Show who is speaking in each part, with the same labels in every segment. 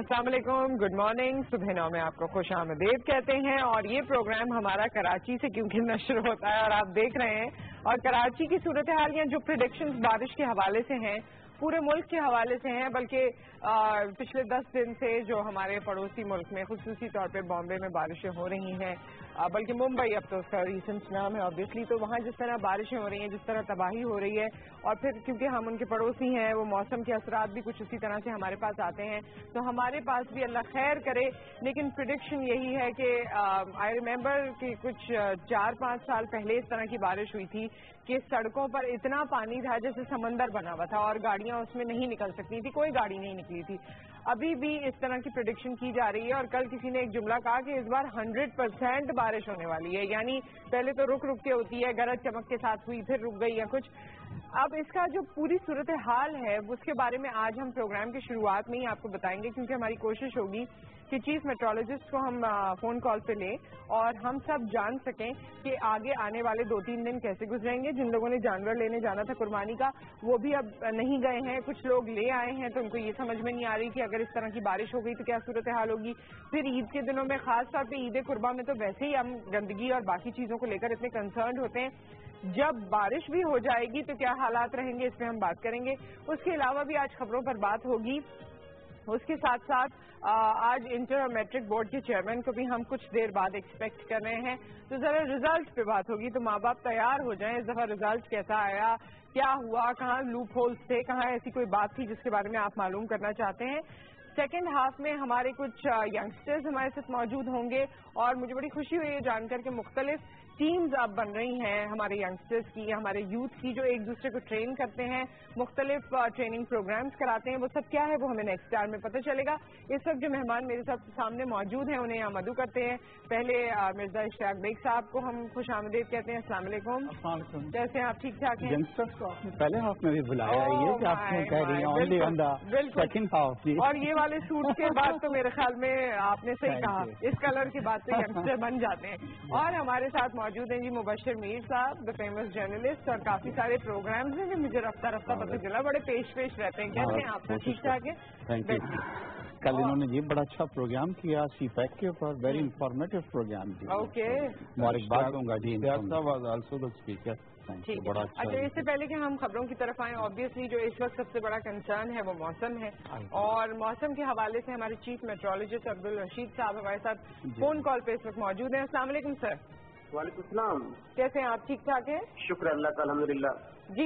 Speaker 1: السلام علیکم، good morning. صبح 9 میں آپ کو خوش آمدید کہتے ہیں. اور یہ پروگرام ہمارا کراچی سے کیونکہ نشر ہوتا ہے اور آپ دیکھ رہے ہیں. اور کراچی کی صورتحال یا جو پریڈکشنز بارش کے حوالے سے ہیں پورے ملک کے حوالے سے ہیں، بلکہ پچھلے 10 دن سے جو ہمارے پڑوسی ملک میں خصوصی طور پہ بامبے میں بارشیں ہو رہی ہیں، بلکہ ممبئی اب تو اس کا ریسنٹ نام ہے آبویسلی. تو وہاں جس طرح بارشیں ہو رہی ہیں، جس طرح تباہی ہو رہی ہے، اور پھر کیونکہ ہم ان کے پڑوسی ہیں وہ موسم کے اثرات بھی کچھ اسی طرح سے ہمارے پاس آتے ہیں، تو ہمارے پاس بھی اللہ خیر کرے. لیکن پریڈکشن یہی ہے کہ آئی ریمبر کہ کچھ 4-5 سال پہلے اس طرح کی بارش ہوئی تھی کہ سڑکوں پر اتنا پانی تھا جیسے سمندر بنا ہوا تھا اور گاڑیاں اس میں نہیں نکل سکتی تھی، کوئی گاڑی نہیں نکلی تھی. ابھی بھی اس طرح کی پریڈکشن کی جا رہی ہے. اور کل کسی نے ایک جملہ کہا کہ اس بار 100% بارش ہونے والی ہے، یعنی پہلے تو رک رک کے ہوتی ہے، گرج چمک کے ساتھ ہوئی پھر رک گئی یا کچھ. اب اس کا جو پوری صورتحال ہے اس کے بارے میں آج ہم پروگرام کی شروعات میں ہی آپ کو بتائیں گے، کیونکہ ہماری کوشش ہوگی کہ چیف میٹرولوجسٹ کو ہم فون کال پہ لیں اور ہم سب جان سکیں کہ آگے آنے والے 2-3 دن کیسے گزریں گے. جن لوگوں نے جانور لینے جانا تھا قربانی کا وہ بھی اب نہیں گئے ہیں، کچھ لوگ لے آئے ہیں تو ان کو یہ سمجھ میں نہیں آ رہی کہ اگر اس طرح کی بارش ہو گئی تو کیا صورتحال ہوگی. پھر عید کے دنوں میں خاص طور پہ عید قربا میں تو ویسے ہی ہم گندگی اور باقی چیزوں کو لے کر اتنے کنسرنڈ ہوتے ہیں، جب بارش بھی ہو جائے گی تو کیا حالات رہیں گے اس پہ ہم بات کریں گے. اس کے علاوہ بھی آج خبروں پر بات ہوگی. اس کے ساتھ ساتھ آج انٹر اور میٹرک بورڈ کے چیئرمین کو بھی ہم کچھ دیر بعد ایکسپیکٹ کر رہے ہیں، تو ذرا رزلٹ پہ بات ہوگی. تو ماں باپ تیار ہو جائیں، اس دفعہ رزلٹ کیسا آیا، کیا ہوا، کہاں لوپ ہولز تھے، کہاں ایسی کوئی بات تھی جس کے بارے میں آپ معلوم کرنا چاہتے ہیں. سیکنڈ ہاف میں ہمارے کچھ ینگسٹرز ہمارے ساتھ موجود ہوں گے اور مجھے بڑی خوشی ہوئی ہے جان کر کہ مختلف ٹیمز اب بن رہی ہیں ہمارے ینگسٹرز کی، ہمارے یوتھ کی، جو ایک دوسرے کو ٹرین کرتے ہیں، مختلف ٹریننگ پروگرامز کراتے ہیں. وہ سب کیا ہے وہ ہمیں نیکسٹ آور میں پتہ چلے گا. اس وقت جو مہمان میرے ساتھ سامنے موجود ہیں انہیں ہم مدعو کرتے ہیں. پہلے مرزا اشتیاق بیگ صاحب کو ہم خوش آمدید کہتے ہیں. السلام علیکم. کیسے ہیں آپ؟ ٹھیک ٹھاک ہیں؟
Speaker 2: ینگسٹرز کو آپ نے پہلے ہاف میں بھی بلایا ہے کہ آپ کہہ رہی ہیں only on the second half.
Speaker 1: اور یہ والے سوٹ کے بعد تو میرے خیال میں آپ نے صحیح کہا، اس کلر کے بعد تو ینگسٹر بن جاتے ہیں. اور ہمارے ساتھ موجود ہیں جی مبشر میر صاحب، دا فیمس جرنلسٹ، اور کافی سارے پروگرامز ہیں جو مجھے رفتہ رفتہ پتہ چلا بڑے پیش رہتے ہیں. کیسے ہیں آپ؟ ٹھیک ٹھاک ہے؟
Speaker 2: کل انہوں نے یہ بڑا اچھا پروگرام کیا سی پیک کے اوپر، ویری انفارمیٹیو پروگرام.
Speaker 1: اوکے،
Speaker 2: مبارکباد دوں گا جی.
Speaker 1: اچھا، اس سے پہلے کہ ہم خبروں کی طرف آئیں، آبویسلی جو اس وقت سب سے بڑا کنسرن ہے وہ موسم ہے، اور موسم کے حوالے سے ہمارے چیف میٹرولوجسٹ عبدالرشید صاحب ہمارے ساتھ فون کال پہ اس وقت موجود ہیں. السلام علیکم سر.
Speaker 3: وعلیکم السلام.
Speaker 1: کیسے ہیں آپ؟ ٹھیک ٹھاک ہیں؟
Speaker 3: شکر اللہ کا الحمدللہ.
Speaker 1: جی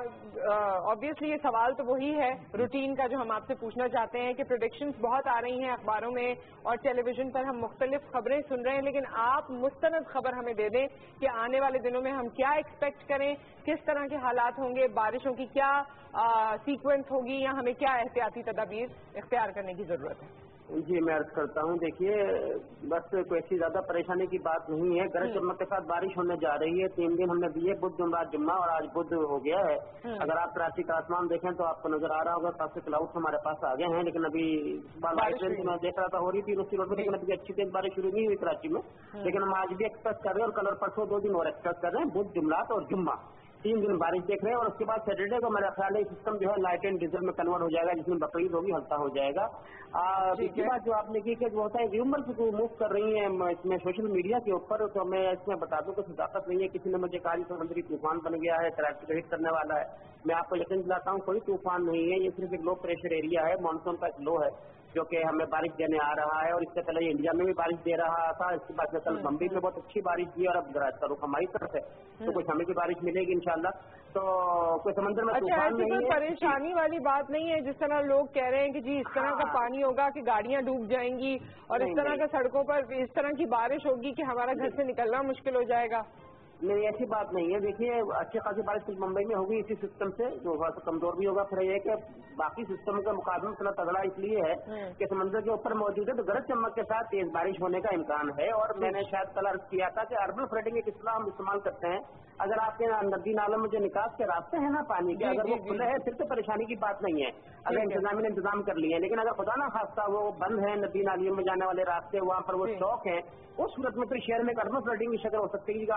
Speaker 1: آبویسلی یہ سوال تو وہی ہے روٹین کا جو ہم آپ سے پوچھنا چاہتے ہیں کہ پریڈکشنز بہت آ رہی ہیں اخباروں میں اور ٹیلی ویژن پر ہم مختلف خبریں سن رہے ہیں، لیکن آپ مستند خبر ہمیں دے دیں کہ آنے والے دنوں میں ہم کیا ایکسپیکٹ کریں، کس طرح کے حالات ہوں گے، بارشوں کی کیا سیکوینس ہوگی، یا ہمیں کیا احتیاطی تدابیر اختیار کرنے کی ضرورت ہے.
Speaker 3: جی میں عرض کرتا ہوں، دیکھیے بس کوئی ایسی زیادہ پریشانی کی بات نہیں ہے. گرج چمک کے ساتھ بارش ہونے جا رہی ہے. 3 دن ہم نے دیے، بدھ جمعرات جمعہ، اور آج بدھ ہو گیا ہے. اگر آپ کراچی کا آسمان دیکھیں تو آپ کو نظر آ رہا ہوگا کافی کلاؤڈ ہمارے پاس آ گئے ہیں، لیکن ابھی لائٹ رین میں دیکھ رہا تھا ہو رہی تھی اسی روڈ میں، لیکن ابھی اچھی تیز بارش شروع نہیں ہوئی کراچی میں. لیکن ہم آج بھی ایکسپیکٹ کر رہے ہیں اور کل اور پرسوں 2 دن اور ایکسپیکٹ کر رہے ہیں، بدھ جمعرات اور جمعہ 3 دن بارش دیکھ رہے ہیں. اور اس کے بعد سیٹرڈے کو میرا خیال ہے سسٹم جو ہے لائٹ اینڈ ڈیزل میں کنورٹ ہو جائے گا، جس میں بقرعید ہوگی ہلکا ہو جائے گا. اس کے بعد جو آپ نے کی کہ جو ہوتا ہے ریومرز کو موو کر رہی ہیں اس میں سوشل میڈیا کے اوپر، تو میں اس میں بتا دوں کہ صداقت نہیں ہے. کسی نے مجھے کہا سمندری طوفان بن گیا ہے، کراچی کو ہٹ کرنے والا ہے. میں آپ کو یقین دلاتا ہوں کوئی طوفان نہیں ہے، یہ صرف ایک لو پریشر ایریا ہے، مانسون کا ایک لو ہے جو کہ ہمیں بارش دینے آ رہا ہے. اور اس سے پہلے انڈیا میں بھی بارش دے رہا تھا، اس کے بعد کل بمبئی میں بہت اچھی بارش دی، اور اب گراج کا رخ ہماری طرف ہے تو کچھ ہمیں کی بارش ملے گی انشاءاللہ. تو کوئی سمندر میں طوفان نہیں ہے،
Speaker 1: پریشانی والی بات نہیں ہے جس طرح لوگ کہہ رہے ہیں کہ جی اس طرح کا پانی ہوگا کہ گاڑیاں ڈوب جائیں گی، اور اس طرح کا سڑکوں پر اس طرح کی بارش ہوگی کہ ہمارا گھر سے نکلنا مشکل ہو جائے گا.
Speaker 3: نہیں ایسی بات نہیں ہے. دیکھیے اچھی خاصی بارش ممبئی میں ہوگی اسی سسٹم سے، جو تھوڑا سا کمزور بھی ہوگا. پھر یہ کہ باقی سسٹم کے مقابلے میں تھوڑا تگڑا اس لیے ہے کہ سمندر کے اوپر موجود ہے تو گرج چمک کے ساتھ تیز بارش ہونے کا امکان ہے. اور میں نے شاید کل عرض کیا تھا کہ اربن فلڈنگ ایک اصطلاح ہم استعمال کرتے ہیں. اگر آپ کے ندی نالوں میں جو نکاس کے راستے ہیں نا پانی کے، اگر وہ کھلے ہیں پھر تو پریشانی کی بات نہیں ہے اگر انتظامیہ نے انتظام کر لیے. لیکن اگر خدا نہ خواستہ وہ بند ہیں ندی نالیوں میں جانے والے راستے، وہاں پر وہ چوک ہیں، اس صورت میں پھر شہر میں اربن فلڈنگ کی شکل ہو سکتی ہے کہ آپ کا دریا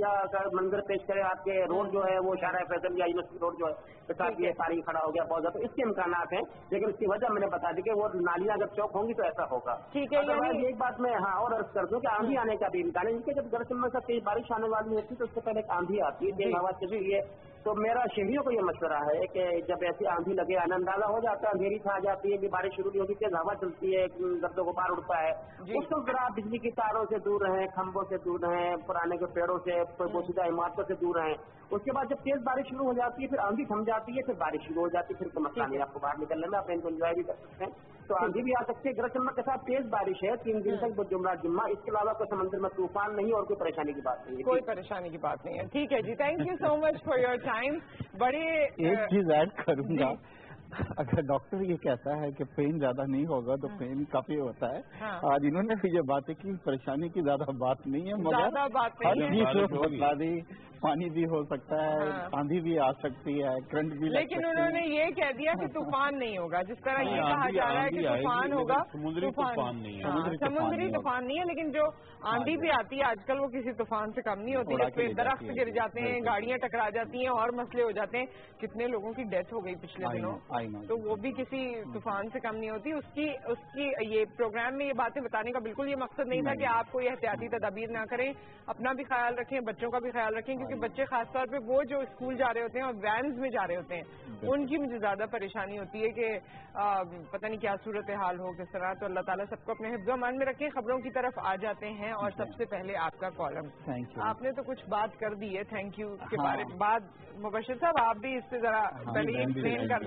Speaker 3: इंडिया का मंजर पेश करे, आपके रोड जो है वो शाहरा फैसल या यूनिवर्सिटी रोड जो है तो साथ ये पानी खड़ा हो गया बहुत ज्यादा, तो इसके इम्कानात हैं, लेकिन इसकी वजह मैंने बता दी कि वो नालियां अगर चौक होंगी तो ऐसा होगा।
Speaker 1: ठीक है, यानी
Speaker 3: एक बात मैं और अर्ज कर दूं कि आंधी आने का भी इम्कान है, जब गरज चमक से तेज बारिश आने वाली होती है तो उससे पहले एक आंधी आती है, तेज हवा चलती है। तो मेरा शहरियों को ये मशवरा है कि जब ऐसी आंधी लगे, अंदाजा हो जाता है, अंधेरी छा जाती है कि बारिश शुरू नहीं होगी, तेज हवा चलती है, गर्दों को पार उड़ता है, उस वक्त आप बिजली की तारों से दूर रहें, खंभों से दूर रहें, पुराने के पेड़ों से, पोशीदा इमारतों से दूर रहें। उसके बाद जब तेज बारिश शुरू हो जाती है, फिर आंधी थम जाती है, फिर बारिश शुरू हो जाती है, फिर तो मसला नहीं, आपको बाहर निकलने में, आप इनको एंजॉय भी कर सकते हैं। तो आंधी भी आ सकती है, गरज चमक के साथ तेज बारिश है 3 दिन तक, बुध जुम्मरात जुम्मा, इसके अलावा कोई समुद्र में तूफान नहीं और कोई परेशानी की बात नहीं है।
Speaker 1: कोई परेशानी की बात नहीं है। ठीक है जी, thank you so much for your time. बड़े
Speaker 2: एक चीज ऐड करूंगा, अगर डॉक्टर ये कहता है कि पेन ज्यादा नहीं होगा तो पेन काफी होता है।
Speaker 1: हाँ।
Speaker 2: आज इन्होंने भी ये बातें की, परेशानी की ज्यादा बात नहीं है, मगर
Speaker 1: ज्यादा बात
Speaker 2: हर
Speaker 1: नहीं है।
Speaker 2: चीज बता दी, पानी भी हो सकता है,
Speaker 1: हाँ।
Speaker 2: आंधी भी आ सकती है, करंट भी लग
Speaker 1: लेकिन
Speaker 2: सकती
Speaker 1: उन्होंने
Speaker 2: है।
Speaker 1: ये कह दिया कि तूफान नहीं होगा, जिस तरह ये कहा जा रहा है कि तूफान होगा,
Speaker 4: समुद्री तूफान नहीं है।
Speaker 1: समुद्री तूफान नहीं है, लेकिन जो आंधी भी आती है आजकल वो किसी तूफान से कम नहीं होती, जिसपे दरख्त गिर जाते हैं, गाड़ियां टकरा जाती हैं और मसले हो जाते हैं। कितने लोगों की डेथ हो गई पिछले दिनों, तो वो भी किसी तूफान से कम नहीं होती। उसकी ये प्रोग्राम में ये बातें बताने का बिल्कुल ये मकसद नहीं था कि आप कोई एहतियाती तदाबीर ना करें, अपना भी ख्याल रखें, बच्चों का भी ख्याल रखें, क्योंकि बच्चे खासतौर पे वो जो स्कूल जा रहे होते हैं और वैन्स में जा रहे होते हैं, उनकी मुझे ज्यादा परेशानी होती है कि पता नहीं क्या सूरत हाल हो किस तरह। तो अल्लाह ताला सबको अपने हिफ्ज़ अमान में रखें। खबरों की तरफ आ जाते हैं और सबसे पहले आपका कॉलम। आपने तो कुछ बात कर दी है थैंक यू के बारे में, बाद मुबशिर साहब आप भी इससे जरा पहले एक्सप्लेन कर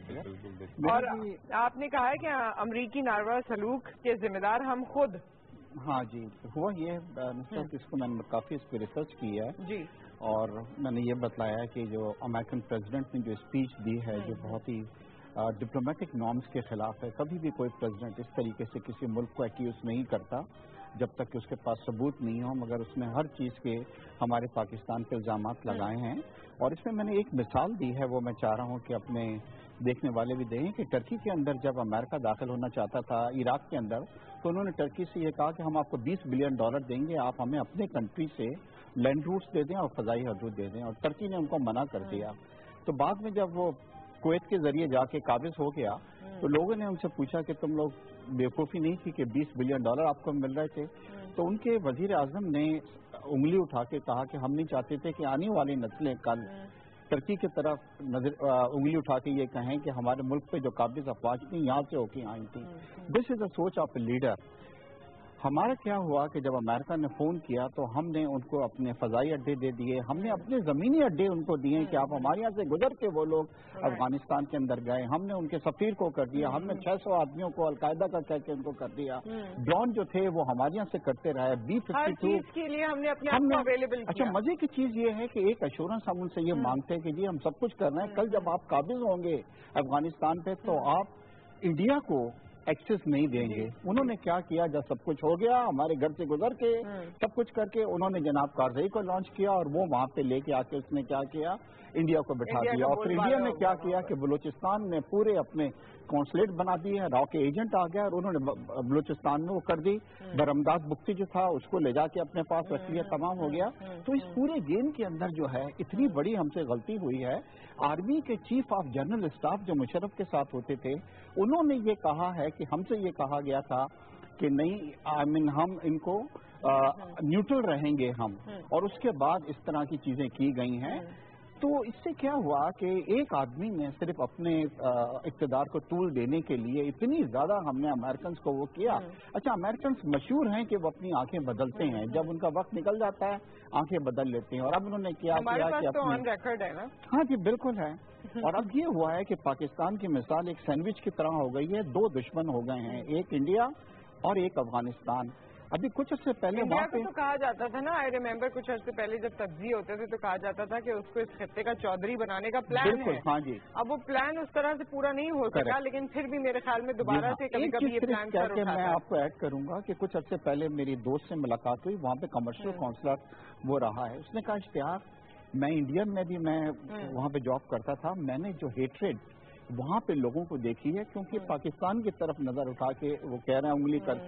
Speaker 1: दें। और आपने कहा है कि अमरीकी नारवा सलूक के जिम्मेदार हम खुद।
Speaker 2: हाँ जी, हुआ ये इसको मैंने काफी इस पर रिसर्च की है
Speaker 1: जी, और
Speaker 2: मैंने ये बताया कि जो अमेरिकन प्रेसिडेंट ने जो स्पीच दी है जो बहुत ही डिप्लोमेटिक नॉर्म्स के खिलाफ है। कभी भी कोई प्रेसिडेंट इस तरीके से किसी मुल्क को एक्यूज नहीं करता जब तक कि उसके पास सबूत नहीं हो, मगर उसने हर चीज़ के हमारे पाकिस्तान पे इल्जामात लगाए हैं। और इसमें मैंने एक मिसाल दी है, वो मैं चाह रहा हूँ कि अपने देखने वाले भी देखें कि टर्की के अंदर जब अमेरिका दाखिल होना चाहता था इराक के अंदर, तो उन्होंने टर्की से ये कहा कि हम आपको $20 बिलियन देंगे, आप हमें अपने कंट्री से लैंड रूट्स दे दें और फजाई हदूद दे दें, और टर्की ने उनको मना कर दिया। तो बाद में जब वो कुवैत के जरिए जाके काबिज हो गया तो लोगों ने उनसे पूछा कि तुम लोग बेवकूफ़ी नहीं थी कि $20 बिलियन आपको मिल रहे थे? तो उनके वजीर आजम ने उंगली उठा के कहा कि हम नहीं चाहते थे कि आने वाली नस्लें कल टर्की की तरफ उंगली उठा के ये कहें कि हमारे मुल्क पे जो काबिज अफवाज थी यहाँ से होके आई थी। दिस इज द सोच ऑफ ए लीडर। हमारा क्या हुआ कि जब अमेरिका ने फोन किया तो हमने उनको अपने फजाई अड्डे दे दिए, हमने अपने जमीनी अड्डे उनको दिए कि आप हमारे यहाँ से गुजर के वो लोग अफगानिस्तान के अंदर गए, हमने उनके सफीर को कर दिया, हमने 600 आदमियों को अलकायदा का कह के उनको कर दिया, ड्रोन जो थे वो हमारे यहाँ से करते रहे। B-52
Speaker 1: के लिए हमने अपने अवेलेबल किया।
Speaker 2: अच्छा, मजे की चीज ये है कि एक एश्योरेंस हम उनसे ये मांगते हैं कि जी हम सब कुछ कर रहे हैं, कल जब आप काबिज होंगे अफगानिस्तान पे तो आप इंडिया को एक्सेस नहीं देंगे। उन्होंने क्या किया, जब सब कुछ हो गया हमारे घर से गुजर के सब कुछ करके उन्होंने जनाब कारज़ई को लॉन्च किया और वो वहां पे लेके आके उसने क्या किया, इंडिया को बिठा दिया। और फिर इंडिया ने क्या किया कि बलूचिस्तान ने पूरे अपने कॉन्सुलेट बना दिए हैं, रॉ के एजेंट आ गया और उन्होंने बलूचिस्तान में वो कर दी। बरमदास बुख्ती जो था उसको ले जाके अपने पास रख लिया, तमाम हो गया। तो इस पूरे गेम के अंदर जो है इतनी बड़ी हमसे गलती हुई है। आर्मी के चीफ ऑफ जनरल स्टाफ जो मुशर्रफ के साथ होते थे, उन्होंने ये कहा है कि हमसे ये कहा गया था कि नहीं हम इनको न्यूट्रल रहेंगे हम, और उसके बाद इस तरह की चीजें की गई हैं। तो इससे क्या हुआ कि एक आदमी ने सिर्फ अपने इक़्तिदार को तूल देने के लिए इतनी ज्यादा हमने अमेरिकन को वो किया। अच्छा, अमेरिकन मशहूर हैं कि वो अपनी आंखें बदलते हैं, जब उनका वक्त निकल जाता है आंखें बदल लेते हैं। और अब उन्होंने क्या किया कि
Speaker 1: तो ऑन रिकॉर्ड है ना?
Speaker 2: हाँ जी, बिल्कुल है। और अब ये हुआ है कि पाकिस्तान की मिसाल एक सैंडविच की तरह हो गई है, दो दुश्मन हो गए हैं, एक इंडिया और एक अफगानिस्तान। अभी कुछ अर्से पहले
Speaker 1: वहाँ पे तो कहा जाता था ना, आई रिमेम्बर कुछ अर्से पहले जब तज्ज़िये होते थे तो कहा जाता था कि उसको इस खित्ते का चौधरी बनाने का प्लान है।
Speaker 2: हाँ जी।
Speaker 1: अब वो प्लान उस तरह से पूरा नहीं हो सका, लेकिन फिर भी मेरे ख्याल में दोबारा से कभी-कभी ये प्लान
Speaker 2: करके मैं आपको ऐड करूंगा कि कुछ अर्से पहले मेरी दोस्त से मुलाकात हुई, वहाँ पे कमर्शियल काउंसलर वो रहा है, उसने कहा इश्तियाक मैं इंडियन में भी मैं वहाँ पे जॉब करता था, मैंने जो हेट्रेड वहाँ पे लोगों को देखी है, क्योंकि पाकिस्तान की तरफ नजर उठा के वो कह रहे हैं उंगली करके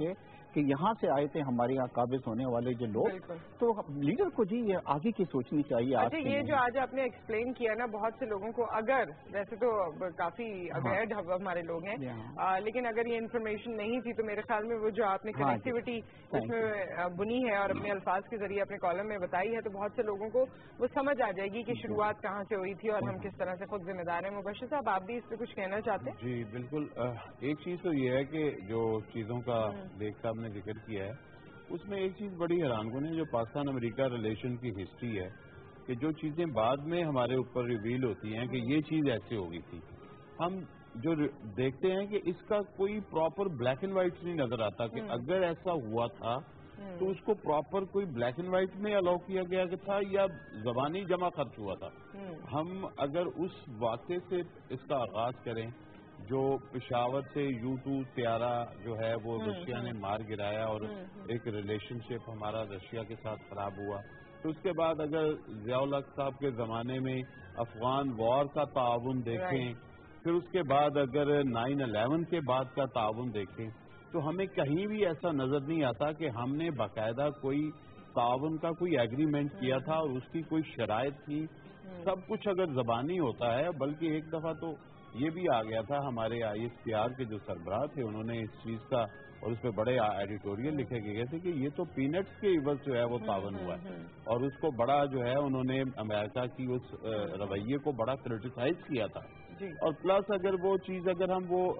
Speaker 2: کہ یہاں سے آئے تھے ہمارے یہاں قابض ہونے والے جو لوگ, تو لیڈر کو جی یہ آگے کی سوچنی چاہیے.
Speaker 1: اچھا, یہ جو آج آپ نے ایکسپلین کیا نا, بہت سے لوگوں کو, اگر ویسے تو کافی اویئرڈ ہمارے لوگ ہیں, لیکن اگر یہ انفارمیشن نہیں تھی تو میرے خیال میں وہ جو آپ نے کنیکٹیوٹی اس میں بنی ہے اور اپنے الفاظ کے ذریعے اپنے کالم میں بتائی ہے, تو بہت سے لوگوں کو وہ سمجھ آ جائے گی کہ شروعات کہاں سے ہوئی تھی اور ہم کس طرح سے خود ذمہ دار ہیں. مبشر صاحب, آپ بھی اس پہ کچھ کہنا چاہتے ہیں؟
Speaker 4: جی بالکل. ایک چیز تو یہ ہے کہ جو چیزوں کا بیگ صاحب نے ذکر کیا ہے, اس میں ایک چیز بڑی حیران کن ہے, جو پاکستان امریکہ ریلیشن کی ہسٹری ہے, کہ جو چیزیں بعد میں ہمارے اوپر ریویل ہوتی ہیں کہ یہ چیز ایسے ہو گئی تھی, ہم جو دیکھتے ہیں کہ اس کا کوئی پراپر بلیک اینڈ وائٹ نہیں نظر آتا کہ اگر ایسا ہوا تھا تو اس کو پراپر کوئی بلیک اینڈ وائٹ میں الاؤ کیا گیا کہ تھا یا زبانی جمع خرچ ہوا تھا. ہم اگر اس واقعے سے اس کا آغاز کریں, جو پشاور سے U-2 طیارہ جو ہے وہ رشیا نے مار گرایا اور ایک ریلیشن شپ ہمارا رشیا کے ساتھ خراب ہوا, تو اس کے بعد اگر ضیاء الحق صاحب کے زمانے میں افغان وار کا تعاون دیکھیں, پھر اس کے بعد اگر 9/11 کے بعد کا تعاون دیکھیں, تو ہمیں کہیں بھی ایسا نظر نہیں آتا کہ ہم نے باقاعدہ کوئی تعاون کا کوئی ایگریمنٹ کیا تھا اور اس کی کوئی شرائط تھی. سب کچھ اگر زبانی ہوتا ہے, بلکہ ایک دفعہ تو یہ بھی آ گیا تھا, ہمارے ISPR کے جو سربراہ تھے انہوں نے اس چیز کا, اور اس پہ بڑے ایڈیٹوریل لکھے گئے تھے کہ یہ تو پینٹس کے عوض جو ہے وہ تعاون ہوا ہے, اور اس کو بڑا جو ہے انہوں نے امریکہ کی اس رویے کو بڑا کرٹیسائز کیا تھا. اور پلس اگر وہ چیز, اگر ہم وہ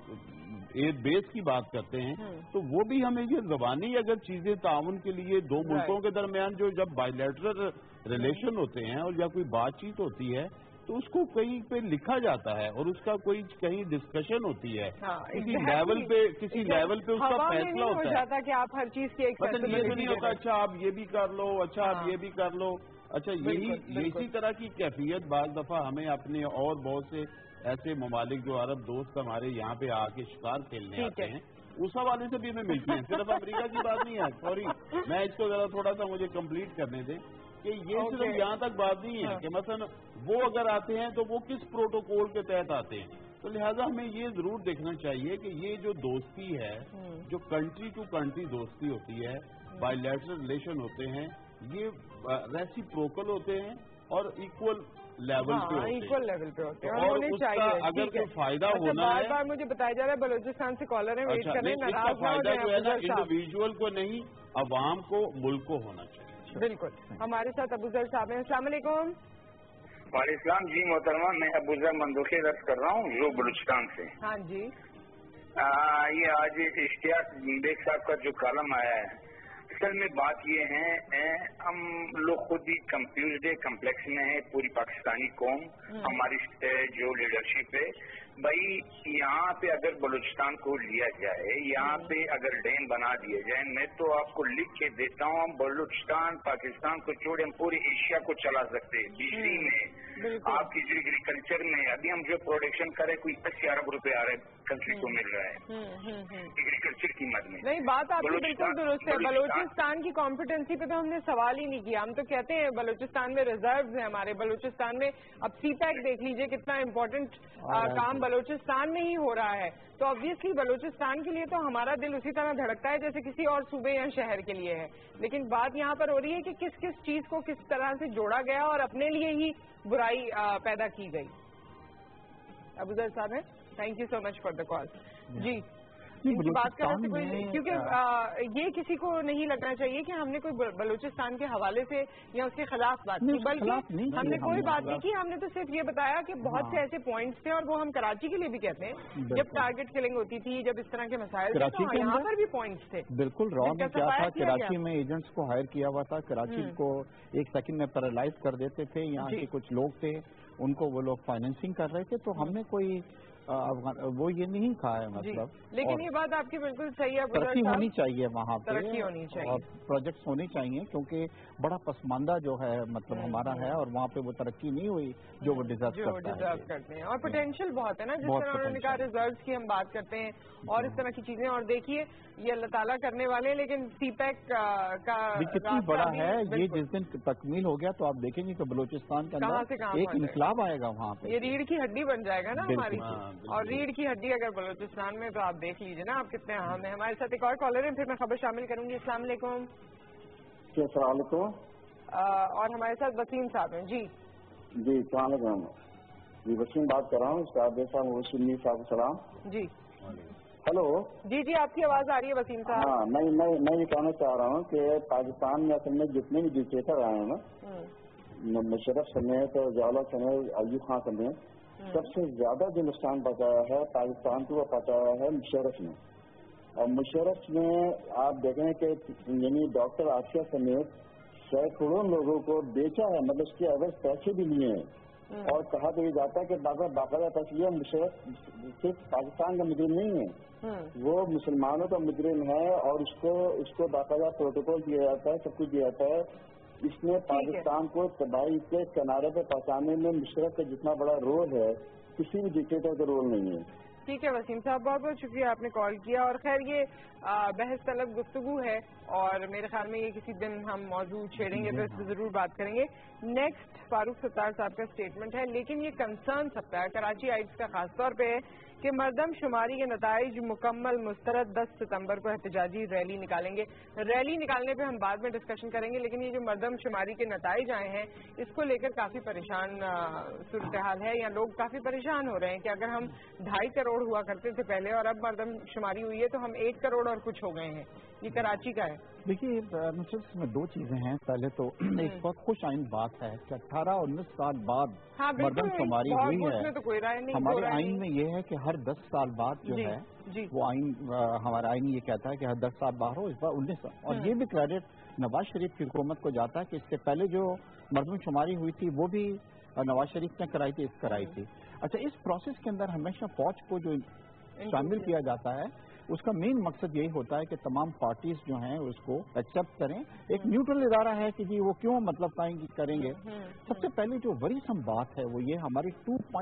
Speaker 4: ایئر بیس کی بات کرتے ہیں, تو وہ بھی ہمیں یہ زبانی اگر چیزیں تعاون کے لیے دو ملکوں کے درمیان جو جب بائیلیٹرل ریلیشن ہوتے ہیں اور یا کوئی بات چیت ہوتی ہے, تو اس کو کہیں پہ لکھا جاتا ہے اور اس کا کوئی کہیں ڈسکشن ہوتی ہے, کسی لیول پہ اس کا فیصلہ ہوتا ہے
Speaker 1: کہ آپ ہر چیز کی ایک
Speaker 4: مطلب یہ تو نہیں ہوتا اچھا آپ یہ بھی کر لو, اچھا آپ یہ بھی کر لو. اچھا یہی اسی طرح کی کیفیت بعض دفعہ ہمیں اپنے اور بہت سے ایسے ممالک جو عرب دوست ہمارے یہاں پہ آ کے شکار کھیلنے آتے ہیں, اس حوالے سے بھی ہمیں ملتی ہیں. صرف امریکہ کی بات نہیں ہے, سوری میں اس کو ذرا تھوڑا سا مجھے کمپلیٹ کرنے دیں کہ یہ صرف یہاں تک بات نہیں ہے کہ مثلا وہ اگر آتے ہیں تو وہ کس پروٹوکول کے تحت آتے ہیں. تو لہٰذا ہمیں یہ ضرور دیکھنا چاہیے کہ یہ جو دوستی ہے, جو کنٹری ٹو کنٹری دوستی ہوتی ہے, بائیلیٹرل ریلیشن ہوتے ہیں, یہ ریسیپروکل ہوتے ہیں اور ایکول لیول پہ ہوتے ہیں, اور اس کا اگر کوئی فائدہ ہونا ہے,
Speaker 1: بار مجھے بتایا جا رہا ہے بلوچستان سے کالر ہے, ویٹ کریں,
Speaker 4: اس کا فائدہ جو ہے نا انڈیویجول کو نہیں, عوام کو, ملک کو ہونا چاہیے.
Speaker 1: بالکل. ہمارے ساتھ ابوذر صاحب ہیں. السلام علیکم.
Speaker 5: وعلیکم السلام. جی محترمہ, میں ابوذر مندوخی رد کر رہا ہوں, جو بلوچستان سے.
Speaker 1: ہاں جی.
Speaker 5: یہ آج اشتیاق بیگ صاحب کا جو کالم آیا ہے, اصل میں بات یہ ہے, ہم لوگ خود ہی کنفیوزڈ ہے, کمپلیکس میں ہے پوری پاکستانی قوم, ہماری جو لیڈرشپ ہے. بھائی یہاں پہ اگر بلوچستان کو لیا جائے, یہاں پہ اگر ڈیم بنا دیے جائیں, میں تو آپ کو لکھ کے دیتا ہوں, ہم بلوچستان پاکستان کو چھوڑے ہم پوری ایشیا کو چلا سکتے. بجلی میں, آپ کی جو ایگریکلچر میں, ابھی ہم جو پروڈکشن کرے کوئی 80 ارب روپے آ رہے کنٹری کو مل رہا ہے ایگریکلچر کی مد میں.
Speaker 1: نہیں, بات آپ کی بالکل درست ہے. بلوچستان کی کمپیٹنسی پہ تو ہم نے سوال ہی نہیں کیا. ہم تو کہتے ہیں بلوچستان میں ریزروز ہیں ہمارے, بلوچستان میں اب سی پیک دیکھ لیجئے کتنا امپورٹنٹ کام بلوچستان میں ہی ہو رہا ہے. تو obviously بلوچستان کے لیے تو ہمارا دل اسی طرح دھڑکتا ہے جیسے کسی اور صوبے یا شہر کے لیے ہے. لیکن بات یہاں پر ہو رہی ہے کہ کس کس چیز کو کس طرح سے جوڑا گیا اور اپنے لیے ہی برائی پیدا کی گئی. ابوذر صاحب ہیں, thank you so much for the call. جی, ان کی بات کرنے سے کوئی, کیونکہ یہ کسی کو نہیں لگنا چاہیے کہ ہم نے کوئی بلوچستان کے حوالے سے یا اس کے خلاف بات کی, بلکہ ہم نے کوئی بات نہیں کی. ہم نے تو صرف یہ بتایا کہ بہت سے ایسے پوائنٹس تھے, اور وہ ہم کراچی کے لیے بھی کہتے ہیں, جب ٹارگٹ کلنگ ہوتی تھی, جب اس طرح کے مسائل تھے, تو یہاں پر بھی پوائنٹس تھے.
Speaker 2: بالکل را میں کیا تھا, کراچی میں ایجنٹس کو ہائر کیا ہوا تھا, کراچی کو ایک سیکنڈ میں پیرالائز کر دیتے تھے. یہاں کے کچھ لوگ تھے, ان کو وہ لوگ فائنینسنگ کر رہے تھے. تو ہم نے کوئی وہ یہ نہیں کہا ہے مطلب.
Speaker 1: لیکن یہ بات آپ کی بالکل صحیح ہے,
Speaker 2: ترقی ہونی چاہیے وہاں پہ,
Speaker 1: ترقی ہونی چاہیے
Speaker 2: اور پروجیکٹس ہونے چاہیے, کیونکہ بڑا پسماندہ جو ہے مطلب ہمارا ہے, اور وہاں پہ وہ ترقی نہیں ہوئی جو وہ ڈیزرو
Speaker 1: کرتے ہیں. اور پوٹینشیل بہت ہے نا, جس طرح انہوں نے کہا ریزروز کی ہم بات کرتے ہیں اور اس طرح کی چیزیں. اور دیکھیے یہ اللہ تعالیٰ کرنے والے ہیں, لیکن سی پیک کا
Speaker 2: کتنی بڑا ہے یہ, جس دن تکمیل ہو گیا تو آپ دیکھیں گے کہ بلوچستان کے اندر ایک انقلاب آئے گا وہاں پہ,
Speaker 1: یہ ریڑھ کی ہڈی بن جائے گا نا ہماری. اور रीढ़ की हड्डी अगर बलूचिस्तान में तो आप देख लीजिए ना आप कितने अहम हैं। हमारे साथ एक और कॉलर है, फिर मैं खबर शामिल करूंगी। अस्सलाम वालेकुम। और हमारे साथ वसीम साहब हैं। जी
Speaker 6: सलाम जी, वसीम बात कर रहा हूँ। साहब साहब सलाम जी। हेलो
Speaker 1: जी, आपकी आवाज आ रही है वसीम साहब।
Speaker 6: हाँ, मैं ये कहना चाह रहा हूँ कि पाकिस्तान में असल में जितने भी डिक्टेटर आए हैं ना, मुशर्रफ समेत, जवाहरलाल समेत, अयूब खान समेत, सबसे ज्यादा जो नुकसान पहुंचाया है पाकिस्तान को, वो पहुंचाया है मुशर्रफ ने। और मुशर्रफ ने आप देखें कि यानी डॉक्टर आसिया समेत सैकड़ों लोगों को बेचा है, मतलब उसके अवैध पैसे भी लिए हैं। और कहा तो ये जाता है कि बाकायदा पैसे लिया। मुशर्रफ सिर्फ पाकिस्तान का मुजरिम नहीं है, वो मुसलमानों का मुजरिम है और उसको बाकायदा प्रोटोकॉल दिया जाता है, सब कुछ दिया जाता है। इसने पाकिस्तान को तबाही के किनारे पर पहुंचाने में मुशर्रफ का जितना बड़ा रोल है, किसी भी डिक्टेटर का रोल नहीं है।
Speaker 1: ठीक है वसीम साहब, बहुत बहुत शुक्रिया आपने कॉल किया। और खैर ये बहस तलब गुफ्तगू है और मेरे ख्याल में ये किसी दिन हम मौजूद छेड़ेंगे तो इस पर जरूर बात करेंगे। नेक्स्ट फारूक सत्तार साहब का स्टेटमेंट है, लेकिन ये कंसर्न सबका है, कराची आइट्स का खासतौर पे है कि मरदम शुमारी के नताइज मुकम्मल मुस्तरद 10 सितंबर को एहतजाजी रैली निकालेंगे। रैली निकालने पे हम बाद में डिस्कशन करेंगे, लेकिन ये जो मरदम शुमारी के नताइज आए हैं इसको लेकर काफी परेशान सूरत हाल है, या लोग काफी परेशान हो रहे हैं कि अगर हम 2.5 करोड़ हुआ करते थे पहले और अब मरदम शुमारी हुई है तो हम 1 करोड़ और कुछ हो गए हैं। ये कराची का है।
Speaker 2: देखिए इसमें दो चीजें हैं। पहले तो एक बहुत खुश आइन बात है कि 18-19 साल बाद मरदमशुमारी हुई है।
Speaker 1: तो कोई राय नहीं,
Speaker 2: हमारे आइन में ये है कि हर 10 साल बाद जो है वो आइन, हमारा आइन ये कहता है कि हर 10 साल बाद हो, इस बार 19 साल। और ये भी क्रेडिट नवाज शरीफ की हुकूमत को जाता है कि इससे पहले जो मरदमशुमारी हुई थी वो भी नवाज शरीफ ने कराई थी, कराई थी। अच्छा, इस प्रोसेस के अंदर हमेशा फौज को जो शामिल किया जाता है उसका मेन मकसद यही होता है कि तमाम पार्टीज जो हैं उसको एक्सेप्ट करें। एक न्यूट्रल इदारा है कि जी वो क्यों मतलब करेंगे। सबसे पहले जो वरीसम बात है वो ये हमारी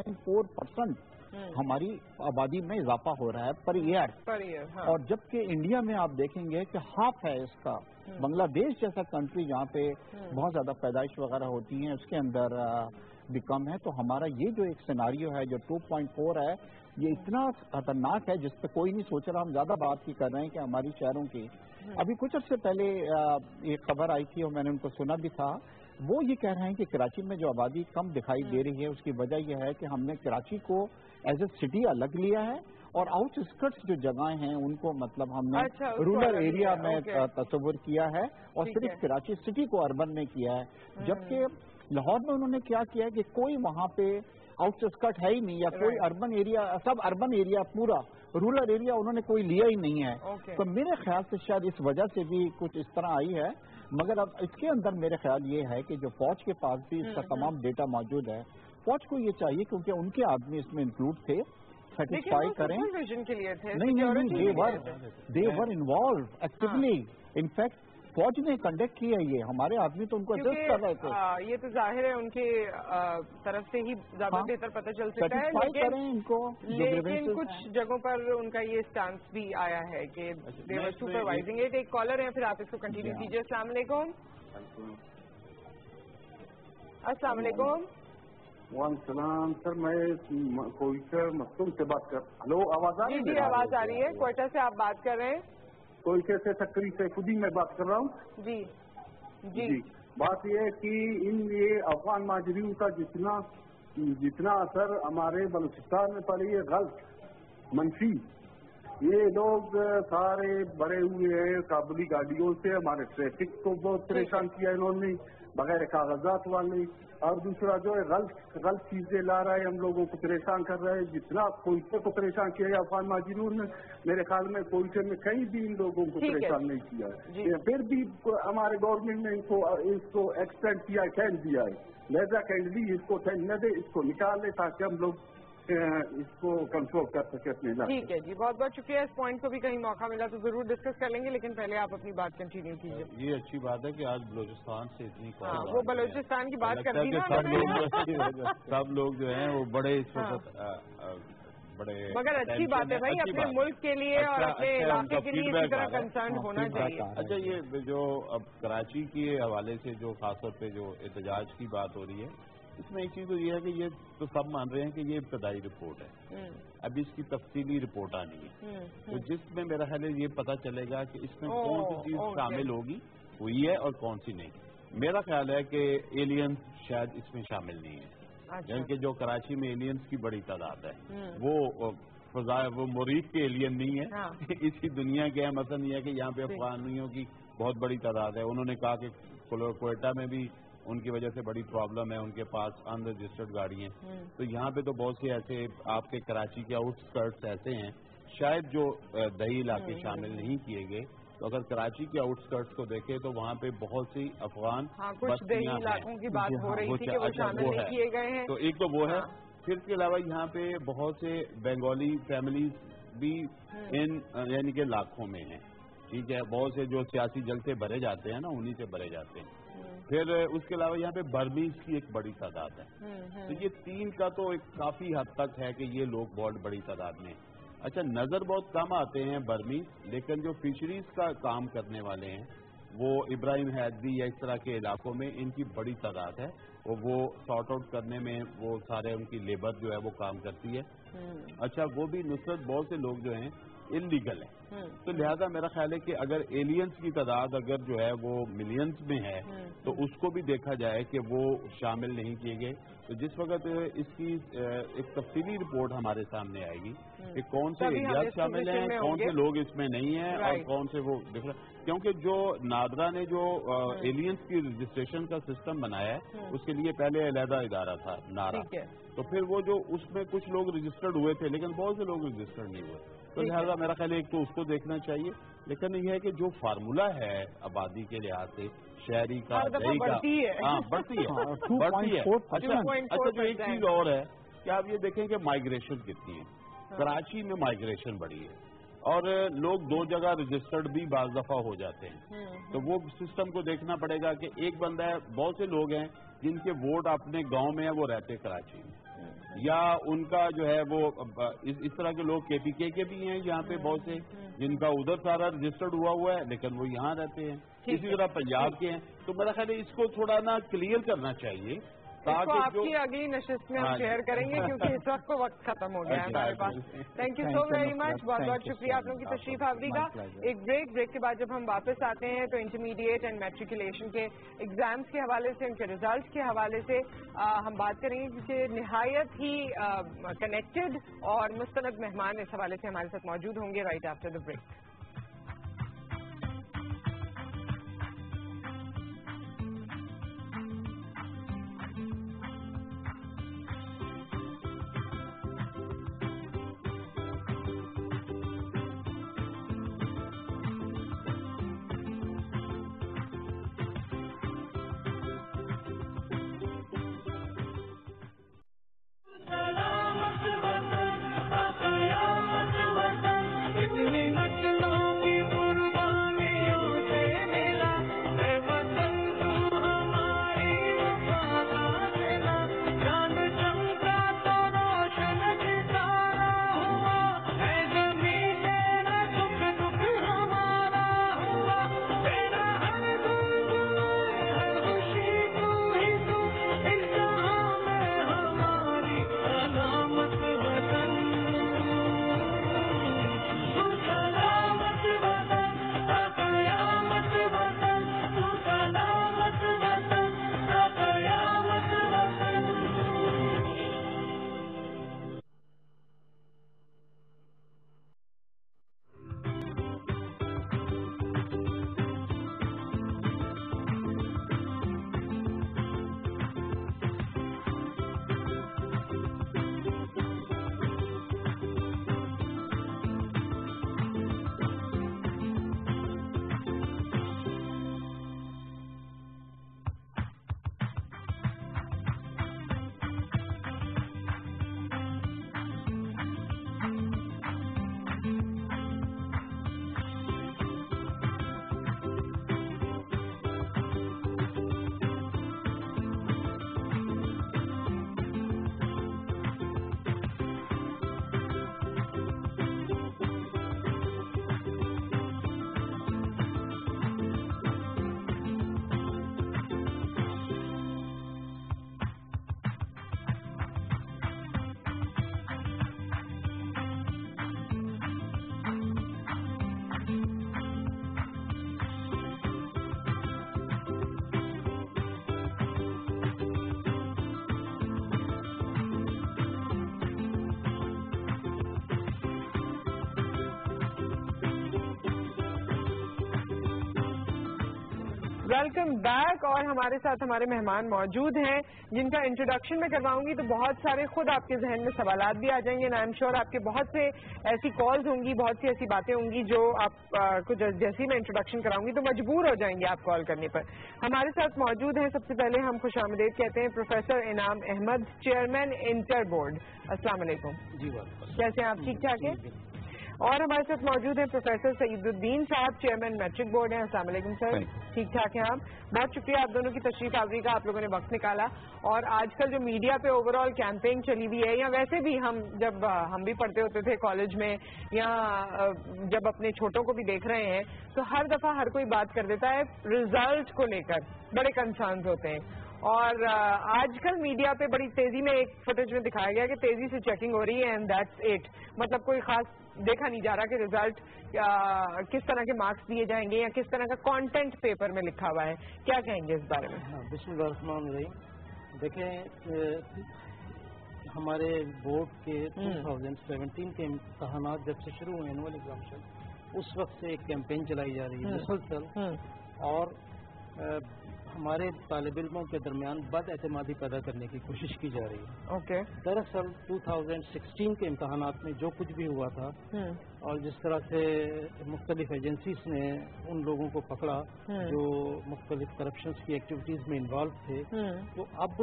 Speaker 2: 2.4% हमारी आबादी में इजाफा हो रहा है पर ईयर।
Speaker 1: हाँ।
Speaker 2: और जबकि इंडिया में आप देखेंगे कि हाफ है इसका। बांग्लादेश जैसा कंट्री जहाँ पे बहुत ज्यादा पैदाइश वगैरह होती है उसके अंदर भी कम है। तो हमारा ये जो एक सिनारियो है जो 2.4 है ये इतना खतरनाक है जिस पे कोई नहीं सोच रहा। हम ज्यादा बात ही कर रहे हैं कि हमारी शहरों की। अभी कुछ अर्से पहले एक खबर आई थी और मैंने उनको सुना भी था, वो ये कह रहे हैं कि कराची में जो आबादी कम दिखाई दे रही है उसकी वजह यह है कि हमने कराची को एज ए सिटी अलग लिया है और आउटस्कर्ट्स जो जगहें हैं उनको मतलब हमने रूरल एरिया में तस्वुर किया है और सिर्फ कराची सिटी को अर्बन में किया है। जबकि लाहौर में उन्होंने क्या किया है कि कोई वहाँ पे आउटस्कर्ट है ही नहीं या कोई अर्बन एरिया, सब अर्बन एरिया पूरा, रूरल एरिया उन्होंने कोई लिया ही नहीं है। तो मेरे ख्याल से शायद इस वजह से भी कुछ इस तरह आई है। मगर अब इसके अंदर मेरे ख्याल ये है कि जो फौज के पास भी इसका तमाम डेटा मौजूद है, फौज को ये चाहिए क्योंकि उनके आदमी इसमें इंक्लूड थे, सेटिस्फाई करें। नहीं, they were involve actively. In fact फौज ने कंडक्ट किया ये, हमारे आदमी तो उनको असिस्ट कर रहे थे।
Speaker 1: ये तो जाहिर है उनके तरफ से ही ज्यादा बेहतर पता चल सकता है, लेकिन कुछ जगहों पर उनका ये स्टांस भी आया है कि दे वर सुपरवाइजिंग इट। एक कॉलर है, फिर आप इसको कंटिन्यू कीजिए। अस्सलाम वालेकुम। अस्सलाम वालेकुम।
Speaker 6: वालेकुम सर, मैं कोयटा मखदूम से बात कर। हेलो, आवाज आ रही है?
Speaker 1: जी आवाज आ रही है। कोयटा से आप बात कर रहे हैं?
Speaker 6: कोयटे से सक्री सैफुद्दीन मैं बात कर रहा हूँ। जी। बात ये है कि ये अफगान माजरीन का जितना असर हमारे बलूचिस्तान में पड़ी है गलत, मनफी, ये लोग सारे भरे हुए हैं काबुली गाड़ियों से। हमारे ट्रैफिक को बहुत परेशान किया इन्होंने, बगैर कागजात वाले। और दूसरा जो है गलत चीजें ला रहा है, हम लोगों को परेशान कर रहा है। जितना कोयटे को परेशान किया है अफगान माजरून ने, मेरे ख्याल में कोयटे में कहीं भी इन लोगों को परेशान नहीं किया है। फिर भी हमारे गवर्नमेंट ने इसको एक्सटेंड किया है, कैंड दिया है। लिहाजा कैंडली इसको कैंड न दे, इसको निकाल ले ताकि हम लोग इसको कंट्रोल कर सके अपने इलाके।
Speaker 1: ठीक है जी, बहुत बहुत शुक्रिया। इस पॉइंट को भी कहीं मौका मिला तो जरूर डिस्कस कर लेंगे, लेकिन पहले आप अपनी बात कंटिन्यू कीजिए।
Speaker 4: ये अच्छी बात है कि आज बलूचिस्तान से इतनी
Speaker 1: वो बलूचिस्तान की बात कर दी ना।
Speaker 4: सब लोग जो हैं वो बड़े इस वक्त बड़े,
Speaker 1: मगर अच्छी बात है भाई, अपने मुल्क के लिए और अपने इलाके के लिए इसी तरह कंसर्न होना चाहिए।
Speaker 4: अच्छा, ये जो अब कराची के हवाले से जो खासतौर पे जो एहतजाज की बात हो रही है, اس میں ایک چیز تو یہ ہے کہ یہ تو سب مان رہے ہیں کہ یہ ابتدائی رپورٹ ہے، ابھی اس کی تفصیلی رپورٹ آنی ہے، تو جس میں میرا خیال ہے یہ پتہ چلے گا کہ اس میں کون سی چیز شامل ہوئی ہے اور کون سی نہیں۔ میرا خیال ہے کہ ایلینز شاید اس میں شامل نہیں ہے، یعنی کہ جو کراچی میں ایلینز کی بڑی تعداد ہے وہ مریخ کے ایلین نہیں ہے، اسی دنیا کے ہیں۔ مثلا یہ ہے کہ یہاں پہ افغانیوں کی بہت بڑی تعداد ہے، انہوں نے کہا کہ کوئٹہ میں بھی ان کی وجہ سے بڑی پرابلم ہے، ان کے پاس ان رجسٹرڈ گاڑی ہیں، تو یہاں پہ تو بہت سے ایسے آپ کے کراچی کے آؤٹ اسکرٹس ایسے ہیں شاید جو دیہی علاقے شامل نہیں کیے گئے، تو اگر کراچی کے آؤٹ اسکرٹس کو دیکھیں تو وہاں پہ بہت سی افغان
Speaker 1: دیہی علاقوں کی بات ہو رہی تھی کہ وہ شامل نہیں کیے گئے ہیں،
Speaker 4: تو ایک تو وہ ہے، پھر اس کے علاوہ یہاں پہ بہت سے بنگالی فیملیز بھی یعنی کہ لاکھوں میں ہیں، ٹھیک ہے، بہت سے جو سیاسی جلسے بھرے جاتے ہیں نا انہی سے بھرے جاتے ہیں۔ پھر اس کے علاوہ یہاں پہ برمیز کی ایک بڑی تعداد ہے، تو یہ تین کا تو ایک کافی حد تک ہے کہ یہ لوگ بہت بڑی تعداد میں۔ اچھا، نظر بہت کم آتے ہیں برمیز، لیکن جو فشریز کا کام کرنے والے ہیں وہ ابراہیم حیدری یا اس طرح کے علاقوں میں ان کی بڑی تعداد ہے، وہ سارٹ آؤٹ کرنے میں وہ سارے ان کی لیبر جو ہے وہ کام کرتی ہے۔ اچھا، وہ بھی نصرت بہت سے لوگ جو ہیں انلیگل ہیں، تو لہذا میرا خیال ہے کہ اگر ایلینز کی تعداد اگر جو ہے وہ ملینز میں ہے تو اس کو بھی دیکھا جائے کہ وہ شامل نہیں کیے گئے، تو جس وقت اس کی ایک تفصیلی رپورٹ ہمارے سامنے آئے گی کہ کون سے ایریاز شامل ہیں، کون سے لوگ اس میں نہیں ہیں اور کون سے وہ کیونکہ جو نادرا نے جو ایلینز کی رجسٹریشن کا سسٹم بنایا ہے اس کے لیے پہلے علیحدہ ادارہ تھا نارا، تو پھر وہ جو اس میں کچھ لوگ رجسٹرڈ ہوئے تھے لیکن بہت سے لوگ رجسٹرڈ نہیں ہوئے، تو لہٰذا میرا خیال ہے ایک تو اس کو دیکھنا چاہیے، لیکن یہ ہے کہ جو فارمولا ہے آبادی کے لحاظ سے شہری کا دیہی کا بڑھتی ہے۔ اچھا، جو ایک چیز اور ہے کہ آپ یہ دیکھیں کہ مائگریشن کتنی ہے، کراچی میں مائگریشن بڑی ہے اور لوگ دو جگہ رجسٹرڈ بھی بعض دفعہ ہو جاتے ہیں، تو وہ سسٹم کو دیکھنا پڑے گا کہ ایک بندہ ہے، بہت سے لوگ ہیں جن کے ووٹ اپنے گاؤں میں ہیں وہ رہتے کراچی میں، یا ان کا جو ہے وہ اس طرح کے لوگ کے پی کے بھی ہیں یہاں پہ بہت سے جن کا ادھر سارا رجسٹرڈ ہوا ہے لیکن وہ یہاں رہتے ہیں، اسی طرح پنجاب کے ہیں، تو میرا خیال ہے اس کو تھوڑا نا کلیئر کرنا چاہیے
Speaker 1: تاکہ آپ کی اگلی نشست میں ہم شیئر کریں گے کیونکہ اس وقت کو وقت ختم ہو گیا ہے ہمارے پاس۔ Thank you so very much, بہت بہت شکریہ آپ لوگوں کی تشریف آوری کا۔ ایک بریک کے بعد جب ہم واپس آتے ہیں تو انٹرمیڈیٹ اینڈ میٹریکولیشن کے ایگزامس کے حوالے سے، ان کے ریزلٹس کے حوالے سے ہم بات کریں گے کیونکہ نہایت ہی کنیکٹڈ اور مستند مہمان اس حوالے سے ہمارے ساتھ موجود ہوں گے right after the break.
Speaker 7: It's
Speaker 1: welcome back. اور ہمارے ساتھ ہمارے مہمان موجود ہیں جن کا انٹروڈکشن میں کرواؤں گی تو بہت سارے خود آپ کے ذہن میں سوالات بھی آ جائیں گے. آئی ایم شیور آپ کے بہت سے ایسی کالز ہوں گی, بہت سی ایسی باتیں ہوں گی جو آپ کو جیسی میں انٹروڈکشن کراؤں گی تو مجبور ہو جائیں گے آپ کال کرنے پر. ہمارے ساتھ موجود ہیں سب سے پہلے ہم خوش آمدید کہتے ہیں پروفیسر انعام احمد, چیئرمین انٹر بورڈ. السلام علیکم.
Speaker 7: جی
Speaker 1: کیسے ہیں آپ؟ ٹھیک ٹھاک ہیں. اور ہمارے ساتھ موجود ہیں پروفیسر سعید الدین صاحب, چیئرمین میٹرک بورڈ ہیں. السلام علیکم سر. ٹھیک ٹھاک ہیں آپ؟ بہت شکریہ آپ دونوں کی تشریف آوری کا, آپ لوگوں نے وقت نکالا. اور آج کل جو میڈیا پہ اوور آل کیمپین چلی ہوئی ہے, یا ویسے بھی جب ہم بھی پڑھتے ہوتے تھے کالج میں, یا جب اپنے چھوٹوں کو بھی دیکھ رہے ہیں, تو ہر دفعہ ہر کوئی بات کر دیتا ہے ریزلٹ کو لے کر, بڑے کنسرنز ہوتے ہیں. اور آج کل میڈیا پہ بڑی تیزی میں ایک فوٹیج میں دکھایا گیا کہ تیزی سے چیکنگ ہو رہی ہے اینڈ دیٹس اٹ. مطلب کوئی خاص دیکھا نہیں جا رہا کہ ریزلٹ کس طرح کے مارکس دیے جائیں گے یا کس طرح کا کانٹینٹ پیپر میں لکھا ہوا ہے. کیا کہیں گے اس بارے میں؟
Speaker 7: بسم اللہ الرحمن الرحیم. دیکھیں, ہمارے بورڈ کے 2017 کے امتحانات جب سے شروع ہوئے, اینول ایگزامشن, اس وقت سے ایک کیمپین چلائی جا رہی ہے مسلسل, اور ہمارے طالب علموں کے درمیان بد اعتمادی پیدا کرنے کی کوشش کی جا رہی ہے.
Speaker 1: اوکے.
Speaker 7: دراصل 2016 کے امتحانات میں جو کچھ بھی ہوا تھا اور جس طرح سے مختلف ایجنسیز نے ان لوگوں کو پکڑا جو مختلف کرپشنز کی ایکٹیویٹیز میں انوالو تھے, تو اب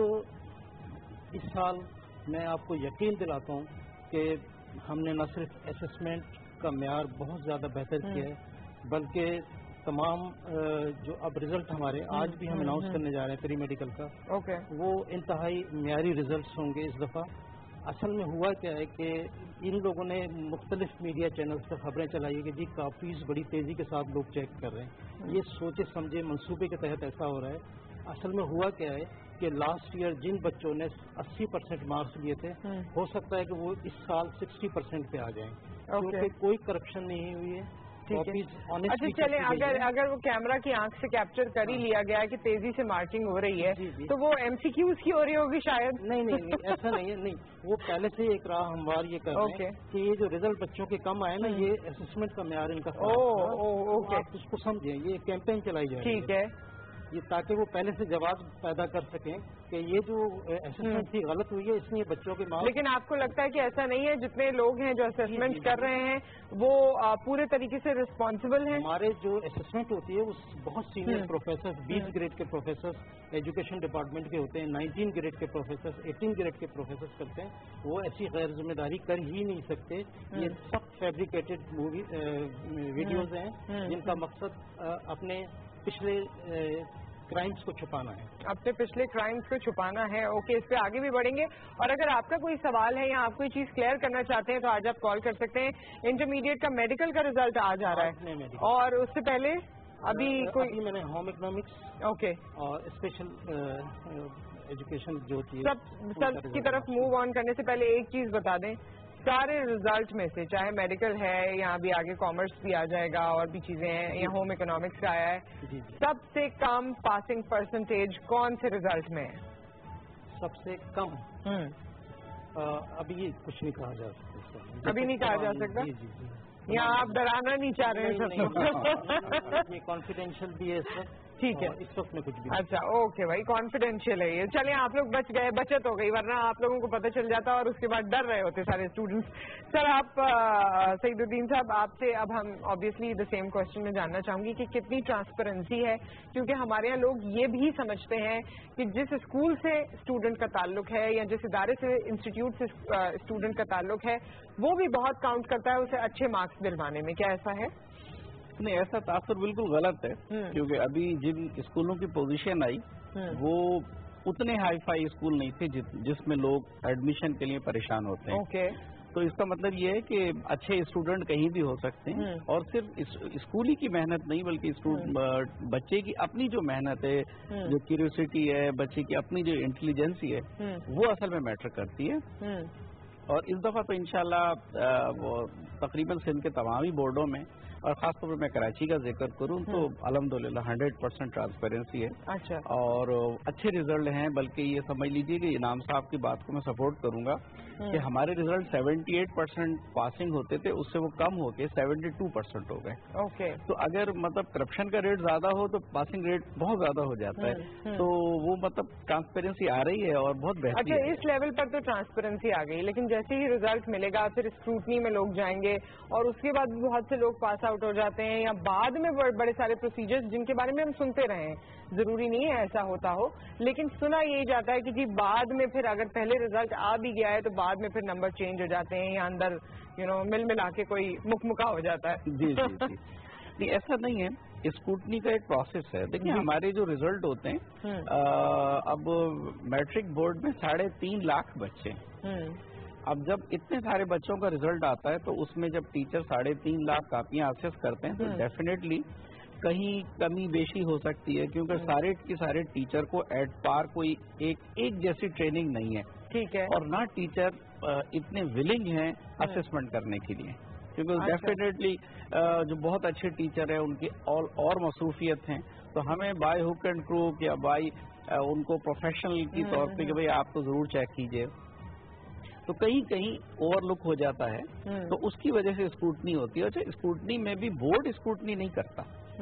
Speaker 7: اس سال میں آپ کو یقین دلاتا ہوں کہ ہم نے نہ صرف اسسمنٹ کا معیار بہت زیادہ بہتر کیا ہے, بلکہ تمام جو اب رزلٹ ہمارے آج بھی ہم اناؤنس کرنے جا رہے ہیں پری میڈیکل کا, وہ انتہائی معیاری رزلٹس ہوں گے اس دفعہ. اصل میں ہوا کیا ہے کہ ان لوگوں نے مختلف میڈیا چینلز پر خبریں چلائی کہ جی کاپیز بڑی تیزی کے ساتھ لوگ چیک کر رہے ہیں. یہ سوچے سمجھے منصوبے کے تحت ایسا ہو رہا ہے. اصل میں ہوا کیا ہے کہ لاسٹ ایئر جن بچوں نے 80% مارکس لیے تھے, ہو سکتا ہے کہ وہ اس سال 60% پہ آ جائیں, کیونکہ کوئی کرپشن نہیں ہوئی ہے.
Speaker 1: اچھا چلیں, اگر وہ کیمرہ کی آنکھ سے کیپچر کر ہی لیا گیا ہے کہ تیزی سے مارکنگ ہو رہی ہے, تو وہ ایم سی کیوز کی ہو رہی ہوگی شاید.
Speaker 7: نہیں ایسا نہیں ہے. نہیں, وہ پہلے سے ایک راہ ہموار یہ کر رہے ہیں کہ یہ جو رزلٹ بچوں کے کم آئے نا, یہ اسسمنٹ کا معیار ان کا آپ اس کو سمجھیں. یہ کیمپین چلائی جائے.
Speaker 1: ٹھیک ہے,
Speaker 7: یہ تاکہ وہ پہلے سے جواب پیدا کر سکیں کہ یہ جو اسسمنٹ تھی غلط ہوئی ہے, اس لیے بچوں کے مارکس.
Speaker 1: لیکن آپ کو لگتا ہے کہ ایسا نہیں ہے, جتنے لوگ ہیں جو اسسمنٹ کر رہے ہیں وہ پورے طریقے سے رسپانسبل ہیں؟
Speaker 7: ہمارے جو اسسمنٹ ہوتی ہے وہ بہت سینئر پروفیسر, 20 گریڈ کے پروفیسر ایجوکیشن ڈپارٹمنٹ کے ہوتے ہیں, 19 گریڈ کے پروفیسر, 18 گریڈ کے پروفیسر کرتے ہیں. وہ ایسی غیر ذمہ داری کر ہی نہیں سکتے. یہ سب فیبریکیٹڈ ویڈیوز ہیں جن کا مقصد اپنے پچھلے کرائمز کو چھپانا ہے.
Speaker 1: اپنے پچھلے کرائمز کو چھپانا ہے. اوکے, اس پہ آگے بھی بڑھیں گے. اور اگر آپ کا کوئی سوال ہے یا آپ کوئی چیز کلیئر کرنا چاہتے ہیں تو آج آپ کال کر سکتے ہیں. انٹرمیڈیٹ کا میڈیکل کا رزلٹ آج آ رہا ہے, اور اس سے پہلے ابھی
Speaker 7: میں نے ہوم اکنامکس
Speaker 1: اوکے
Speaker 7: اور اسپیشل ایجوکیشن جو ہوتی ہے
Speaker 1: سب کی طرف موو آن کرنے سے پہلے ایک چیز بتا دیں, سارے رزلٹ میں سے چاہے میڈیکل ہے یا ابھی آگے کامرس بھی آ جائے گا اور بھی چیزیں ہیں, یا ہوم اکنامکس کا آیا ہے, سب سے کم پاسنگ پرسنٹیج کون سے رزلٹ میں ہے؟
Speaker 7: سب سے کم ابھی کچھ نہیں کہا جا سکتا.
Speaker 1: ابھی نہیں کہا جا سکتا, یا آپ ڈرانا نہیں چاہ رہے ہیں؟
Speaker 7: یہ کانفیڈینشیل بھی ہے سر.
Speaker 1: ٹھیک ہے,
Speaker 7: اس وقت میں کچھ بھی.
Speaker 1: اچھا اوکے بھائی, کانفیڈینشیل ہے یہ. چلیں آپ لوگ بچ گئے, بچت ہو گئی, ورنہ آپ لوگوں کو پتہ چل جاتا اور اس کے بعد ڈر رہے ہوتے سارے اسٹوڈنٹس. سر آپ سعید الدین صاحب, آپ سے اب ہم آبویسلی دا سیم کوشچن میں جاننا چاہوں گی کہ کتنی ٹرانسپیرنسی ہے, کیونکہ ہمارے یہاں لوگ یہ بھی سمجھتے ہیں کہ جس اسکول سے اسٹوڈنٹ کا تعلق ہے یا جس ادارے سے انسٹیٹیوٹ سے اسٹوڈنٹ کا تعلق ہے وہ بھی بہت کاؤنٹ کرتا ہے اسے اچھے مارکس دلوانے میں. کیا ایسا ہے؟
Speaker 2: نہیں, ایسا تاثر بالکل غلط ہے, کیونکہ ابھی جن اسکولوں کی پوزیشن آئی وہ اتنے ہائی فائی اسکول نہیں تھے جس میں لوگ ایڈمیشن کے لیے پریشان ہوتے ہیں. تو اس کا مطلب یہ ہے کہ اچھے اسٹوڈنٹ کہیں بھی ہو سکتے ہیں, اور صرف اسکولی کی محنت نہیں بلکہ بچے کی اپنی جو محنت ہے, جو کیوریوسٹی ہے, بچے کی اپنی جو انٹیلیجنسی ہے, وہ اصل میں میٹر کرتی ہے. اور اس دفعہ تو انشاءاللہ تقریباً سندھ کے تمام ہی بورڈوں میں اور خاص طور پر میں کراچی کا ذکر کروں تو الحمدللہ 100% ٹرانسپیرنسی ہے.
Speaker 1: اچھا.
Speaker 2: اور اچھے ریزلٹ ہیں, بلکہ یہ سمجھ لیجیے کہ انعام صاحب کی بات کو میں سپورٹ کروں گا کہ ہمارے ریزلٹ 78% پاسنگ ہوتے تھے, اس سے وہ کم ہو کے 72% ہو گئے.
Speaker 1: اوکے.
Speaker 2: تو اگر مطلب کرپشن کا ریٹ زیادہ ہو تو پاسنگ ریٹ بہت زیادہ ہو جاتا ہے. تو وہ مطلب ٹرانسپیرنسی آ رہی ہے اور بہت بہتر.
Speaker 1: اچھا, اس لیول پر تو ٹرانسپیرنسی آ گئی, لیکن جیسے ہی ریزلٹ ملے گا پھر اسکروٹنی میں لوگ جائیں گے اور اس کے بعد بہت سے لوگ پاس آؤٹ ہو جاتے ہیں, یا بعد میں بڑے سارے پروسیجرز جن کے بارے میں ہم سنتے رہے ہیں, ضروری نہیں ہے ایسا ہوتا ہو, لیکن سنا یہی جاتا ہے کہ جی بعد میں پھر اگر پہلے ریزلٹ آ بھی گیا ہے تو بعد میں پھر نمبر چینج ہو جاتے ہیں, یا اندر مل ملا کے کوئی مکمکا ہو جاتا ہے.
Speaker 2: جی جی جی نہیں, ایسا نہیں ہے. اسکروٹنی کا ایک پروسیس ہے. دیکھیں ہمارے جو ریزلٹ ہوتے ہیں, اب میٹرک بورڈ میں 3.5 لاکھ بچے ہیں. اب جب اتنے سارے بچوں کا ریزلٹ آتا ہے تو اس میں جب ٹیچر 3.5 لاکھ کاپیاں ایکسس کرتے ہیں تو ڈیفینیٹلی کہیں کمی بیشی ہو سکتی ہے, کیونکہ سارے کے سارے ٹیچر کو ایٹ پار کوئی ایک جیسی ٹریننگ نہیں ہے.
Speaker 1: ٹھیک ہے. اور
Speaker 2: نہ ٹیچر اتنے ولنگ ہیں اسسمنٹ کرنے کے لیے, کیونکہ ڈیفینیٹلی جو بہت اچھے ٹیچر ہیں ان کی اور مصروفیت ہیں, تو ہمیں بائی ہک اینڈ کروک یا بائی ان کو پروفیشنل کی طور پہ کہ بھئی آپ تو ضرور چیک کیجئے, تو کہیں اوور لک ہو جاتا ہے. تو اس کی وجہ سے اسکروٹنی ہوتی ہے. اچھا, اسکروٹنی میں بھی بورڈ اسکروٹنی نہیں کرتا.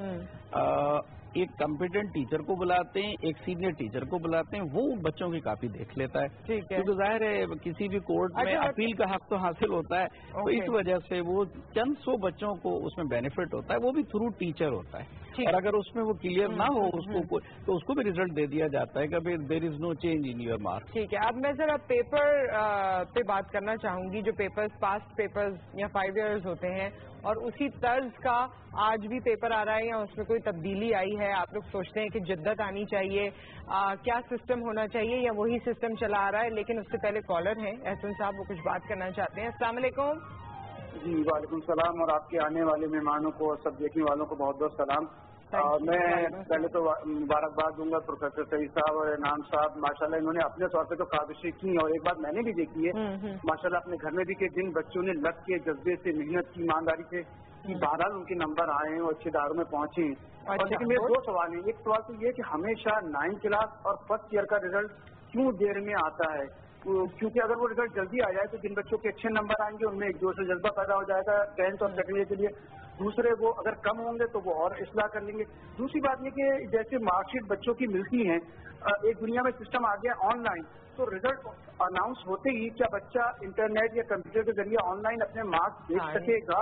Speaker 2: ایک کمپیٹنٹ ٹیچر کو بلاتے ہیں, ایک سینئر ٹیچر کو بلاتے ہیں, وہ بچوں کی کاپی دیکھ لیتا ہے. کیونکہ ظاہر ہے کسی بھی کورٹ میں اپیل کا حق تو حاصل ہوتا ہے, تو اس وجہ سے وہ چند سو بچوں کو اس میں بینیفٹ ہوتا ہے, وہ بھی تھرو ٹیچر ہوتا ہے. اور اگر اس میں وہ کلیئر نہ ہو تو اس کو بھی ریزلٹ دے دیا جاتا ہے کہ there is no change in your mark.
Speaker 1: ٹھیک ہے. اب میں ذرا پیپر پہ بات کرنا چاہوں گی, جو پیپرز پاسٹ پیپرز یا 5 ایئرز ہوتے ہیں, اور اسی طرز کا آج بھی پیپر آ رہا ہے یا اس میں کوئی تبدیلی آئی ہے؟ آپ لوگ سوچتے ہیں کہ جدت آنی چاہیے, کیا سسٹم ہونا چاہیے, یا وہی سسٹم چلا آ رہا ہے؟ لیکن اس سے پہلے کالر ہیں احسن صاحب, وہ کچھ بات کرنا چاہتے ہیں. السلام علیکم.
Speaker 6: جی وعلیکم السلام, اور آپ کے آنے والے مہمانوں کو اور سب دیکھنے والوں کو بہت بہت سلام. میں پہلے تو مبارکباد دوں گا پروفیسر سعید صاحب اور انعام صاحب, ماشاءاللہ انہوں نے اپنے طور پہ تو کاوشیں کی, اور ایک بات میں نے بھی دیکھی ہے ماشاءاللہ اپنے گھر میں بھی کہ جن بچوں نے لگ کے جذبے سے محنت کی, ایمانداری سے, بہرحال ان کے نمبر آئے ہیں اور اچھے اداروں میں پہنچے ہیں. اور لیکن میرے 2 سوال ہیں. ایک سوال تو یہ کہ ہمیشہ 9 کلاس اور فرسٹ ایئر کا ریزلٹ کیوں دیر میں آتا ہے؟ کیونکہ اگر وہ ریزلٹ جلدی آ جائے تو جن بچوں کے اچھے نمبر آئیں گے ان میں ایک دوسرے جذبہ پیدا ہو جائے گا 10th اور سیکنڈ ایئر کے لیے. دوسرے وہ اگر کم ہوں گے تو وہ اور اصلاح کر لیں گے. دوسری بات یہ کہ جیسے مارک شیٹ بچوں کی ملتی ہیں, ایک دنیا میں سسٹم آ گیا آن لائن, تو ریزلٹ اناؤنس ہوتے ہی کیا بچہ انٹرنیٹ یا کمپیوٹر کے ذریعے آن لائن اپنے مارکس دیکھ سکے گا؟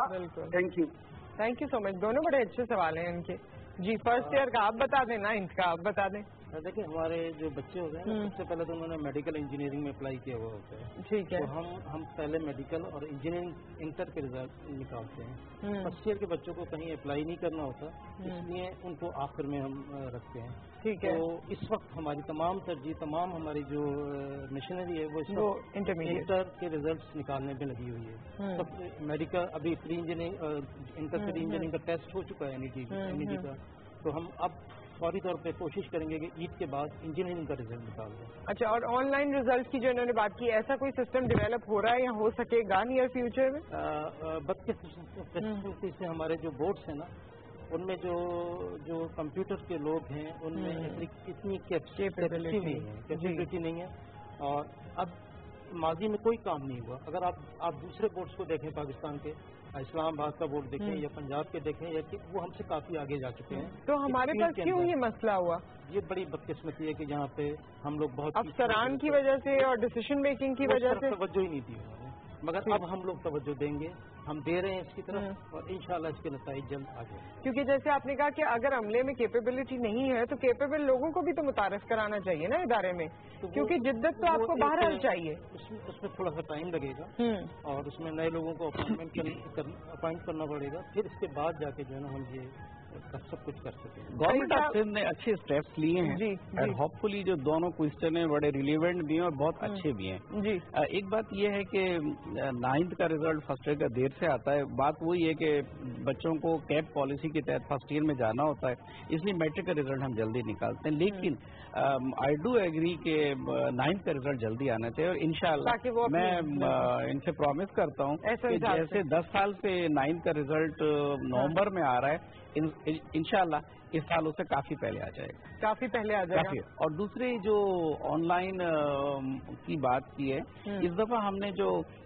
Speaker 6: تھینک یو
Speaker 1: سو مچ. دونوں بڑے اچھے سوال ہیں ان کے. جی فرسٹ ایئر کا آپ بتا دیں, 9th کا آپ بتا دیں.
Speaker 7: دیکھیں ہمارے جو بچے ہوتے ہیں سب سے پہلے تو انہوں نے میڈیکل انجینئرنگ میں اپلائی کیا ہوا ہوتا ہے.
Speaker 1: ٹھیک ہے.
Speaker 7: تو ہم پہلے میڈیکل اور انجینئرنگ انٹر کے ریزلٹ نکالتے ہیں. فرسٹ ایئر کے بچوں کو کہیں اپلائی نہیں کرنا ہوتا, اس لیے ان کو آخر میں ہم رکھتے ہیں.
Speaker 1: ٹھیک ہے.
Speaker 7: تو اس وقت ہماری تمام ترجیح, تمام ہماری جو مشینری ہے وہ اس وقت انٹر کے ریزلٹس نکالنے پہ لگی ہوئی ہے. سب میڈیکل ابھی pre engineering inter pre engineering کا ٹیسٹ ہو چکا ہے این ای ٹی کا, تو ہم اب فوری طور پہ کوشش کریں گے کہ عید کے بعد انجینئرنگ کا ریزلٹ نکال دیں.
Speaker 1: اچھا, اور آن لائن ریزلٹ کی جو انہوں نے بات کی, ایسا کوئی سسٹم ڈیولپ ہو رہا ہے یا ہو سکے گا نیئر فیوچر میں؟
Speaker 7: بدقسمتی سے ہمارے جو بورڈس ہیں نا, ان میں جو کمپیوٹر کے لوگ ہیں ان میں اتنی کیپیسٹی نہیں ہے. اور اب ماضی میں کوئی کام نہیں ہوا. اگر آپ دوسرے بورڈس کو دیکھیں, پاکستان کے اسلام آباد کا بورڈ دیکھیں یا پنجاب کے دیکھیں, یا کہ وہ ہم سے کافی آگے جا چکے ہیں.
Speaker 1: تو ہمارے پاس کیوں یہ مسئلہ ہوا؟
Speaker 7: یہ بڑی بدقسمتی ہے کہ جہاں پہ ہم لوگ بہت
Speaker 1: افسران کی وجہ سے اور ڈیسیشن میکنگ کی وجہ سے
Speaker 7: توجہ ہی نہیں دی انہوں نے, مگر اب ہم لوگ توجہ دیں گے, ہم دے رہے ہیں اس کی طرف, اور انشاءاللہ اس کے نتائج جلد آ جائیں گے.
Speaker 1: کیونکہ جیسے آپ نے کہا کہ اگر عملے میں کیپیبلٹی نہیں ہے تو کیپیبل لوگوں کو بھی تو متعارف کرانا چاہیے نا ادارے میں, کیونکہ جدت تو آپ کو بہرحال چاہیے.
Speaker 7: اس میں تھوڑا سا ٹائم لگے گا, اور اس میں نئے لوگوں کو اپائنٹ کرنا پڑے گا. پھر اس کے بعد جا کے جو ہے نا ہم یہ सब कुछ कर सकें।
Speaker 2: गवर्नमेंट ऑफ सिंध ने अच्छे स्टेप्स लिए हैं और होपफुली जो दोनों क्वेश्चन हैं बड़े रिलेवेंट भी हैं और बहुत अच्छे भी हैं।
Speaker 1: जी
Speaker 2: एक बात यह है कि 9th का रिजल्ट फर्स्ट ईयर का देर से आता है। बात वही है कि बच्चों को कैप पॉलिसी के तहत फर्स्ट ईयर में जाना होता है, इसलिए मैट्रिक का रिजल्ट हम जल्दी निकालते हैं। लेकिन आई डू एग्री कि 9th का रिजल्ट जल्दी आना चाहिए और इंशाल्लाह मैं इनसे प्रॉमिस करता हूँ कि जैसे 10 साल से 9th का रिजल्ट नवंबर में आ रहा है, इंशाल्लाह इस साल उससे काफी पहले आ जाएगा,
Speaker 1: काफी पहले आ जाएगा।
Speaker 2: और दूसरी जो ऑनलाइन की बात की है, इस दफा हमने जो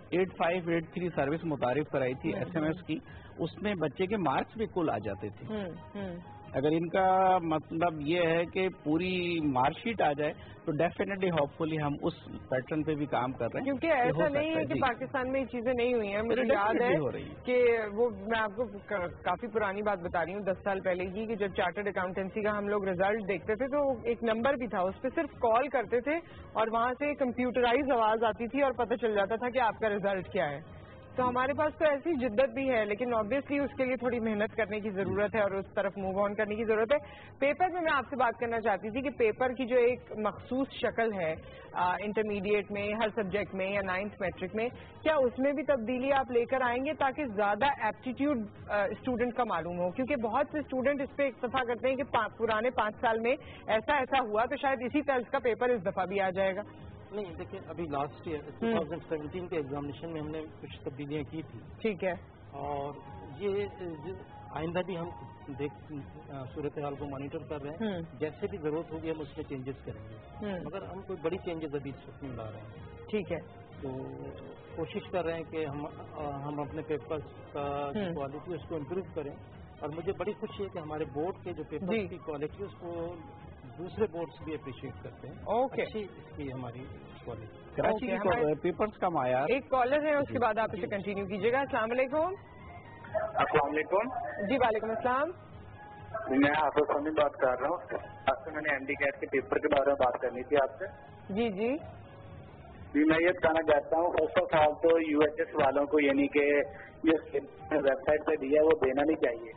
Speaker 2: 8583 सर्विस मुतारिफ कराई थी SMS की, उसमें बच्चे के मार्क्स भी कुल आ जाते थे। अगर इनका मतलब ये है कि पूरी मार्कशीट आ जाए तो डेफिनेटली होपफुली हम उस पैटर्न पे भी काम कर रहे हैं,
Speaker 1: क्योंकि ऐसा नहीं है कि पाकिस्तान में ये चीजें नहीं हुई हैं। मुझे याद है कि वो मैं आपको काफी पुरानी बात बता रही हूँ, 10 साल पहले की, कि जब चार्टर्ड अकाउंटेंसी का हम लोग रिजल्ट देखते थे तो एक नंबर भी था, उस पर सिर्फ कॉल करते थे और वहाँ से कंप्यूटराइज आवाज आती थी और पता चल जाता था कि आपका रिजल्ट क्या है। तो हमारे पास तो ऐसी जिद्दत भी है, लेकिन ऑब्वियसली उसके लिए थोड़ी मेहनत करने की जरूरत है और उस तरफ मूव ऑन करने की जरूरत है। पेपर में मैं आपसे बात करना चाहती थी कि पेपर की जो एक मखसूस शक्ल है इंटरमीडिएट में, हर सब्जेक्ट में या 9th मैट्रिक में, क्या उसमें भी तब्दीली आप लेकर आएंगे ताकि ज्यादा एप्टीट्यूड स्टूडेंट का मालूम हो? क्योंकि बहुत से स्टूडेंट इस पे इत्तफा करते हैं कि पुराने 5 साल में ऐसा हुआ तो शायद इसी तर्ज का पेपर इस दफा भी आ जाएगा।
Speaker 7: नहीं, देखिए अभी लास्ट ईयर 2017 के एग्जामिनेशन में हमने कुछ तब्दीलियां की थी। ठीक है। और ये आइंदा भी हम सूरत हाल को मॉनिटर कर रहे हैं, जैसे भी जरूरत होगी हम उसमें चेंजेस करेंगे, मगर हम कोई बड़ी चेंजेस अभी इस वक्त नहीं ला रहे हैं। ठीक है। तो कोशिश कर रहे हैं कि हम अपने पेपर्स का जो क्वालिटी है उसको इम्प्रूव करें, और मुझे बड़ी खुशी है कि हमारे बोर्ड के जो पेपर की क्वालिटी है उसको दूसरे बोर्ड्स भी अप्रिशिएट करते हैं। ओके। अच्छी इसकी हमारी क्वालिटी।
Speaker 2: कराची के पेपर्स का मायार।
Speaker 1: एक कॉलर है, उसके बाद आप इसे कंटिन्यू कीजिएगा। अस्सलाम वालेकुम।
Speaker 8: अस्सलाम वालेकुम।
Speaker 1: जी वालेकुम अस्सलाम।
Speaker 8: मैं हाफिज समीम बात कर रहा हूँ। आपसे मैंने MD-CAT के पेपर के बारे में बात करनी थी आपसे।
Speaker 1: जी जी
Speaker 8: जी, मैं ये बताना चाहता हूँ, फर्स्ट ऑफ ऑल तो UHS वालों को यानी कि ये वेबसाइट पे दिया है वो देना नहीं चाहिए।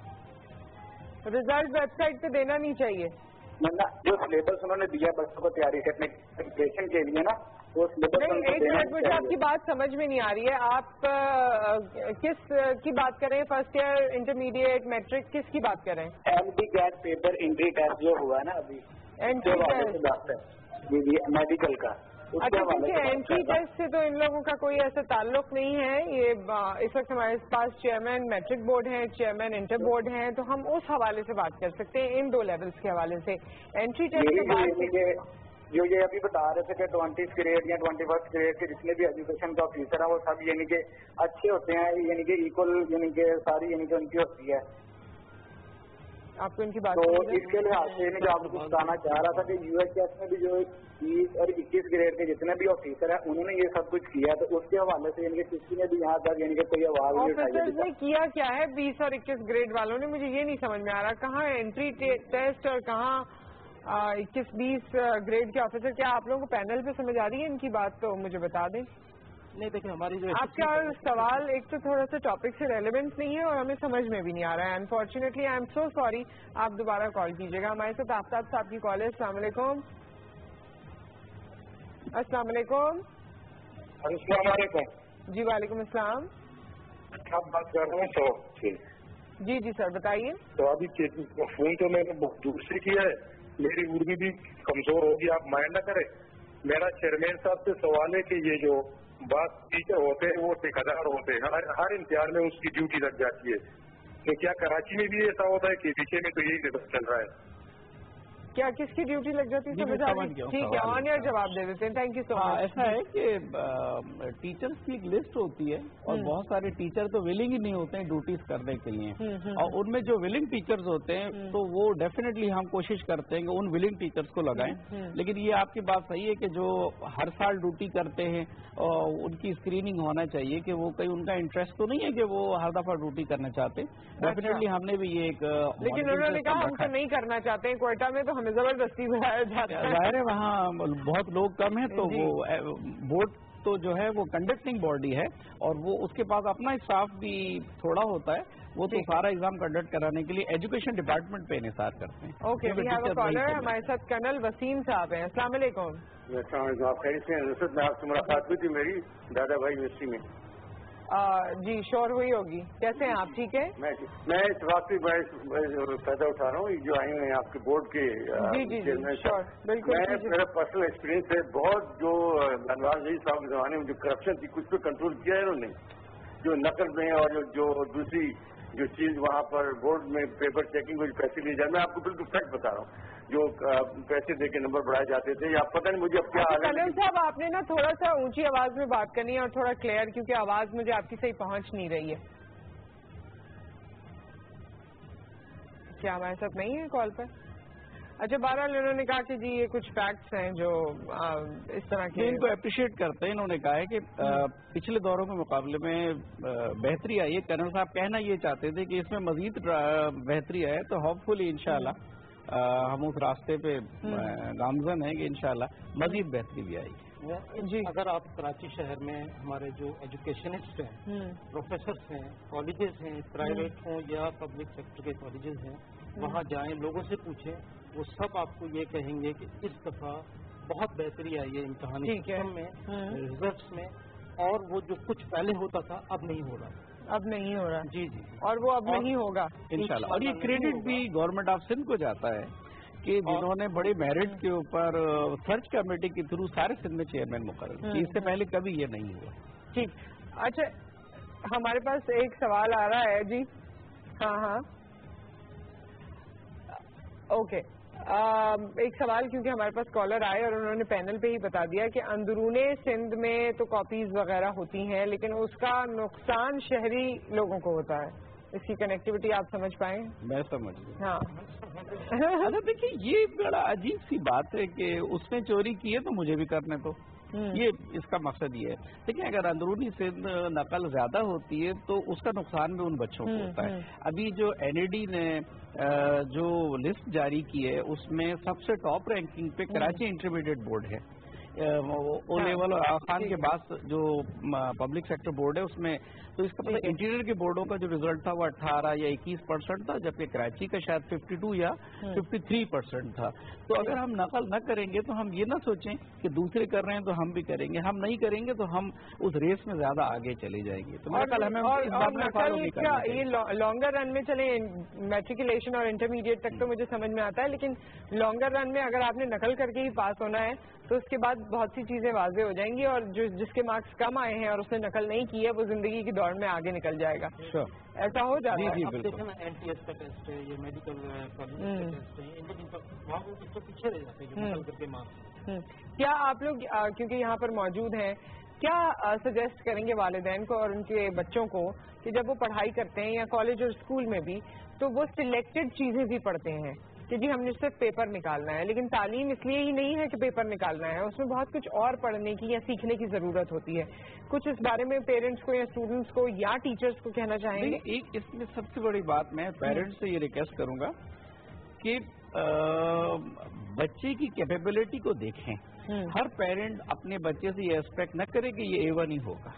Speaker 1: रिजल्ट वेबसाइट पे देना नहीं चाहिए,
Speaker 8: मतलब जो सिलेबस उन्होंने दिया बच्चों को तैयारी करने के लिए ना, वो सिलेबस
Speaker 1: एक मिनट, मुझे आपकी बात समझ में नहीं आ रही है। आप किस की बात कर रहे हैं? फर्स्ट ईयर, इंटरमीडिएट, मैट्रिक, किस की बात कर रहे हैं?
Speaker 8: MD-CAT पेपर एंट्री टेस्ट जो हुआ ना अभी,
Speaker 1: एंट्री टेस्ट
Speaker 8: जी मेडिकल का।
Speaker 1: अच्छा, क्योंकि एंट्री टेस्ट से तो इन लोगों का कोई ऐसा ताल्लुक नहीं है। ये इस वक्त हमारे पास चेयरमैन मैट्रिक बोर्ड है, चेयरमैन इंटर बोर्ड है, तो हम उस हवाले से बात कर सकते हैं, इन 2 लेवल्स के हवाले से। एंट्री टेस्ट के बाद
Speaker 8: जो ये अभी बता रहे थे कि 20th ग्रेड या 21st ग्रेड के जितने भी एजुकेशन का ऑफिसर है वो सब यानी कि अच्छे होते हैं, यानी कि इक्वल, यानी कि सारी यानी कि उनकी होती है।
Speaker 1: आपको इनकी बात
Speaker 8: तो इसके लिहाज से जो आपको बताना चाह रहा था कि UHS में भी जो 20 और 21 ग्रेड के जितने भी ऑफिसर है उन्होंने ये सब कुछ किया, तो उसके हवाले से यानी कि किसी ने भी यहाँ तक यानी कि कोई आवाज नहीं उठाई।
Speaker 1: ऑफिसर्स ने किया क्या है 20 और 21 ग्रेड वालों ने? मुझे ये नहीं समझ में आ रहा, कहाँ एंट्री टेस्ट और कहाँ 21-20 ग्रेड के ऑफिसर? क्या आप लोगों को पैनल पे समझ आ रही है इनकी बात? तो मुझे बता दें।
Speaker 7: नहीं, देखिए हमारी जो
Speaker 1: आपका सवाल एक तो थोड़ा सा टॉपिक से रेलेवेंट नहीं है और हमें समझ में भी नहीं आ रहा है। Unfortunately I am so sorry, आप दोबारा कॉल कीजिएगा। हमारे साथ आफ्ताब साहब की कॉल है। अस्सलाम वालेकुम। अस्सलाम वालेकुम।
Speaker 8: अस्सलाम वालेकुम।
Speaker 1: जी वालेकुम अस्सलाम।
Speaker 8: आप बात कर रहे हैं तो
Speaker 1: जी जी सर बताइए।
Speaker 8: तो अभी फोन तो मैंने बहुत दूर से किया है, मेरी उर्दू भी कमजोर होगी, आप माइंड न करें। मेरा चेयरमैन साहब से सवाल है कि ये जो बात टीचर होते हैं वो ठेकेदार होते हैं, हर इम्तिहान में उसकी ड्यूटी लग जाती है, तो क्या कराची में भी ऐसा होता है कि पीछे में तो यही चल रहा है?
Speaker 1: क्या किसकी ड्यूटी लग जाती है? समझ आ गई। ठीक है, ऑन एयर जवाब दे देते हैं। Thank you so much.
Speaker 2: ऐसा है कि टीचर्स की एक लिस्ट होती है और बहुत सारे टीचर तो विलिंग ही नहीं होते हैं ड्यूटीज करने के लिए, और उनमें जो विलिंग टीचर्स होते हैं तो वो डेफिनेटली हम कोशिश करते हैं कि उन विलिंग टीचर्स को लगाएं। लेकिन ये आपकी बात सही है कि जो हर साल ड्यूटी करते हैं उनकी स्क्रीनिंग होना चाहिए कि वो कहीं उनका इंटरेस्ट तो नहीं है कि वो हर दफा ड्यूटी करना चाहते। डेफिनेटली हमने भी ये एक,
Speaker 1: लेकिन उन्होंने कहा हम तो नहीं करना चाहते हैं क्वेटा में, तो हमें जबरदस्ती बुलाया जाता है।
Speaker 2: जाहिर है वहाँ बहुत लोग कम हैं तो वो वोट تو جو ہے وہ کنڈکٹنگ باڈی ہے اور وہ اس کے پاس اپنا اسٹاف بھی تھوڑا ہوتا ہے, وہ تو سارا ایگزام کنڈکٹ کرانے کے لیے ایجوکیشن ڈپارٹمنٹ پہ انحصار کرتے ہیں.
Speaker 1: اوکے, ہمارے ساتھ کرنل وسیم صاحب ہیں. السلام علیکم.
Speaker 8: السلام علیکم. آپ خیریت سے ہیں؟ میں آپ سے ملاقات ہوئی تھی میری دادا بھائی یونیورسٹی میں.
Speaker 1: جی شور ہوئی ہوگی. کیسے ہیں آپ؟ ٹھیک ہے.
Speaker 8: میں اس وقت فائدہ اٹھا رہا ہوں جو آئے ہیں آپ کے بورڈ کے.
Speaker 1: جی بالکل.
Speaker 8: میرا پرسنل ایکسپیرینس ہے بہت, جو نواز شریف صاحب کے زمانے میں جو کرپشن تھی کچھ پہ کنٹرول کیا ہے انہوں نے, جو نقل میں اور جو دوسری جو چیز وہاں پر بورڈ میں پیپر چیکنگ میں پیسے لیے جائے. میں آپ کو بالکل فیکٹ بتا رہا ہوں, جو پیسے دے کے نمبر بڑھائے جاتے تھے. یا پتہ نہیں مجھے اب کیا حال ہے.
Speaker 1: کنل صاحب آپ نے نا تھوڑا سا اونچی آواز میں بات کرنی ہے اور تھوڑا کلیئر, کیونکہ آواز مجھے آپ کی صحیح پہنچ نہیں رہی ہے. کیا ہمارے ساتھ نہیں ہے کال پر؟ اچھا, بہرحال انہوں نے کہا کہ جی یہ کچھ فیکٹس ہیں جو اس طرح کے.
Speaker 2: ان کو اپریشیٹ کرتے ہیں. انہوں نے کہا ہے کہ پچھلے دوروں کے مقابلے میں بہتری آئی ہے. کرنل صاحب کہنا یہ چاہتے تھے کہ اس میں مزید بہتری آئے, تو ہوپ فلی انشاءاللہ ہم اس راستے پہ گامزن ہیں کہ انشاءاللہ مزید بہتری بھی آئے گی.
Speaker 7: جی, اگر آپ کراچی شہر میں ہمارے جو ایجوکیشنسٹ ہیں, پروفیسرس ہیں, کالجز ہیں, پرائیویٹ ہوں یا پبلک سیکٹر کے کالجز ہیں, وہاں جائیں, لوگوں سے پوچھیں, وہ سب آپ کو یہ کہیں گے کہ اس دفعہ بہت بہتری آئی ہے امتحانی سسٹم میں, ریزلٹس میں, اور وہ جو کچھ پہلے ہوتا تھا اب نہیں ہو رہا.
Speaker 1: اب نہیں ہو رہا.
Speaker 2: جی جی,
Speaker 1: اور وہ اب نہیں ہوگا
Speaker 2: انشاءاللہ. اور یہ کریڈٹ بھی گورنمنٹ آف سندھ کو جاتا ہے کہ جنہوں نے بڑے میرٹ کے اوپر سرچ کمیٹی کے تھرو سارے سندھ میں چیئرمین مقرر کیے. اس سے پہلے کبھی یہ نہیں ہوا.
Speaker 1: ٹھیک. اچھا, ہمارے پاس ایک سوال آ رہا ہے. جی ہاں اوکے. ایک سوال, کیونکہ ہمارے پاس کالر آئے اور انہوں نے پینل پہ ہی بتا دیا کہ اندرون سندھ میں تو کاپیز وغیرہ ہوتی ہیں, لیکن اس کا نقصان شہری لوگوں کو ہوتا ہے. اس کی کنیکٹیوٹی آپ سمجھ پائیں؟
Speaker 2: میں سمجھ گیا.
Speaker 1: ہاں
Speaker 2: دیکھیے, یہ بڑا عجیب سی بات ہے کہ اس نے چوری کی ہے تو مجھے بھی کرنے دو. یہ اس کا مقصد یہ ہے. دیکھیں, اگر اندرونی سندھ نقل زیادہ ہوتی ہے تو اس کا نقصان بھی ان بچوں کو ہوتا ہے. ابھی جو NAD نے جو لسٹ جاری کی ہے اس میں سب سے ٹاپ رینکنگ پہ کراچی انٹرمیڈیٹ بورڈ ہے. او لیول اور خان کے بعد جو پبلک سیکٹر بورڈ ہے اس میں, تو اس کا مطلب انٹیریئر کے بورڈوں کا جو ریزلٹ تھا وہ 18 یا 21% تھا, جبکہ کراچی کا شاید 52 یا 53% تھا. تو اگر ہم نقل نہ کریں گے تو ہم یہ نہ سوچیں کہ دوسرے کر رہے ہیں تو ہم بھی کریں گے. ہم نہیں کریں گے تو ہم اس ریس میں زیادہ آگے چلے جائیں گے. تو
Speaker 1: یہ لانگر رن میں چلیں, میٹریکولیشن اور انٹرمیڈیٹ تک تو مجھے سمجھ میں آتا ہے, لیکن لانگر رن میں اگر آپ نے نقل کر کے ہی پاس ہونا ہے تو اس کے بعد بہت سی چیزیں واضح ہو جائیں گی, اور جس کے مارکس کم آئے ہیں اور اس نے نقل نہیں کی ہے وہ زندگی کی دوڑ میں آگے نکل جائے گا. ایسا ہو جاتا ہے.
Speaker 7: NTS کا ٹیسٹ ہے, یہ میڈیکل کالج کا ٹیسٹ ہے, وہاں وہ بچے پیچھے رہ جاتے ہیں جو نقل کر کے مارکس.
Speaker 1: کیا آپ لوگ کیونکہ یہاں پر موجود ہیں, کیا سجیسٹ کریں گے والدین کو اور ان کے بچوں کو کہ جب وہ پڑھائی کرتے ہیں یا کالج اور اسکول میں بھی, تو وہ سلیکٹڈ چیزیں بھی پڑھتے ہیں کہ جی ہم نے صرف پیپر نکالنا ہے, لیکن تعلیم اس لیے ہی نہیں ہے کہ پیپر نکالنا ہے, اس میں بہت کچھ اور پڑھنے کی یا سیکھنے کی ضرورت ہوتی ہے. کچھ اس بارے میں پیرنٹس کو یا اسٹوڈنٹس کو یا ٹیچرس کو کہنا چاہیں گے؟
Speaker 2: ایک اس میں سب سے بڑی بات میں پیرنٹس سے یہ ریکویسٹ کروں گا کہ بچے کی کیپیبلٹی کو دیکھیں. ہر پیرنٹ اپنے بچے سے یہ ایکسپیکٹ نہ کرے کہ یہ A1 ہی ہوگا.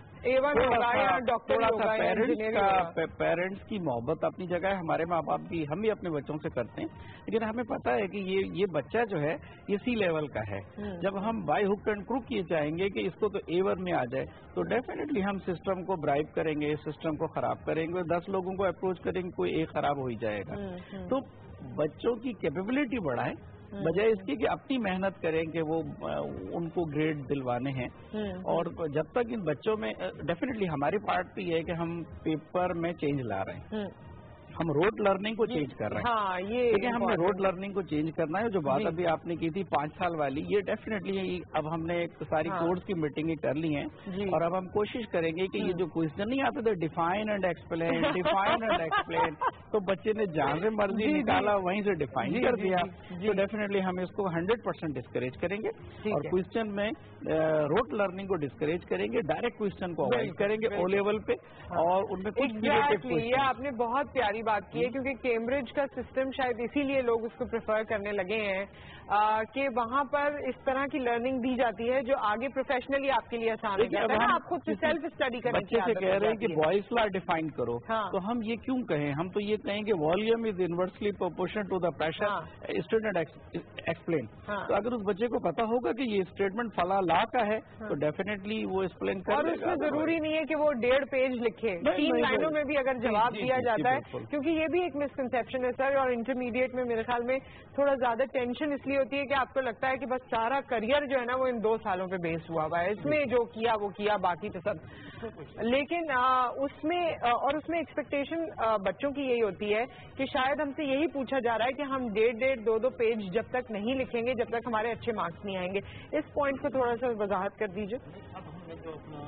Speaker 2: پیرنٹس کی محبت اپنی جگہ ہے, ہمارے ماں باپ بھی, ہم بھی اپنے بچوں سے کرتے ہیں, لیکن ہمیں پتا ہے کہ یہ بچہ جو ہے یہ C لیول کا ہے. جب ہم بائی ہک اینڈ کروک یہ چاہیں گے کہ اس کو تو A1 میں آ جائے تو ڈیفینیٹلی ہم سسٹم کو برائب کریں گے, سسٹم کو خراب کریں گے, 10 لوگوں کو اپروچ کریں گے, کوئی ایک خراب ہو ہی جائے گا. تو بچوں کی کیپیبلٹی بڑھائیں بجائے اس کی کہ اپنی محنت کریں کہ وہ ان کو گریڈ دلوانے ہیں. اور جب تک ان بچوں میں ڈیفینیٹلی ہماری پارٹ بھی ہے کہ ہم پیپر میں چینج لا رہے ہیں, ہم روڈ لرننگ کو چینج کر رہے ہیں. لیکن ہم نے روڈ لرننگ کو چینج کرنا ہے. جو بات ابھی آپ نے کی تھی 5 سال والی, یہ ڈیفینیٹلی اب ہم نے ساری کورس کی میٹنگیں کر لی ہیں, اور اب ہم کوشش کریں گے کہ یہ جو کوشچن نہیں آتے تھے define and explain, define and explain, تو بچے نے جہاں سے مرضی نکالا وہیں سے ڈیفائن کر دیا. تو ڈیفینیٹلی ہم اس کو 100% ڈسکریج کریں گے, اور کوشچن میں روڈ لرننگ کو ڈسکریج کریں گے, ڈائریکٹ کوشچن کو اوائڈ کریں گے او لیول پہ, اور ان میں کچھ
Speaker 1: آپ نے بہت پیاری بات کی ہے کیونکہ کیمبرج کا سسٹم شاید اسی لیے لوگ اس کو پریفر کرنے لگے ہیں کہ وہاں پر اس طرح کی لرننگ دی جاتی ہے جو آگے پروفیشنلی آپ کے لیے آسان ہو جاتا ہے. آپ خود سے سیلف اسٹڈی کرنے کی عادت
Speaker 7: کہہ رہے ہیں کہ بوائس لا ڈیفائن کرو, تو ہم یہ کیوں کہیں؟ ہم تو یہ کہیں کہ volume is inversely proportional to the pressure student explain. تو اگر اس بچے کو پتا ہوگا کہ یہ اسٹیٹمنٹ فلاں لا کا ہے تو ڈیفینیٹلی وہ ایکسپلین کر لے گا.
Speaker 1: اور اس میں ضروری نہیں ہے کہ وہ 1.5 پیج لکھے, 3 لائنوں میں بھی اگر جواب دیا جاتا ہے, کیونکہ یہ بھی ایک مسکنسیپشن ہے سر. اور انٹرمیڈیٹ میں میرے خیال میں تھوڑا زیادہ ٹینشن اس لیے ہوتی ہے کہ آپ کو لگتا ہے کہ بس سارا کریئر جو ہے نا وہ ان 2 سالوں پہ بیس ہوا ہے, اس میں جو کیا وہ کیا, باقی تو سب. لیکن اس میں ایکسپیکٹیشن بچوں کی یہی ہوتی ہے کہ شاید ہم سے یہی پوچھا جا رہا ہے کہ ہم 1.5 2 پیج جب تک نہیں لکھیں گے جب تک ہمارے اچھے مارکس نہیں آئیں گے. اس پوائنٹ کو تھوڑا سا وضاحت کر دیجیے.
Speaker 7: اب ہم نے جو اپنا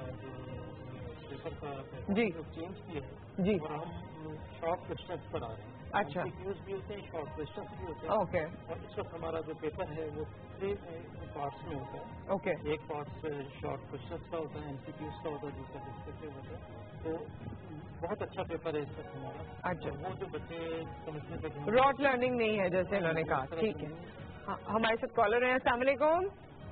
Speaker 7: پیپر کا
Speaker 1: جی
Speaker 7: چینج کیا ہے
Speaker 1: جی,
Speaker 7: اور ہم شارٹ کوشچنس پر آ رہے ہیں.
Speaker 1: اچھا,
Speaker 7: بھی ہوتے ہیں, شارٹ کوشچنس بھی ہوتے ہیں.
Speaker 1: اوکے.
Speaker 7: اور اس وقت ہمارا جو پیپر ہے وہ 3 پارٹس میں ہوتا ہے.
Speaker 1: اوکے.
Speaker 7: ایک پارٹ شارٹ کوشچنس کا ہوتا ہے, MCQs کا ہوتا ہے, دوسرا ڈسکسیو ہوتا ہے. تو بہت اچھا پیپر ہے اس وقت ہمارا.
Speaker 1: اچھا,
Speaker 7: وہ جو بچے سمجھنے تک
Speaker 1: راٹ لرننگ نہیں ہے جیسے انہوں نے کہا. ٹھیک ہے, ہمارے ساتھ کالر ہیں. السلام علیکم.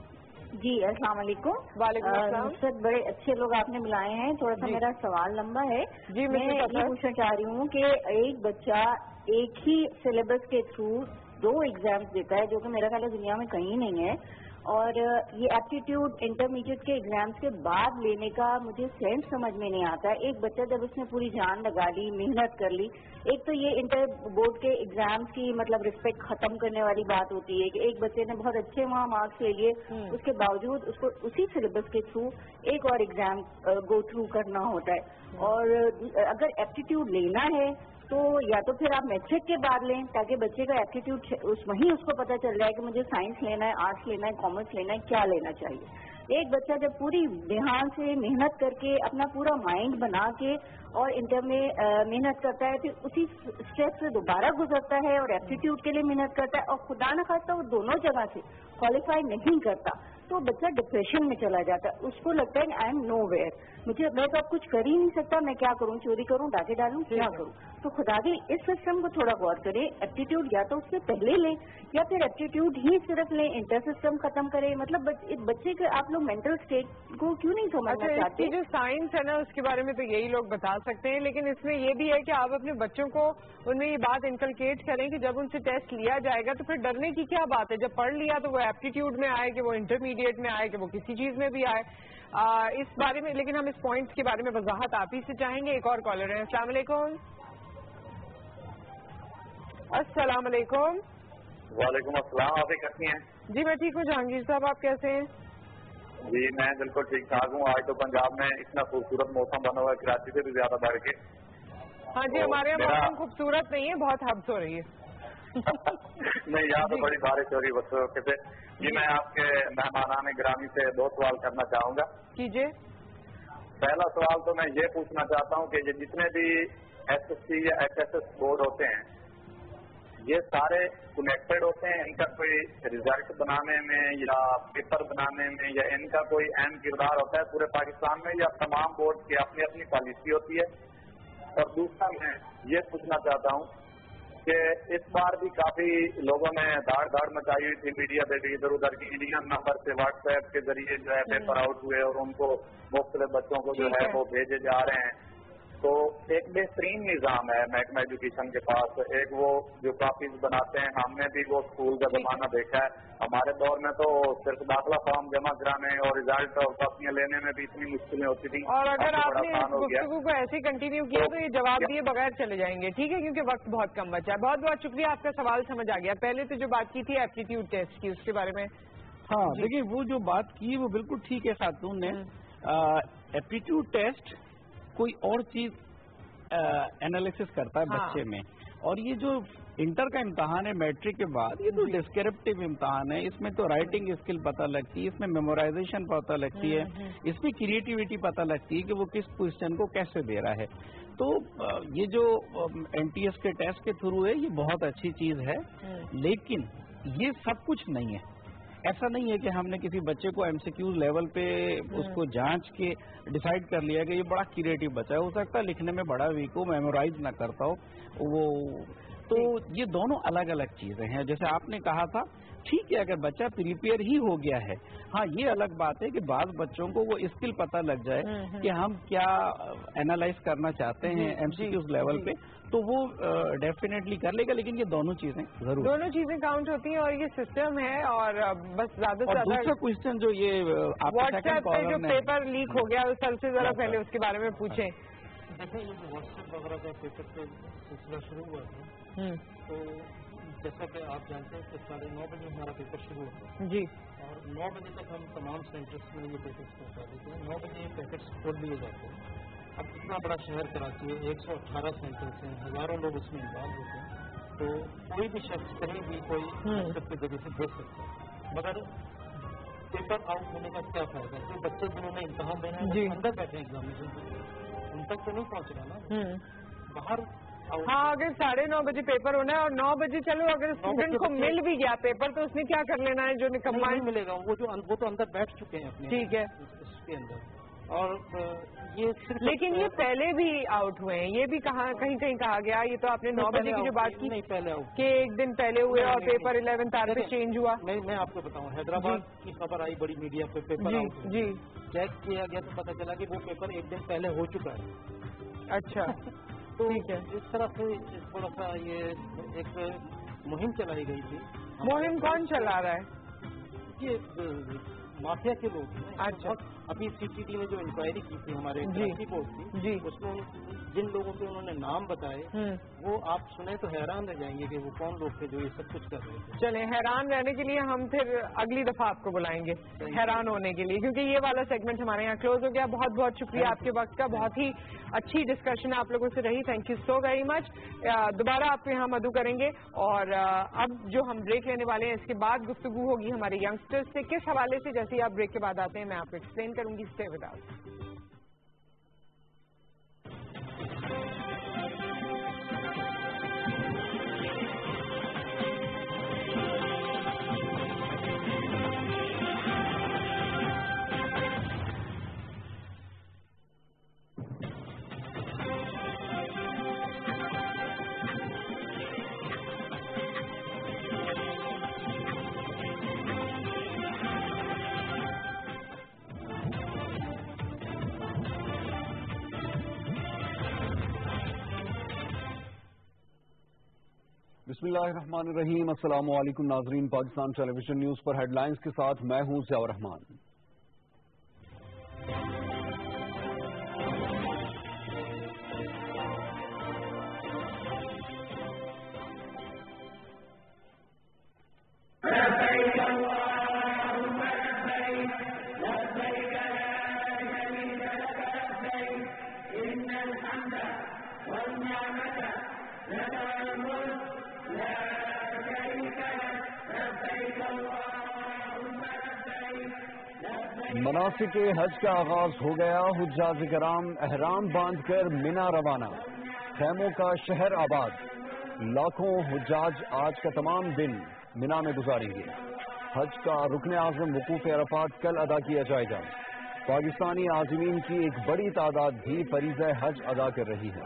Speaker 9: جی السلام علیکم.
Speaker 1: وعلیکم السلام.
Speaker 9: سر بڑے اچھے لوگ آپ نے بلائے ہیں. تھوڑا سا میرا سوال لمبا ہے.
Speaker 1: جی
Speaker 9: میں یہ پوچھنا چاہ رہی ہوں کہ ایک بچہ ایک ہی سلیبس کے تھرو 2 ایگزامس دیتا ہے جو کہ میرا خیال ہے دنیا میں کہیں نہیں ہے, اور یہ ایپٹیٹیوڈ انٹرمیڈیٹ کے ایگزامس کے بعد لینے کا مجھے سینس سمجھ میں نہیں آتا. ایک بچہ جب اس نے پوری جان لگا لی, محنت کر لی, ایک تو یہ انٹر بورڈ کے ایگزامس کی مطلب رسپیکٹ ختم کرنے والی بات ہوتی ہے کہ ایک بچے نے بہت اچھے وہاں مارکس لے لیے, اس کے باوجود اس کو اسی سلیبس کے تھرو ایک اور ایگزام گو تھرو کرنا ہوتا ہے. اور اگر ایپٹیٹیوڈ لینا ہے تو یا تو پھر آپ میٹرک کے بعد لیں تاکہ بچے کا ایپٹیٹیوڈ وہیں اس کو پتہ چل جائے کہ مجھے سائنس لینا ہے, آرٹس لینا ہے, کامرس لینا ہے, کیا لینا چاہیے. ایک بچہ جب پوری دھیان سے محنت کر کے اپنا پورا مائنڈ بنا کے اور انٹر میں محنت کرتا ہے, پھر اسی اسٹیپ سے دوبارہ گزرتا ہے اور ایپٹیٹیوڈ کے لیے محنت کرتا ہے, اور خدا نہ خواستہ وہ دونوں جگہ سے کوالیفائی نہیں کرتا تو بچہ ڈپریشن میں چلا جاتا ہے. اس کو لگتا ہے کہ آئی ایم نو ویئر, میں تو اب کچھ کر ہی نہیں سکتا, میں کیا کروں, چوری کروں, ڈاکے ڈالوں, کیا کروں. تو خدا بھی اس سسٹم کو تھوڑا غور کریں. ایپٹیٹیوڈ یا تو اس سے پہلے لیں یا پھر ایپٹیٹیوڈ ہی صرف لیں, انٹر سسٹم ختم کریں. مطلب بچے کے آپ لوگ مینٹل اسٹیٹ کو کیوں نہیں سمجھنا چاہتے؟
Speaker 1: جو سائنس ہے نا اس کے بارے میں تو یہی لوگ بتا سکتے ہیں, لیکن اس میں یہ بھی ہے کہ آپ اپنے بچوں کو ان میں یہ بات انکلکیٹ کریں کہ جب ان سے ٹیسٹ لیا جائے گا تو پھر ڈرنے کی کیا بات ہے. جب پڑھ لیا تو وہ ایپٹیٹیوڈ میں آئے کہ وہ انٹرمیڈیٹ میں آئے کہ وہ کسی چیز میں بھی آئے. اس بارے میں لیکن ہم اس پوائنٹس کے بارے میں وضاحت آپ ہی سے چاہیں گے. ایک اور کالر ہیں. السلام علیکم. السلام علیکم.
Speaker 8: وعلیکم السلام. آپ کیسی ہیں؟
Speaker 1: جی میں ٹھیک ہوں. جہانگیر صاحب آپ کیسے ہیں؟
Speaker 8: جی میں بالکل ٹھیک ٹھاک ہوں. آج تو پنجاب میں اتنا خوبصورت موسم بنا ہوا ہے, کراچی سے بھی زیادہ بڑھ کے.
Speaker 1: ہاں جی, ہمارے یہاں موسم خوبصورت نہیں ہے, بہت حبس ہو رہی ہے.
Speaker 8: نہیں یہاں تو بڑی بارش ہو رہی ہے وقت سے. جی میں آپ کے مہمانان گرامی سے 2 سوال کرنا چاہوں گا.
Speaker 1: کیجیے.
Speaker 8: پہلا سوال تو میں یہ پوچھنا چاہتا ہوں کہ یہ جتنے بھی SSC یا HSS بورڈ ہوتے ہیں یہ سارے کنیکٹڈ ہوتے ہیں, ان کا کوئی ریزلٹ بنانے میں یا پیپر بنانے میں یا ان کا کوئی اہم کردار ہوتا ہے پورے پاکستان میں, یا تمام بورڈ کی اپنی اپنی پالیسی ہوتی ہے؟ اور دوسرا میں یہ پوچھنا چاہتا ہوں کہ اس بار بھی کافی لوگوں نے دھاڑ مچائی ہوئی تھی میڈیا پہ بھی, ادھر ادھر کی انڈین نمبر سے واٹس ایپ کے ذریعے جو ہے پیپر آؤٹ ہوئے اور ان کو مختلف بچوں کو جو ہے وہ بھیجے جا رہے ہیں. تو ایک بہترین نظام ہے محکمہ ایجوکیشن کے پاس, ایک وہ جو کاپیز بناتے ہیں, ہم نے بھی وہ اسکول کا زمانہ دیکھا ہے. ہمارے دور میں تو صرف داخلہ فارم جمع کرانے اور ریزلٹ اور کاپیاں لینے میں بھی اتنی مشکلیں ہوتی تھیں.
Speaker 1: اور اگر آپ نے اس گفتگو کو ایسے کنٹینیو کیا تو یہ جواب دیے بغیر چلے جائیں گے, ٹھیک ہے, کیونکہ وقت بہت کم بچا ہے. بہت بہت شکریہ, آپ کا سوال سمجھ آ گیا. پہلے تو جو بات کی تھی ایپٹیٹیوڈ ٹیسٹ کی, اس کے بارے میں.
Speaker 7: ہاں دیکھیے وہ جو بات کی وہ بالکل ٹھیک ہے خاتون نے. ایپٹیٹیوڈ ٹیسٹ کوئی اور چیز انالیسس کرتا ہے بچے میں, اور یہ جو انٹر کا امتحان ہے میٹرک کے بعد یہ تو ڈسکرپٹیو امتحان ہے. اس میں تو رائٹنگ اسکل پتہ لگتی ہے, اس میں میمورائزیشن پتہ لگتی ہے, اس میں کریٹیوٹی پتہ لگتی ہے کہ وہ کس کوشچن کو کیسے دے رہا ہے. تو یہ جو NTS کے ٹیسٹ کے تھرو ہے یہ بہت اچھی چیز ہے, لیکن یہ سب کچھ نہیں ہے. ایسا نہیں ہے کہ ہم نے کسی بچے کو MCQs لیول پہ اس کو جانچ کے ڈیسائیڈ کر لیا کہ یہ بڑا کریٹو بچہ ہے، ہو سکتا ہے لکھنے میں بڑا ویک ہو، میمورائز نہ کرتا ہو وہ، تو یہ دونوں الگ الگ چیزیں ہیں. جیسے آپ نے کہا تھا ٹھیک ہے اگر بچہ پریپیئر ہی ہو گیا ہے، ہاں یہ الگ بات ہے کہ بعض بچوں کو وہ اسکل پتہ لگ جائے کہ ہم کیا اینالائز کرنا چاہتے ہیں MCQs لیول پہ، تو وہ ڈیفینیٹلی کر لے گا. لیکن یہ دونوں چیزیں ضرور،
Speaker 1: دونوں چیزیں کاؤنٹ ہوتی ہیں اور یہ سسٹم ہے. اور بس زیادہ سے زیادہ
Speaker 7: دوسرا کوشچن جو یہ
Speaker 1: واٹس ایپ پہ جو پیپر لیک ہو گیا سب سے ذرا پہلے اس کے بارے میں پوچھیں.
Speaker 7: دیکھیں یہ جو واٹس ایپ وغیرہ کا پیپر کا سلسلہ شروع ہوا تھا تو جیسا کہ آپ جانتے ہیں کہ 9:30 بجے ہمارا پیپر شروع ہوتا ہے
Speaker 1: جی،
Speaker 7: اور 9 بجے تک ہم تمام سینٹرس میں یہ پیپرس پہنچا دیتے ہیں. 9 بجے یہ پیپرس کھول دیے جاتے ہیں. اب اتنا بڑا شہر کراچی ہے، 118 سینٹرس ہیں، ہزاروں لوگ اس میں انوالو ہوتے ہیں، تو کوئی بھی شخص کہیں بھی کوئی واٹس کے ذریعے سے دیکھ سکتا ہے. مگر پیپر آؤٹ ہونے کا کیا فائدہ؟ جو بچے جنہوں نے امتحان دینا ہے اندر بیٹھے ایگزامینیشن ان تک تو نہیں پہنچ رہا نا، باہر.
Speaker 1: ہاں اگر 9:30 بجے پیپر ہونا ہے اور 9 بجے چلو اگر اسٹوڈنٹ کو مل بھی گیا پیپر تو اس نے کیا کر لینا ہے جو نکما
Speaker 7: نہیں ملے گا، وہ تو اندر بیٹھ چکے ہیں اپنے،
Speaker 1: ٹھیک ہے
Speaker 7: اس کے اندر. اور یہ صرف
Speaker 1: لیکن یہ پہلے بھی آؤٹ ہوئے ہیں، یہ بھی کہیں کہا گیا، یہ تو آپ نے 9 بجے کی جو بات کی
Speaker 7: نہیں پہلے آؤٹ
Speaker 1: کہ ایک دن پہلے ہوئے اور پیپر 11 تاریخ سے چینج ہوا.
Speaker 7: میں آپ کو بتاؤں حیدرآباد کی خبر آئی بڑی میڈیا پہ، پیپر آؤٹ
Speaker 1: جی
Speaker 7: چیک کیا گیا تو پتا چلا کہ وہ پیپر ایک دن پہلے ہو چکا ہے.
Speaker 1: اچھا
Speaker 7: تو اس طرح سے تھوڑا سا یہ ایک مہم چلائی گئی تھی.
Speaker 1: مہم کون چلا رہا ہے؟
Speaker 7: یہ مافیا کے لوگ.
Speaker 1: اچھا
Speaker 7: ابھی CCTV نے جو انکوائری کی تھی ہمارے کراچی پورٹ کی، اس میں جن لوگوں کے انہوں نے نام بتائے وہ آپ سنیں تو حیران رہ جائیں گے کہ وہ کون لوگ تھے جو یہ سب کچھ کر رہے تھے.
Speaker 1: چلیں حیران رہنے کے لیے ہم پھر اگلی دفعہ آپ کو بلائیں گے حیران ہونے کے لیے، کیونکہ یہ والا سیگمنٹ ہمارے یہاں کلوز ہو گیا. بہت بہت شکریہ آپ کے وقت کا، بہت ہی اچھی ڈسکشن آپ لوگوں سے رہی. Thank you so very much. دوبارہ آپ کو یہاں مدعو کریں گے اور اب جو ہم بریک لینے والے ہیں اس کے بعد گفتگو ہوگی ہمارے ینگسٹرز سے. کس حوالے سے جیسے ہی آپ بریک کے بعد آتے ہیں میں آپ کو ایکسپلین کروں گی. Stay with us.
Speaker 10: بسم اللہ الرحمن الرحیم. السلام علیکم ناظرین. پاکستان ٹیلی ویژن نیوز پر ہیڈ لائنز کے ساتھ میں ہوں ضیاء الرحمان. مناسک حج کا آغاز ہو گیا. حجاج کرام احرام باندھ کر منا روانہ. خیموں کا شہر آباد. لاکھوں حجاج آج کا تمام دن منا میں گزاریں گے. حج کا رکن اعظم وقوف عرفات کل ادا کیا جائے گا. پاکستانی عازمین کی ایک بڑی تعداد بھی فریضہ حج ادا کر رہی ہے.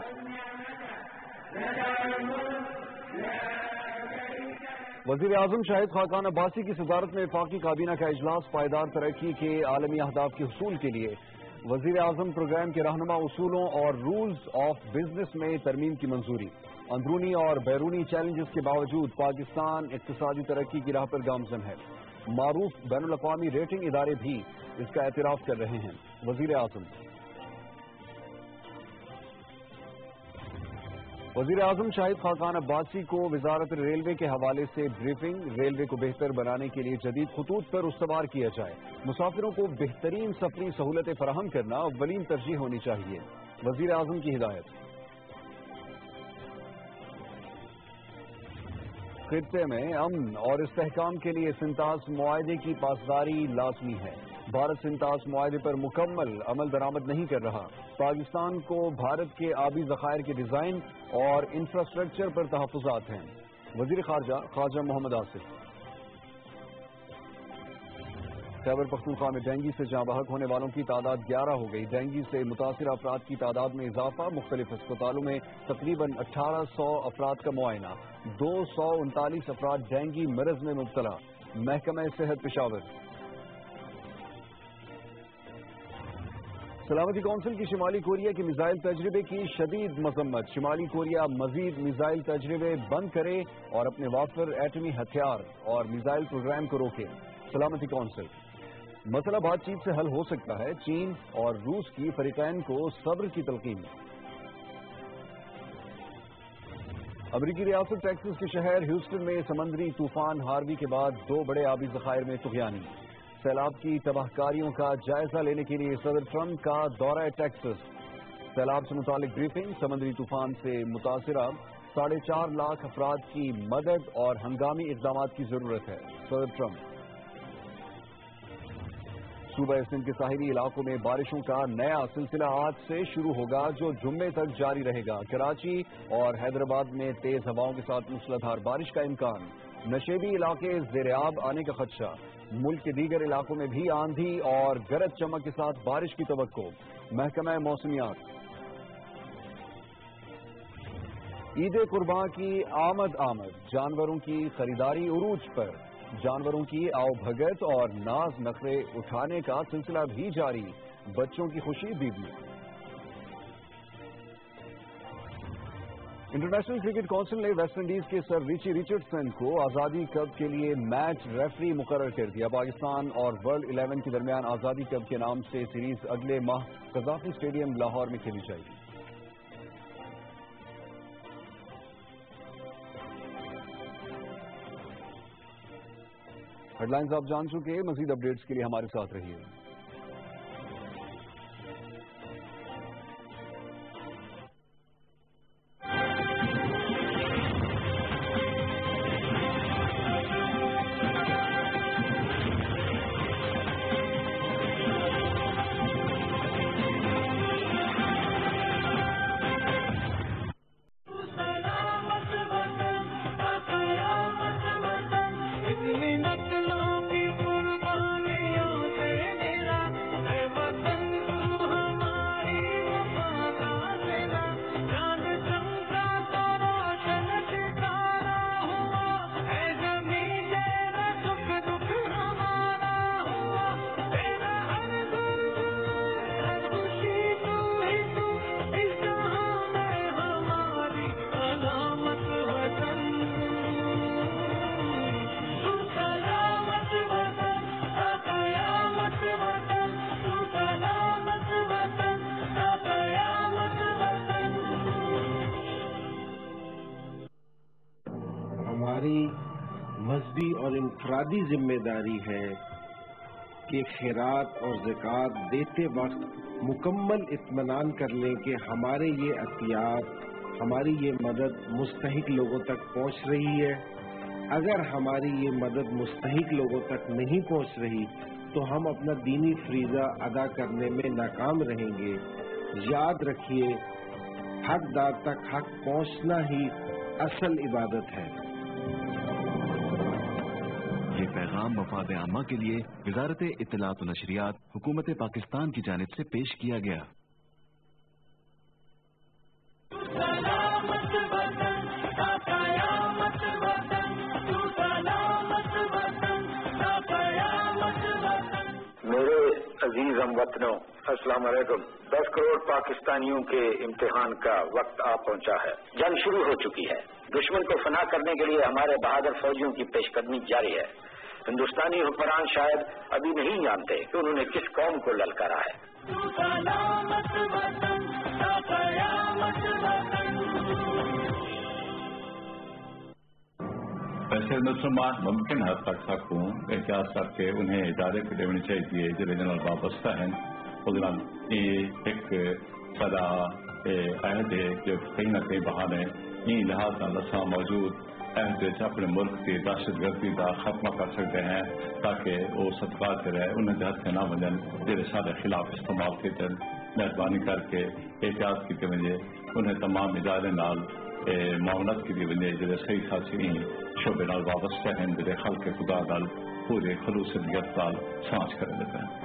Speaker 10: وزیر اعظم شاہد خاقان عباسی کی صدارت میں وفاقی کابینہ کا اجلاس. پائیدار ترقی کے عالمی اہداف کے حصول کے لیے وزیر اعظم پروگرام کے رہنما اصولوں اور رولز آف بزنس میں ترمیم کی منظوری. اندرونی اور بیرونی چیلنجز کے باوجود پاکستان اقتصادی ترقی کی راہ پر گامزن ہے. معروف بین الاقوامی ریٹنگ ادارے بھی اس کا اعتراف کر رہے ہیں. وزیر اعظم شاہد خاقان عباسی کو وزارت ریلوے کے حوالے سے بریفنگ. ریلوے کو بہتر بنانے کے لیے جدید خطوط پر استوار کیا جائے. مسافروں کو بہترین سفری سہولتیں فراہم کرنا اولین ترجیح ہونی چاہیے. وزیر اعظم کی ہدایت. خطے میں امن اور استحکام کے لیے سنتاز معاہدے کی پاسداری لازمی ہے. بھارت سنتاز معاہدے پر مکمل عمل درآمد نہیں کر رہا. پاکستان کو بھارت کے آبی ذخائر کے ڈیزائن اور انفراسٹرکچر پر تحفظات ہیں. وزیر خارجہ محمد آصف. خیبر پختونخوا میں ڈینگی سے جاں بحق ہونے والوں کی تعداد 11 ہو گئی. ڈینگی سے متاثرہ افراد کی تعداد میں اضافہ. مختلف اسپتالوں میں تقریباً 1800 افراد کا معائنہ. 239 افراد ڈینگی مرض میں مبتلا. محکمہ صحت پشاور. سلامتی کونسل کی شمالی کوریا کے میزائل تجربے کی شدید مذمت. شمالی کوریا مزید میزائل تجربے بند کرے اور اپنے وافر ایٹمی ہتھیار اور میزائل پروگرام کو روکے. سلامتی کونسل. مسئلہ بات چیت سے حل ہو سکتا ہے. چین اور روس کی فریقین کو صبر کی تلقین. امریکی ریاست ٹیکساس کے شہر ہیوسٹن میں سمندری طوفان ہاروی کے بعد 2 بڑے آبی ذخائر میں طغیانی. سیلاب کی تباہ کاریوں کا جائزہ لینے کے لیے صدر ٹرمپ کا دورہ ٹیکساس. سیلاب سے متعلق بریفنگ. سمندری طوفان سے متاثرہ 4.5 لاکھ افراد کی مدد اور ہنگامی اقدامات کی ضرورت ہے. صدر ٹرمپ. صوبہ سندھ کے ساحلی علاقوں میں بارشوں کا نیا سلسلہ آج سے شروع ہوگا جو جمعے تک جاری رہے گا. کراچی اور حیدرآباد میں تیز ہواؤں کے ساتھ موسلادھار بارش کا امکان. نشیبی علاقے زیر آب آنے کا خدشہ. ملک کے دیگر علاقوں میں بھی آندھی اور گرج چمک کے ساتھ بارش کی توقع. محکمہ موسمیات. عید قرباں کی آمد. جانوروں کی خریداری عروج پر. جانوروں کی آؤ بھگت اور ناز نخرے اٹھانے کا سلسلہ بھی جاری. بچوں کی خوشی بھی. انٹرنیشنل کرکٹ کونسل نے ویسٹ انڈیز کے سر ریچی رچرڈسن کو آزادی کپ کے لیے میچ ریفری مقرر کر دیا. پاکستان اور ورلڈ 11 کے درمیان آزادی کپ کے نام سے سیریز اگلے ماہ قذافی اسٹیڈیم لاہور میں کھیلی جائے گی. ہیڈ لائنز آپ جان چکے. مزید اپڈیٹس کے لیے ہمارے ساتھ رہیے.
Speaker 11: مذہبی اور انفرادی ذمہ داری ہے کہ خیرات اور زکوٰۃ دیتے وقت مکمل اطمینان کر لیں کہ ہمارے یہ عطیات، ہماری یہ مدد مستحق لوگوں تک پہنچ رہی ہے. اگر ہماری یہ مدد مستحق لوگوں تک نہیں پہنچ رہی تو ہم اپنا دینی فریضہ ادا کرنے میں ناکام رہیں گے. یاد رکھیے، حقدار تک حق پہنچنا ہی اصل عبادت ہے.
Speaker 12: یہ پیغام مفاد عامہ کے لیے وزارت اطلاعات و نشریات حکومت پاکستان کی جانب سے پیش کیا گیا.
Speaker 13: میرے عزیز ہم وطنوں، السلام علیکم. 10 کروڑ پاکستانیوں کے امتحان کا وقت آ پہنچا ہے. جنگ شروع ہو چکی ہے. دشمن کو فنا کرنے کے لیے ہمارے بہادر فوجیوں کی پیش قدمی جاری ہے. ہندوستانی حکمران شاید ابھی نہیں جانتے کہ انہوں نے کس قوم کو للکارا ہے.
Speaker 14: ویسے مسلمان ممکن حد تک سکوں احتیاط کر کے انہیں اجازت دینی چاہیے جڑے جنرل وابستہ ہیں. یہ ایک سدا عہد ہے جو کہیں نہ کہیں بہانے ان لحاظ لساں موجود عہد اپنے ملک کی دہشت گردی کا خاتمہ کر سکتے ہیں تاکہ وہ ستکار کے رہے انہیں ہاتھ سے نہ بنن جڑے سارے خلاف استعمال کیتے. مہربانی کر کے احتیاط کی وجے انہیں تمام ادارے نال معاونت کی وجے جڑے صحیح خاصی شعبے نال وابستہ ہیں جڑے خلق خدا نال पूरे खलूसियत साल सांस कर लेते हैं।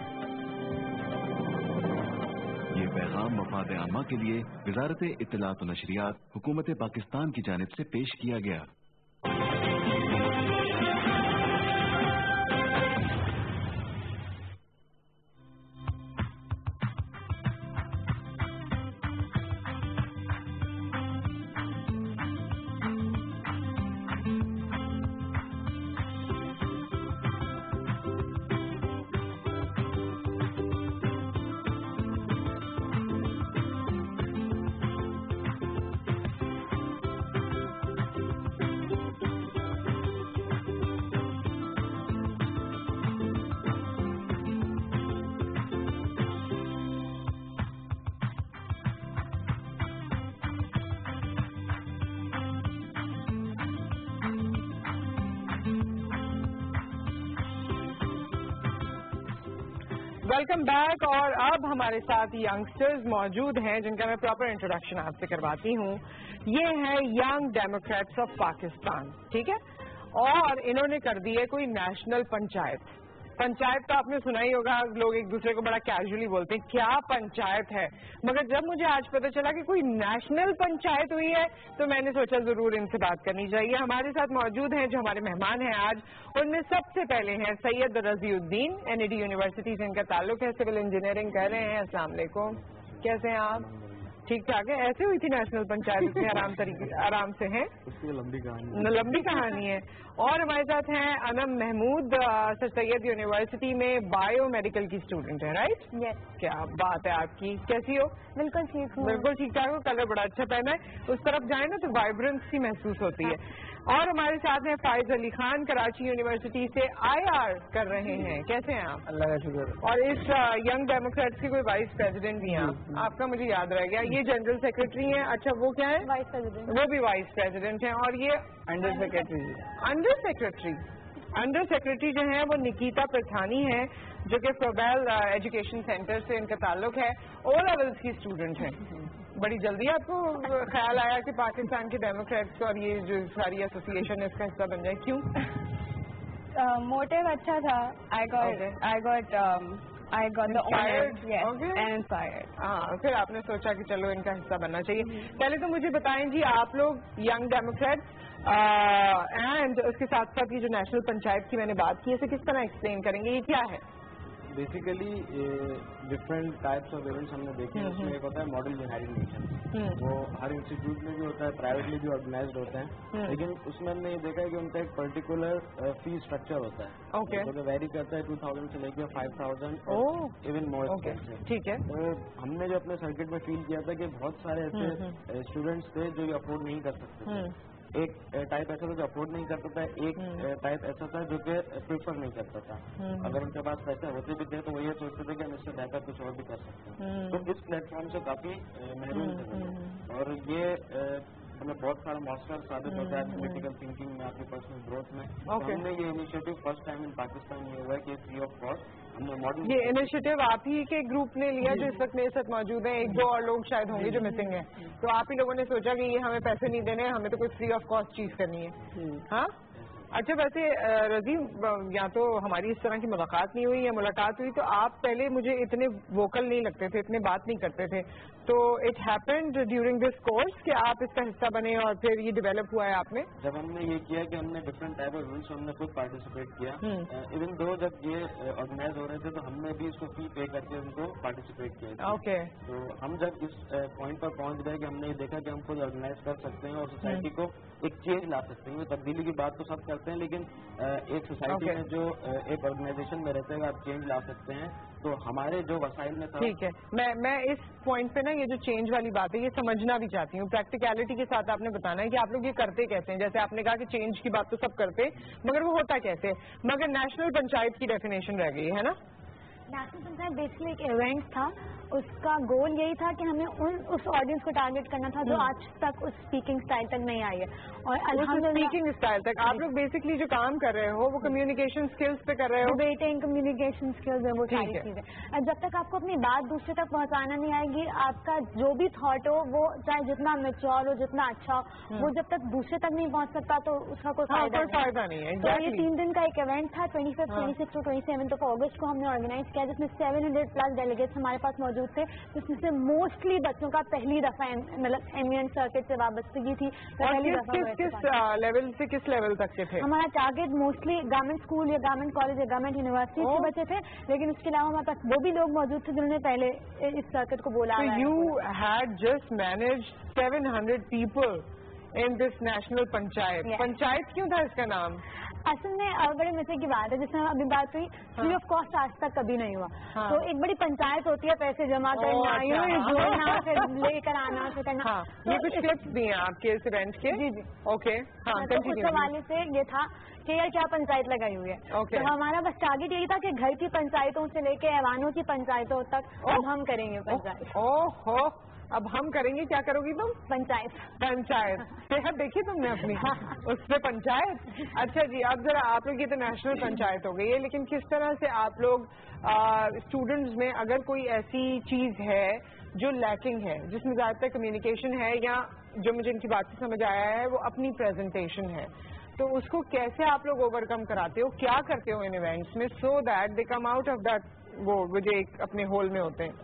Speaker 12: ये पैगाम मफाद आमा के लिए वजारत इत्तलात व नशरियात हुकूमत पाकिस्तान की जानिब से पेश किया गया।
Speaker 1: Welcome back. और अब हमारे साथ यंगस्टर्स मौजूद हैं जिनका मैं प्रॉपर इंट्रोडक्शन आपसे करवाती हूँ। ये हैं यंग डेमोक्रेट्स ऑफ पाकिस्तान, ठीक है। और इन्होंने कर दी है कोई नेशनल पंचायत। पंचायत तो आपने सुना ही होगा, लोग एक दूसरे को बड़ा कैजुअली बोलते हैं क्या पंचायत है, मगर जब मुझे आज पता चला कि कोई नेशनल पंचायत हुई है तो मैंने सोचा जरूर इनसे बात करनी चाहिए। हमारे साथ मौजूद हैं जो हमारे मेहमान हैं आज, उनमें सबसे पहले हैं सैयद रजीउद्दीन, NED यूनिवर्सिटी से इनका ताल्लुक है, सिविल इंजीनियरिंग कर रहे हैं। अस्सलाम वालेकुम, कैसे हैं आप? ठीक ठाक है। ऐसे हुई थी नेशनल पंचायत, इतने आराम से हैं, लंबी कहानी है। और हमारे साथ हैं अनम महमूद, सर सैयद यूनिवर्सिटी में बायो मेडिकल की स्टूडेंट है, राइट?
Speaker 15: यस।
Speaker 1: क्या बात है आपकी, कैसी हो?
Speaker 15: बिल्कुल ठीक हूँ।
Speaker 1: बिल्कुल ठीक ठाक हो, कलर बड़ा अच्छा पहना है, उस तरफ जाए ना तो वाइब्रेंसी महसूस होती है। और हमारे साथ हैं फाइज अली खान, कराची यूनिवर्सिटी से IR कर रहे हैं। कैसे हैं आप?
Speaker 16: अल्लाह का शुक्र।
Speaker 1: और इस यंग डेमोक्रेट्स के कोई वाइस प्रेसिडेंट भी हैं आप? आपका मुझे याद रह गया, ये जनरल सेक्रेटरी हैं। अच्छा, वो क्या है?
Speaker 15: Vice president.
Speaker 1: वो भी वाइस प्रेसिडेंट हैं। और ये
Speaker 16: अंडर सेक्रेटरी।
Speaker 1: अंडर सेक्रेटरी जो है वो निकिता प्रथानी है, जो कि फ्लोबेल एजुकेशन सेंटर से इनका ताल्लुक है। O लेवल्स की स्टूडेंट है। बड़ी जल्दी आपको ख्याल आया कि पाकिस्तान के डेमोक्रेट्स और ये जो सारी एसोसिएशन है इसका हिस्सा बन जाए, क्यों?
Speaker 15: मोटिव अच्छा था। I got the honor and inspired.
Speaker 1: हाँ, फिर आपने सोचा कि चलो इनका हिस्सा बनना चाहिए। पहले तो मुझे बताएं जी, आप लोग यंग डेमोक्रेट्स एंड उसके साथ साथ ये जो नेशनल पंचायत की मैंने बात की, इसे किस तरह एक्सप्लेन करेंगे, ये क्या है?
Speaker 16: Basically different types of events हमने देखे हैं। उसमें एक होता है मॉडल हायरिंग मिशन, वो हर इंस्टीट्यूट में भी होता है, प्राइवेटली भी ऑर्गेनाइज्ड होते हैं, लेकिन उसमें हमने ये देखा है कि उनका एक पर्टिकुलर फी स्ट्रक्चर होता है।
Speaker 1: ओके।
Speaker 16: तो वेरी करता है 2000 से लेकर 5000 इवन मोर।
Speaker 1: ठीक है।
Speaker 16: तो हमने जो अपने सर्किट में फील किया था कि बहुत सारे ऐसे स्टूडेंट्स थे जो ये अफोर्ड नहीं कर सकते थे। एक टाइप ऐसा था जो अफोर्ड नहीं करता था, एक टाइप ऐसा था जो कि प्रेफर नहीं करता था। अगर उनके पास पैसे होते भी थे तो वो ये सोचते थे कि हम इससे बेहतर कुछ और भी कर सकते हैं। तो इस प्लेटफॉर्म से काफी महरूम थे। और ये हमें बहुत सारा मॉस्टर साबित होता है क्रिटिकल थिंकिंग में, आपकी पर्सनल ग्रोथ में। तो हमने ये initiative first time in Pakistan ये हुआ है कि फ्री ऑफ कॉस्ट हमने मॉडल।
Speaker 1: ये इनिशिएटिव आप ही के ग्रुप ने लिया जो इस वक्त मेरे साथ मौजूद है, एक दो और लोग शायद होंगे जो मिसिंग है, तो आप ही लोगों ने सोचा कि ये हमें पैसे नहीं देने, हमें तो कोई फ्री ऑफ कॉस्ट चीज करनी है। हाँ, अच्छा। वैसे रजीम, या तो हमारी इस तरह की मुलाकात नहीं हुई या मुलाकात हुई तो आप पहले मुझे इतने वोकल नहीं लगते थे, इतने बात नहीं करते थे, तो it happened during this course कि आप इसका हिस्सा बने और फिर ये डेवलप हुआ है आपने?
Speaker 16: जब हमने ये किया कि हमने डिफरेंट टाइप ऑफ रूल्स हमने खुद पार्टिसिपेट किया, इवन दो जब ये ऑर्गेनाइज हो रहे थे तो हमने भी इसको फी पे करके उनको पार्टिसिपेट किया।
Speaker 1: ओके।
Speaker 16: तो हम जब इस पॉइंट पर पहुंच गए कि हमने ये देखा कि हम खुद ऑर्गेनाइज कर सकते हैं और सोसाइटी को एक चेंज ला सकते हैं। तब्दीली की बात तो सब करते हैं, लेकिन एक सोसाइटी में जो एक ऑर्गेनाइजेशन में रहते हुए आप चेंज ला सकते हैं, तो हमारे जो वसाइल में था।
Speaker 1: ठीक है, मैं इस पॉइंट पे ना ये जो चेंज वाली बात है ये समझना भी चाहती हूँ। प्रैक्टिकलिटी के साथ आपने बताना है कि आप लोग ये करते कैसे हैं। जैसे आपने कहा कि चेंज की बात तो सब करते, मगर वो होता कैसे? मगर नेशनल पंचायत की डेफिनेशन रह गई है ना?
Speaker 15: नेशनल पंचायत बेसिकली एक इवेंट था
Speaker 17: اس کا گول یہی تھا کہ ہمیں اس آڈینس کو ٹارگیٹ کرنا تھا جو آج تک اس اسپیکنگ اسٹائل تک نہیں آئی ہے. اور
Speaker 1: اسپیکنگ اسٹائل تک آپ لوگ بیسکلی جو کام کر رہے ہو وہ کمیونیکیشن اسکلس پہ کر رہے ہو.
Speaker 17: ڈیبیٹنگ, کمیونیکیشن اسکلز ہے, وہ ساری چیزیں. جب تک آپ کو اپنی بات دوسرے تک پہنچانا نہیں آئے گی, آپ کا جو بھی تھاٹ ہو وہ چاہے جتنا میچور ہو, جتنا اچھا ہو, وہ جب تک دوسرے تک نہیں پہنچ سکتا تو اس کا کوئی
Speaker 1: فائدہ نہیں ہے.
Speaker 17: تو یہ 3 دن کا ایک ایونٹ تھا 25, 26 to 27 اگست کو ہم نے آرگنائز کیا, جس میں 700+ ڈیلیگیٹس ہمارے پاس موجود تھے, جس میں سے موسٹلی بچوں کا پہلی دفعہ مطلب ایمین سرکٹ سے وابستگی تھی.
Speaker 1: کس لیول سے کس لیول تک کے تھے؟
Speaker 17: ہمارا ٹارگیٹ موسٹلی گورنمنٹ اسکول یا گورنمنٹ کالج یا گورنمنٹ یونیورسٹی کے بچے تھے, لیکن اس کے علاوہ ہمارے پاس وہ بھی لوگ موجود تھے جنہوں نے پہلے اس سرکٹ کو بولا.
Speaker 1: You had just manage 700 people in this national panchayat. Panchayat کیوں تھا اس کا نام؟
Speaker 17: اصل میں بڑے مزے کی بات ہے, جس میں ابھی بات ہوئی, فری آف کاسٹ آج تک کبھی نہیں ہوا. تو ایک بڑی پنچایت ہوتی ہے, پیسے جمع کرنا, جوڑنا, پھر لے کر آنا, پھر کرنا.
Speaker 1: یہ کچھ کلپس بھی ہیں آپ کے اس ایونٹ کے؟
Speaker 17: جی جی.
Speaker 1: اوکے.
Speaker 17: اس حوالے سے یہ تھا کہ یار کیا پنچایت لگائی ہوئی ہے. تو ہمارا بس ٹارگیٹ یہی تھا کہ گھر کی پنچایتوں سے لے کے ایوانوں کی پنچایتوں تک اب ہم کریں گے پنچایت.
Speaker 1: اب ہم کریں گے. کیا کرو گی تم؟ پنچایت. صحت دیکھی تم نے اپنی اس پہ پنچایت. اچھا جی, اب ذرا آپ لوگ, یہ تو نیشنل پنچایت ہو گئی ہے, لیکن کس طرح سے آپ لوگ اسٹوڈنٹس میں اگر کوئی ایسی چیز ہے جو لیکنگ ہے, جس میں زیادہ تر کمیونیکیشن ہے, یا جو مجھے ان کی بات سے سمجھ آیا ہے وہ اپنی پریزنٹیشن ہے, تو اس کو کیسے آپ لوگ اوور کم کراتے ہو, کیا کرتے ہو ان ایونٹس میں, so that they come out of that وہ جو ایک اپنے ہول میں ہوتے ہیں؟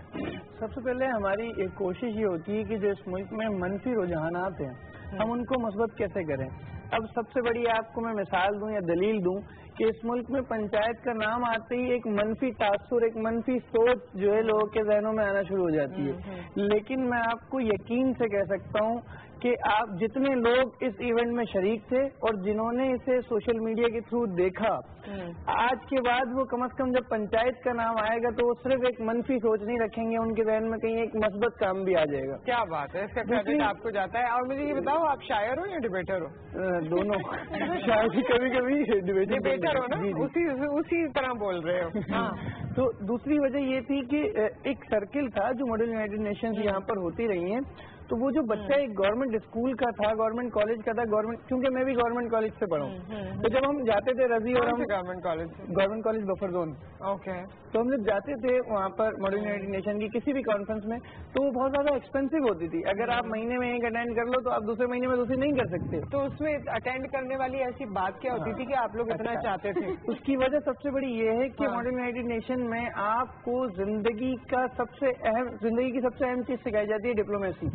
Speaker 18: سب سے پہلے ہماری ایک کوشش یہ ہوتی ہے کہ جو اس ملک میں منفی رجحانات ہیں ہم ان کو مثبت کیسے کریں. اب سب سے بڑی آپ کو میں مثال دوں یا دلیل دوں کہ اس ملک میں پنچایت کا نام آتے ہی ایک منفی تاثر, ایک منفی سوچ جو ہے لوگوں کے ذہنوں میں آنا شروع ہو جاتی ہے. لیکن میں آپ کو یقین سے کہہ سکتا ہوں کہ آپ جتنے لوگ اس ایونٹ میں شریک تھے اور جنہوں نے اسے سوشل میڈیا کے تھرو دیکھا, آج کے بعد وہ کم از کم جب پنچایت کا نام آئے گا تو وہ صرف ایک منفی سوچ نہیں رکھیں گے, ان کے ذہن میں کہیں ایک مثبت کام بھی آ جائے گا.
Speaker 1: کیا بات ہے, اس کا کریڈٹ آپ کو جاتا ہے. اور مجھے یہ بتاؤ, آپ شاعر ہو یا ڈبیٹر ہو؟
Speaker 18: دونوں. شاعری کبھی کبھی
Speaker 1: ڈبیٹر ہو نا, اسی طرح بول رہے ہو.
Speaker 18: تو دوسری وجہ یہ تھی کہ ایک سرکل تھا جو ماڈل یونائیٹڈ نیشنز یہاں پر ہوتی رہی ہیں, تو وہ جو بچہ ایک گورنمنٹ اسکول کا تھا, گورنمنٹ کالج کا تھا, کیونکہ میں بھی گورنمنٹ کالج سے پڑھا ہوں, تو جب ہم جاتے تھے رضی اور ہم گورنمنٹ کالج بفر زون, تو ہم جب جاتے تھے وہاں پر ماڈل یونائیٹڈ نیشن کی کسی بھی کانفرنس میں, تو وہ بہت زیادہ ایکسپینسو ہوتی تھی. اگر آپ مہینے میں ایک اٹینڈ کر لو تو آپ دوسرے مہینے میں دوسری نہیں کر سکتے.
Speaker 1: تو اس میں اٹینڈ کرنے والی ایسی بات کیا ہوتی تھی کہ آپ لوگ اتنا چاہتے تھے؟
Speaker 18: اس کی وجہ سب سے بڑی یہ ہے کہ ماڈل یونائیٹڈ نیشن میں آپ کو زندگی کی سب سے اہم چیز سکھائی جاتی ہے ڈپلومیسی.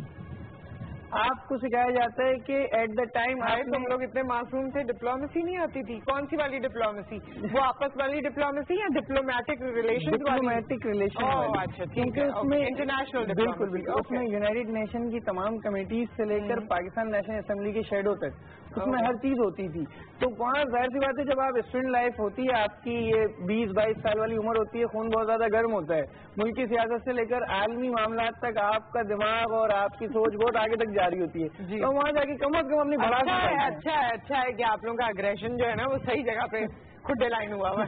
Speaker 18: آپ کو سکھایا جاتا ہے کہ ایٹ دا ٹائم
Speaker 1: تم لوگ اتنے معصوم تھے, ڈپلومیسی نہیں آتی تھی. کون سی والی ڈپلومیسی؟ وہ آپس والی ڈپلومیسی یا ڈپلومیٹک ریلیشن؟
Speaker 18: Diplomatic relation.
Speaker 1: اچھا, کیونکہ اس میں انٹرنیشنل
Speaker 18: بالکل اس میں یونائیٹڈ نیشن کی تمام کمیٹیز سے لے کر پاکستان نیشنل اسمبلی کے شیڈو تک اس میں ہر چیز ہوتی تھی. تو وہاں ظاہر سی بات ہے جب آپ اسٹوڈنٹ لائف ہوتی ہے, آپ کی یہ 20-22 سال والی عمر ہوتی ہے, خون بہت زیادہ گرم ہوتا ہے, ملکی سیاست سے لے کر عالمی معاملات تک آپ کا دماغ اور آپ کی سوچ بہت آگے تک جاری ہوتی ہے. تو وہاں جا کے کم از کم اپنی بڑا
Speaker 1: اچھا ہے کہ آپ لوگوں کا اگریشن جو ہے نا وہ صحیح جگہ پہ کھڈے لائن ہوا ہوا.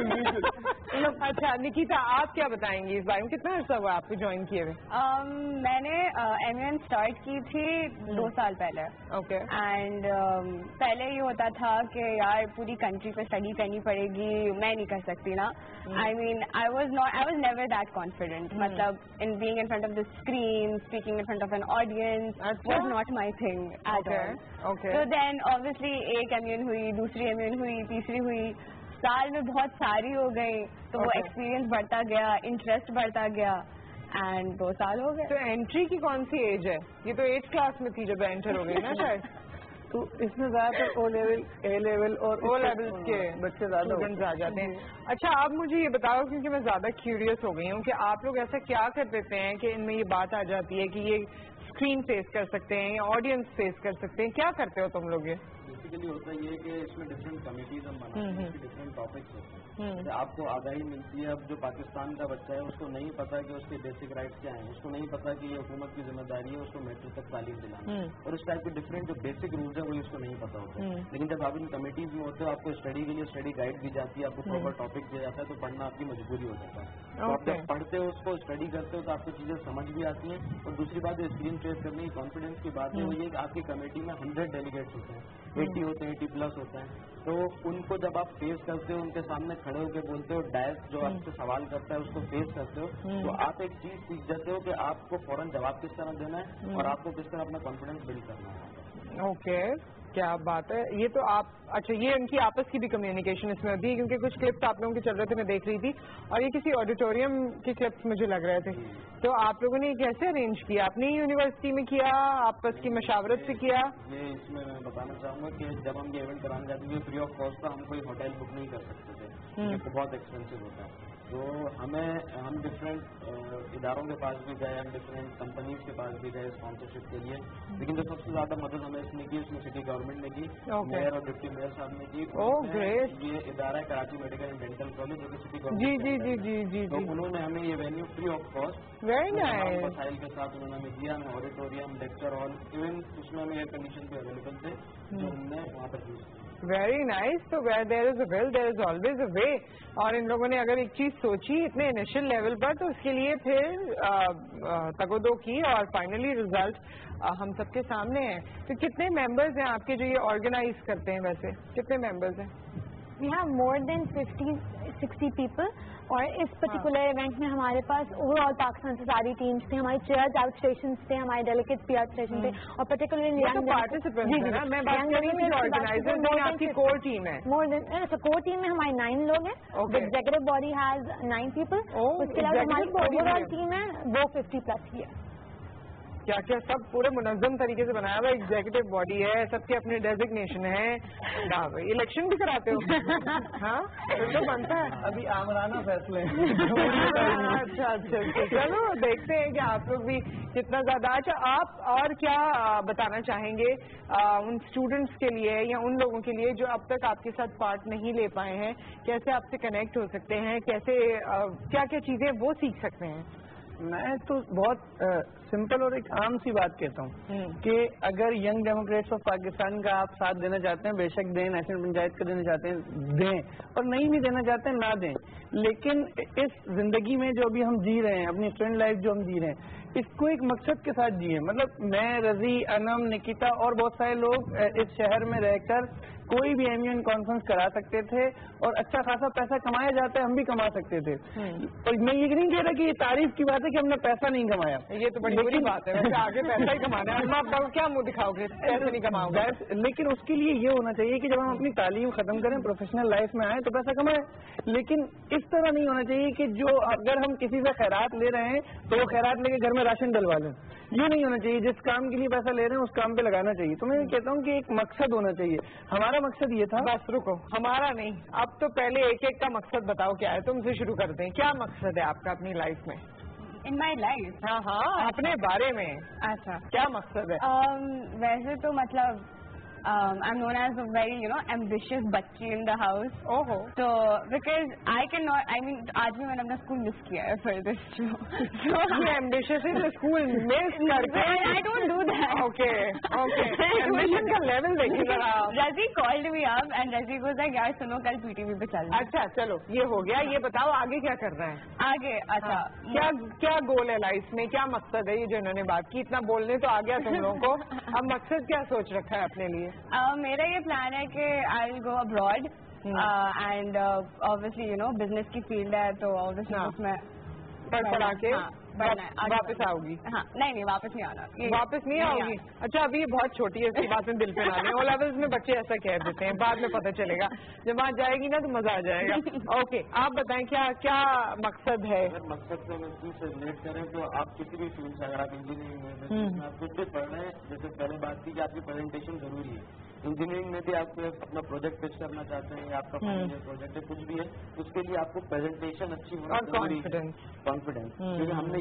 Speaker 1: اچھا نکیتا, آپ کیا بتائیں گی اس بارے میں, کتنا عرصہ ہوا آپ کو جوائن کیے ہوئے؟
Speaker 15: میں نے MUN اسٹارٹ کی تھی 2 سال پہلے. اوکے. اینڈ پہلے یہ ہوتا تھا کہ یار پوری کنٹری پہ اسٹڈی کرنی پڑے گی, میں نہیں کر سکتی نا. I mean I was never that confident. مطلب in being in front of the screen, speaking in front of an audience was not my thing at all. تو دین آبویسلی ایک MUN ہوئی, دوسری MUN ہوئی, تیسری ہوئی, سال میں بہت ساری ہو گئی, تو وہ ایکسپیرینس بڑھتا گیا, انٹرسٹ بڑھتا گیا, اینڈ 2 سال ہو گئے.
Speaker 1: تو انٹری کی کون سی ایج ہے؟ یہ تو 8th کلاس میں تھی جب انٹر ہو گئی نا شاید.
Speaker 18: تو اس میں زیادہ تر O لیول, A لیول اور
Speaker 1: O لیول کے
Speaker 18: بچے زیادہ
Speaker 1: آ جاتے ہیں. اچھا آپ مجھے یہ بتاؤ, کیونکہ میں زیادہ کیوریس ہو گئی ہوں, کہ آپ لوگ ایسا کیا کر دیتے ہیں کہ ان میں یہ بات آ جاتی ہے کہ یہ اسکرین فیس کر سکتے ہیں یا آڈینس فیس کر سکتے ہیں, کیا کرتے ہو تم لوگ یہ؟
Speaker 16: बेसिकली होता ये है कि इसमें डिफरेंट कमेटीज हम बनाते हैं, डिफरेंट टॉपिक्स होते हैं। आपको आगाही मिलती है। अब जो पाकिस्तान का बच्चा है उसको नहीं पता कि उसके बेसिक राइट्स क्या हैं, उसको नहीं पता कि ये हुकूमत की जिम्मेदारी है उसको मैट्रिक तक तालीम दिलाना, और उस टाइप के डिफरेंट जो बेसिक रूल्स हैं वही उसको नहीं पता होते। लेकिन जब आप इन कमेटीज में होते हो आपको स्टडी के लिए स्टडी गाइड दी जाती है, आपको प्रॉपर टॉपिक दिया जाता है, तो पढ़ना आपकी मजबूरी हो जाता है। तो आप जब पढ़ते हो उसको स्टडी करते हो तो आपको चीजें समझ भी आती हैं। और दूसरी बात जो स्क्रीन फेस करने की कॉन्फिडेंस की बात है वो ये कि आपकी कमेटी में 100 डेलीगेट्स होते हैं, 80 होते हैं, 80+ होते हैं। तो उनको जब आप फेस करते हो, उनके सामने खड़े होकर बोलते हो, डायस जो आपसे सवाल करता है उसको फेस करते हो, तो आप एक चीज सीख जाते हो कि आपको फौरन जवाब किस तरह देना है और आपको किस तरह अपना कॉन्फिडेंस बिल्ड करना है।
Speaker 1: ओके, क्या बात है। ये तो आप, अच्छा, ये उनकी आपस की भी कम्युनिकेशन इसमें होती है, क्योंकि कुछ क्लिप्स आप लोगों के चल रहे थे, मैं देख रही थी, और ये किसी ऑडिटोरियम के क्लिप्स मुझे लग रहे थे। तो आप लोगों ने कैसे अरेंज किया? अपनी यूनिवर्सिटी में किया, आपस की मशावरत से किया?
Speaker 16: ये इसमें मैं बताना चाहूँगा कि जब हम ये इवेंट कराने जाते थे फ्री ऑफ कॉस्ट था, हम कोई होटल बुक नहीं कर सकते थे, ये बहुत एक्सपेंसिव होता है। तो हम डिफरेंट इदारों के पास भी गए, हम डिफरेंट कंपनीज के पास भी गए स्पॉन्सरशिप के लिए, लेकिन जो सबसे ज्यादा मदद हमें इसने की उसमें सिटी गवर्नमेंट ने की, मेयर और डिप्टी मेयर साहब ने की। ये इदारा है Karachi Medical and Dental College, जो कि सिटी गवर्नमेंट जी, तो उन्होंने हमें ये venue free of cost very nice वसाइल के साथ उन्होंने हमें दिया। हमें ऑडिटोरियम, लेक्चर हॉल, इवन उसमें हमें एयर कंडीशन भी अवेलेबल थे जो हमने वहाँ पर यूज किया।
Speaker 1: Very nice. तो where there is a will there is always a way. और इन लोगों ने अगर एक चीज सोची इतने इनिशियल लेवल पर, तो उसके लिए फिर तगोदो की, और फाइनली रिजल्ट हम सबके सामने है। तो कितने मेंबर्स हैं आपके जो ये ऑर्गेनाइज करते हैं? वैसे कितने मेंबर्स हैं?
Speaker 17: We have more than 50-60 people. और इस पर्टिकुलर इवेंट में हमारे पास ओवरऑल पाकिस्तान से सारी टीम्स थी, हमारे चेयर्स आउट स्टेशन थे, हमारे डेलीगेट्स भी आउट स्टेशन थे, और पर्टिकुलरली
Speaker 1: पार्टिसिपेंट्स है। मैं बात कर रही हूँ ऑर्गेनाइजर, आपकी कोर टीम है।
Speaker 17: मोर देन कोर टीम में हमारे 9 लोग हैं। Executive body has 9 people. उसके अलावा हमारी ओवरऑल टीम है वो 50+ ही है।
Speaker 1: क्या क्या सब पूरे मुनज़्ज़म तरीके से बनाया हुआ एग्जीक्यूटिव बॉडी है, सबके अपने डेजिग्नेशन है। इलेक्शन भी कराते हो? हाँ, तो बनता है।
Speaker 18: अभी आमराना फैसले
Speaker 1: अच्छा, चलो देखते हैं कि आप लोग भी कितना ज्यादा। अच्छा, आप और क्या बताना चाहेंगे उन स्टूडेंट्स के लिए या उन लोगों के लिए जो अब तक आपके साथ पार्ट नहीं ले पाए हैं? कैसे आपसे कनेक्ट हो सकते हैं? कैसे क्या क्या चीजें वो सीख सकते हैं?
Speaker 18: मैं तो बहुत सिंपल और एक आम सी बात कहता हूँ कि अगर यंग डेमोक्रेट्स ऑफ पाकिस्तान का आप साथ देना चाहते हैं, बेशक दें, नेशनल पंचायत का देना चाहते हैं दें, और नहीं देना चाहते हैं ना दें। लेकिन इस जिंदगी में जो अभी हम जी रहे हैं, अपनी स्टूडेंट लाइफ जो हम जी रहे हैं, इसको एक मकसद के साथ जिए। मतलब मैं, रजी, अनम, निकिता और बहुत सारे लोग इस शहर में रहकर कोई भी एमयूएन कॉन्फ्रेंस करा सकते थे और अच्छा खासा पैसा कमाया जाता है, हम भी कमा सकते थे। और मैं ये नहीं कह रहा कि ये तारीफ की बात है कि हमने पैसा नहीं कमाया,
Speaker 1: ये तो बड़ी बड़ी बात है। आगे पैसा ही कमाना है, आप क्या मुंह दिखाओगे? पैसे नहीं कमाओगे।
Speaker 18: लेकिन उसके लिए ये होना चाहिए कि जब हम अपनी तालीम खत्म करें, प्रोफेशनल लाइफ में आए तो पैसा कमाएं। लेकिन इस तरह नहीं होना चाहिए कि जो अगर हम किसी से खैरात ले रहे हैं तो वो खैरात लेके घर में राशन डलवा लें। ये नहीं होना चाहिए। जिस काम के लिए पैसा ले रहे हैं उस काम पे लगाना चाहिए। तो मैं ये कहता हूँ कि एक मकसद होना चाहिए। हमारा मकसद ये था।
Speaker 1: बस रुको, हमारा नहीं, अब तो पहले एक एक का मकसद बताओ क्या है। तुमसे शुरू करते हैं। क्या मकसद है आपका अपनी लाइफ में?
Speaker 15: In my life?
Speaker 1: हाँ, अपने बारे में।
Speaker 15: अच्छा,
Speaker 1: क्या मकसद है?
Speaker 15: वैसे तो मतलब I'm known as a very, ambitious बच्ची in the house.
Speaker 1: ओहो।
Speaker 15: So because I cannot, I mean, आज भी मैंने अपना स्कूल मिस किया है for this show.
Speaker 1: So ambitious है तो स्कूल मिस करके?
Speaker 15: I don't do that.
Speaker 1: Okay. Ambition का लेवल देखिए जरा।
Speaker 15: रजी called me up and रजी goes like, यार सुनो कल PTV पे चलना।
Speaker 1: अच्छा, चलो ये हो गया। ये बताओ आगे क्या करना है?
Speaker 15: आगे, अच्छा,
Speaker 1: क्या गोल है लाइफ में? क्या मकसद है? ये जो इन्होंने बात की, इतना बोलने तो आ गया तुम लोगों को, अब मकसद क्या सोच रखा है अपने लिए?
Speaker 15: मेरा ये प्लान है कि I will go abroad and obviously business की फील्ड है तो ऑब्वियसली उसमें
Speaker 1: पढ़ा के वापस आओगी?
Speaker 15: हाँ, नहीं वापस नहीं आना।
Speaker 1: वापस नहीं आओगी? अच्छा, अभी ये बहुत छोटी है, इसकी बात में दिल पे ना लें। ओ लेवल्स में बच्चे ऐसा कह देते हैं, बाद में पता चलेगा। जब वहाँ जाएगी ना तो मजा आ जाएगा। ओके, आप बताएं क्या मकसद है?
Speaker 16: अगर मकसद से से रिलेट करें तो आप किसी भी फील्ड से, अगर आप इंजीनियरिंग में आप कुछ भी पढ़ रहे हैं, जैसे पहले बात की कि आपकी प्रेजेंटेशन जरूरी है। इंजीनियरिंग में भी आप अपना प्रोजेक्ट पेश करना चाहते हैं या आपका फाइनल प्रोजेक्ट है, कुछ भी है, उसके लिए आपको प्रेजेंटेशन अच्छी होना जरूरी है, कॉन्फिडेंस। क्योंकि हमने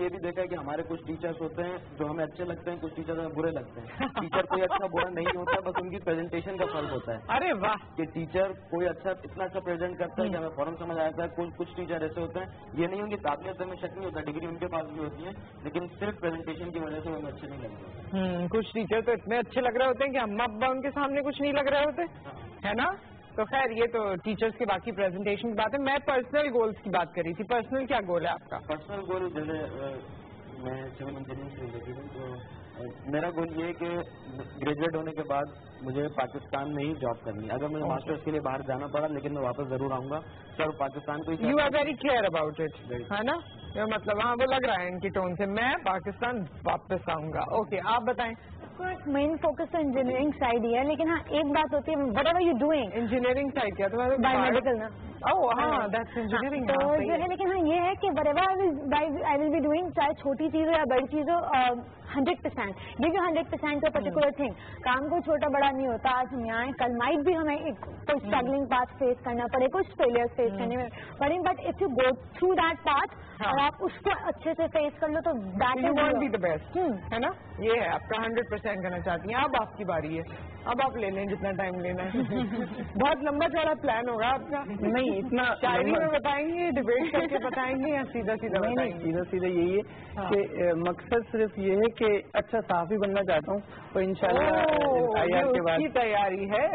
Speaker 16: ये भी देखा है कि हमारे कुछ टीचर्स होते हैं जो हमें अच्छे लगते हैं, कुछ टीचर हमें बुरे लगते हैं। टीचर कोई अच्छा बुरा नहीं होता, बस उनकी प्रेजेंटेशन का फर्क होता है।
Speaker 1: अरे वाह!
Speaker 16: कि टीचर कोई अच्छा इतना अच्छा प्रेजेंट करता है कि हमें फौरन समझ आता है। कुछ टीचर ऐसे होते हैं, ये नहीं उनकी काबिलियत में शक नहीं होता, डिग्री उनके पास भी होती है, लेकिन सिर्फ प्रेजेंटेशन की वजह से वो हमें अच्छे नहीं लगते।
Speaker 1: कुछ टीचर तो इतने अच्छे लग रहे होते हैं कि अम्मा अब्बा उनके सामने कुछ नहीं लग रहे होते, है ना? तो खैर ये तो टीचर्स की बाकी प्रेजेंटेशन की बात है। मैं पर्सनल गोल्स की बात कर रही थी। पर्सनल क्या गोल है आपका?
Speaker 16: पर्सनल गोल जैसे मैं सिविल इंजीनियरिंग से रिलेटेड हूँ, तो मेरा गोल ये है कि ग्रेजुएट होने के बाद मुझे पाकिस्तान में ही जॉब करनी है। अगर मुझे मास्टर्स के लिए बाहर जाना पड़ा, लेकिन मैं वापस जरूर आऊंगा सर पाकिस्तान को।
Speaker 1: You are very clear about it, है ना? मतलब हाँ, वो लग रहा है इनकी टोन से, मैं पाकिस्तान वापस आऊंगा। ओके, आप बताएं।
Speaker 17: मेन फोकस तो इंजीनियरिंग साइड ही है, लेकिन हाँ एक बात होती है, whatever you doing.
Speaker 1: Engineering side क्या तुम्हारा?
Speaker 17: बायोमेडिकल ना।
Speaker 1: हाँ, दैट्स इंजीनियरिंग।
Speaker 17: तो जो है, लेकिन हाँ ये है कि whatever I will be doing, चाहे छोटी चीज हो या बड़ी चीज हो, 100%। ये जो 100% है पर्टिकुलर थिंग, काम कोई छोटा बड़ा नहीं होता। आज हम यहाँ कल माइट भी हमें कोई स्ट्रगलिंग पाथ फेस करना पड़े, कुछ फेलियर फेस करने पड़े, but if you go through that path और आप उसको अच्छे से फेस कर लो तो that
Speaker 1: you want be the best, है ना? ये है आपका 100% करना चाहती हैं। अब आपकी बारी है, अब आप ले लें जितना टाइम लेना है। बहुत लंबा चौड़ा प्लान होगा आपका?
Speaker 18: नहीं, इतना
Speaker 1: शायरी में बताएंगे, डिबेट करके बताएंगे, या सीधा सीधा बताएंगे?
Speaker 18: नहीं, सीधा सीधा यही है कि मकसद सिर्फ ये है कि अच्छा साफी बनना चाहता हूँ, तो इंशाल्लाह आईआर के बाद
Speaker 1: तैयारी है।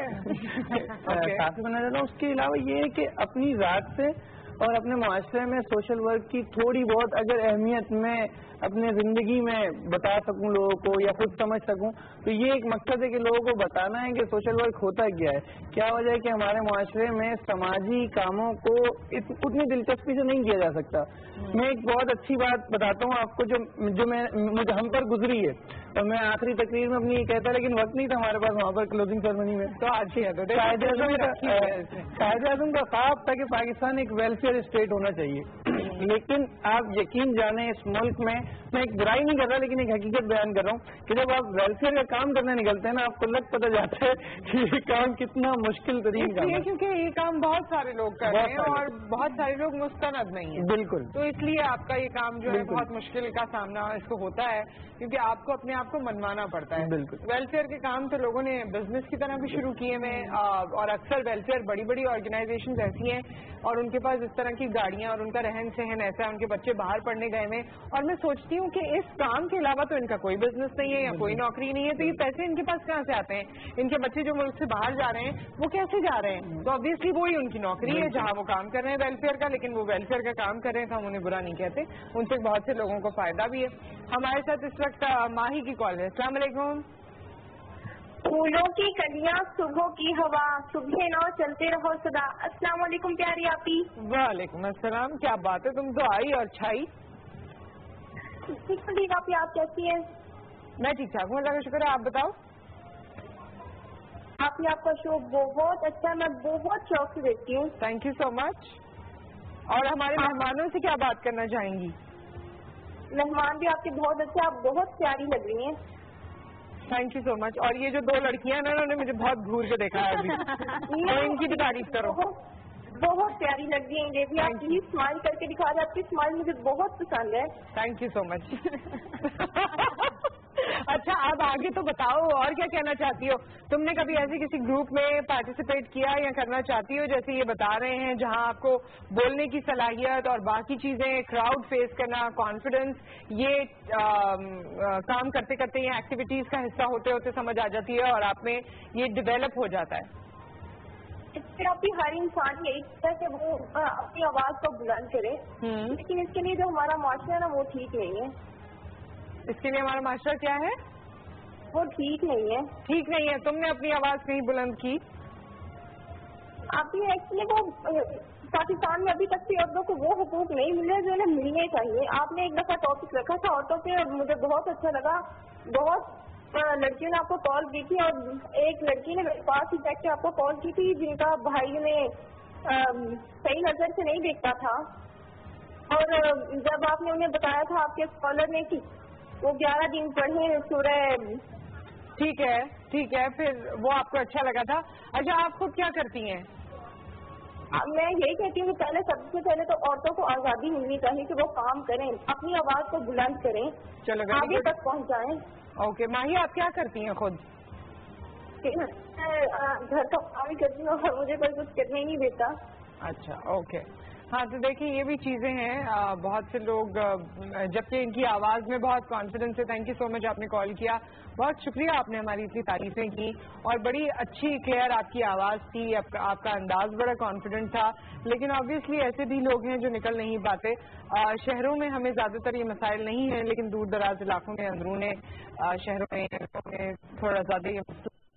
Speaker 18: साफी बनना चाहता हूँ। उसके अलावा ये है कि अपनी जात से और अपने माशरे में सोशल वर्क की थोड़ी बहुत अगर अहमियत में अपने जिंदगी में बता सकूं लोगों को, या खुद समझ सकूं, तो ये एक मकसद है कि लोगों को बताना है कि सोशल वर्क होता क्या है, क्या वजह है कि हमारे माशरे में समाजी कामों को उतनी दिलचस्पी से नहीं किया जा सकता। मैं एक बहुत अच्छी बात बताता हूँ आपको जो मुझे हम पर गुजरी है, और मैं आखिरी तकरीर में अपनी ये कहता, लेकिन वक्त नहीं था हमारे पास वहाँ पर क्लोजिंग सेरेमनी में।
Speaker 1: तो अच्छी है,
Speaker 18: कायदे आज़म का ख्वाब था कि पाकिस्तान एक वेलफेयर स्टेट होना चाहिए, लेकिन आप यकीन जाने इस मुल्क में, मैं एक बुराई नहीं कर रहा लेकिन एक हकीकत बयान कर रहा हूँ कि जब आप वेलफेयर का काम करने निकलते हैं ना, आपको लग पता जाता है कि ये काम कितना मुश्किल तरीन काम है,
Speaker 1: क्योंकि ये काम बहुत सारे लोग कर रहे हैं और बहुत सारे लोग मुस्तनद नहीं है।
Speaker 18: बिल्कुल।
Speaker 1: तो इसलिए आपका ये काम जो है बहुत मुश्किल का सामना इसको होता है, क्योंकि आपको अपने आप को मनवाना पड़ता है।
Speaker 18: बिल्कुल।
Speaker 1: वेलफेयर के काम तो लोगों ने बिजनेस की तरह भी शुरू किए हैं, और अक्सर वेलफेयर बड़ी बड़ी ऑर्गेनाइजेशन ऐसी हैं और उनके पास इस तरह की गाड़ियां और उनका रहन सहन ऐसा है, उनके बच्चे बाहर पढ़ने गए हैं, और मैं सोचती हूँ कि इस काम के अलावा तो इनका कोई बिजनेस नहीं है या कोई नौकरी नहीं है, तो ये पैसे इनके पास कहाँ से आते हैं? इनके बच्चे जो मुल्क से बाहर जा रहे हैं वो कैसे जा रहे हैं? तो ऑब्वियसली वही उनकी नौकरी है जहाँ वो काम कर रहे हैं वेलफेयर का, लेकिन वो वेलफेयर का काम कर रहे हैं तो हम उन्हें बुरा नहीं कहते, उनसे बहुत से लोगों को फायदा भी है। हमारे साथ इस वक्त माही की कॉल है। अस्सलाम वालेकुम।
Speaker 19: फूलों की कलियां, सुबह की हवा, सुबह नौ चलते रहो सदा। अस्सलाम वालेकुम प्यारी आपी।
Speaker 1: वालेकुम अस्सलाम। क्या बात है, तुम तो आई और छाई।
Speaker 19: ठीक आपी, आप कैसी हैं?
Speaker 1: मैं ठीक ठाक हूँ, अल्लाह का शुक्र है। आप बताओ।
Speaker 19: आपका शो बहुत अच्छा है, मैं बहुत शौक से देखती हूँ।
Speaker 1: Thank you so much. और हमारे मेहमानों से क्या बात करना चाहेंगी?
Speaker 19: मेहमान भी आपके बहुत अच्छे, आप बहुत प्यारी लग रही हैं।
Speaker 1: Thank you so much. और ये जो दो लड़कियां ना, उन्होंने मुझे बहुत घूर के देखा है अभी। तो इनकी भी तारीफ करो।
Speaker 19: बहुत प्यारी लग रही है, ये भी आप प्लीज स्माइल करके दिखा दे, आपकी स्माइल मुझे बहुत पसंद है।
Speaker 1: Thank you so much. अच्छा, अब आगे तो बताओ और क्या कहना चाहती हो? तुमने कभी ऐसे किसी ग्रुप में पार्टिसिपेट किया या करना चाहती हो, जैसे ये बता रहे हैं, जहां आपको बोलने की सलाहियत और बाकी चीजें, क्राउड फेस करना, कॉन्फिडेंस, ये काम करते करते ये एक्टिविटीज का हिस्सा होते होते समझ आ जाती है और आप में ये डेवलप हो जाता है?
Speaker 19: इससे आपकी हर इंसान यही चाहता है कि वो अपनी आवाज को बुलंद करे, लेकिन इसके लिए जो हमारा माशरा है ना, वो ठीक नहीं है।
Speaker 1: इसके लिए हमारा माशरा क्या है?
Speaker 19: वो ठीक नहीं है।
Speaker 1: ठीक नहीं है। तुमने अपनी आवाज कहीं बुलंद की?
Speaker 19: अभी एक्चुअली वो पाकिस्तान में अभी तक भी औरतों को वो हुकूक नहीं मिले जो उन्हें मिलने चाहिए। आपने एक दफा टॉपिक रखा था औरतों पे, मुझे बहुत अच्छा लगा। बहुत लड़कियों ने आपको कॉल की थी, और एक लड़की ने मेरे पास ही बैठ के आपको कॉल की थी जिनका भाई ने सही नजर से नहीं देखता था, और जब आपने उन्हें बताया था आपके स्कॉलर ने कि वो 11 दिन पढ़े सूरह।
Speaker 1: ठीक है, फिर वो आपको अच्छा लगा था। अच्छा, आप खुद क्या करती हैं?
Speaker 19: मैं यही कहती हूँ कि पहले सबसे पहले तो औरतों को आज़ादी मिलनी चाहिए कि वो काम करें, अपनी आवाज को बुलंद करें,
Speaker 1: चलो
Speaker 19: आगे तक पहुँचाएं।
Speaker 1: ओके माही, आप क्या करती हैं खुद?
Speaker 19: घर का काम ही करती हूँ और मुझे कोई कुछ करने ही नहीं देता।
Speaker 1: अच्छा, ओके। हाँ, तो देखिए ये भी चीज़ें हैं, बहुत से लोग जबकि इनकी आवाज़ में बहुत कॉन्फिडेंस है। थैंक यू सो मच, आपने कॉल किया, बहुत शुक्रिया, आपने हमारी इतनी तारीफें की और बड़ी अच्छी क्लियर आपकी आवाज़ थी, आपका अंदाज बड़ा कॉन्फिडेंट था। लेकिन ऑब्वियसली ऐसे भी लोग हैं जो निकल नहीं पाते। शहरों में हमें ज़्यादातर ये मसाइल नहीं है, लेकिन दूर दराज इलाकों में, अंदरूने शहरों में थोड़ा ज़्यादा ये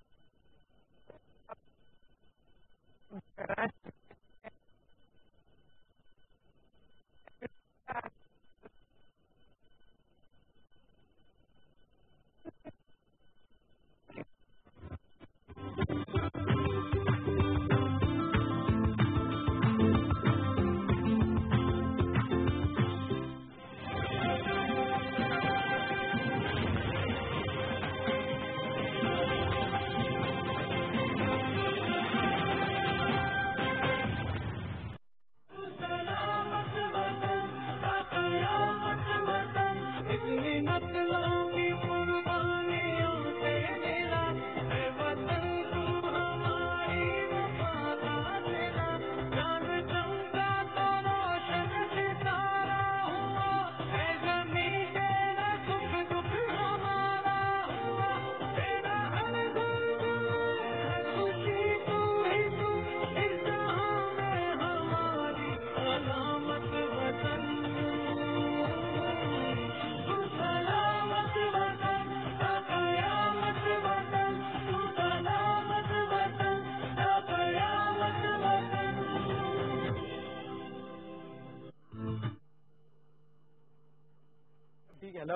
Speaker 1: हेलो।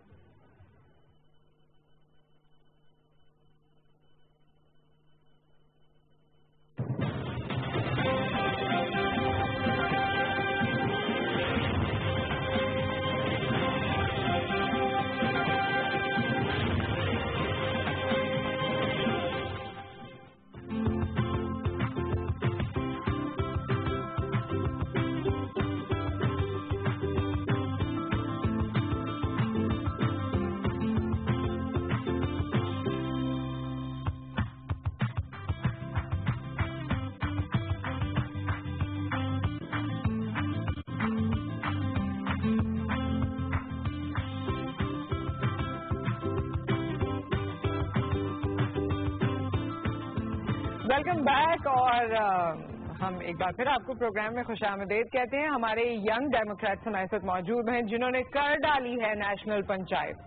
Speaker 1: Welcome back. और हम एक बार फिर आपको प्रोग्राम में खुशामदीद कहते हैं। हमारे यंग डेमोक्रेट्स हमारे साथ मौजूद हैं जिन्होंने कर डाली है नेशनल पंचायत।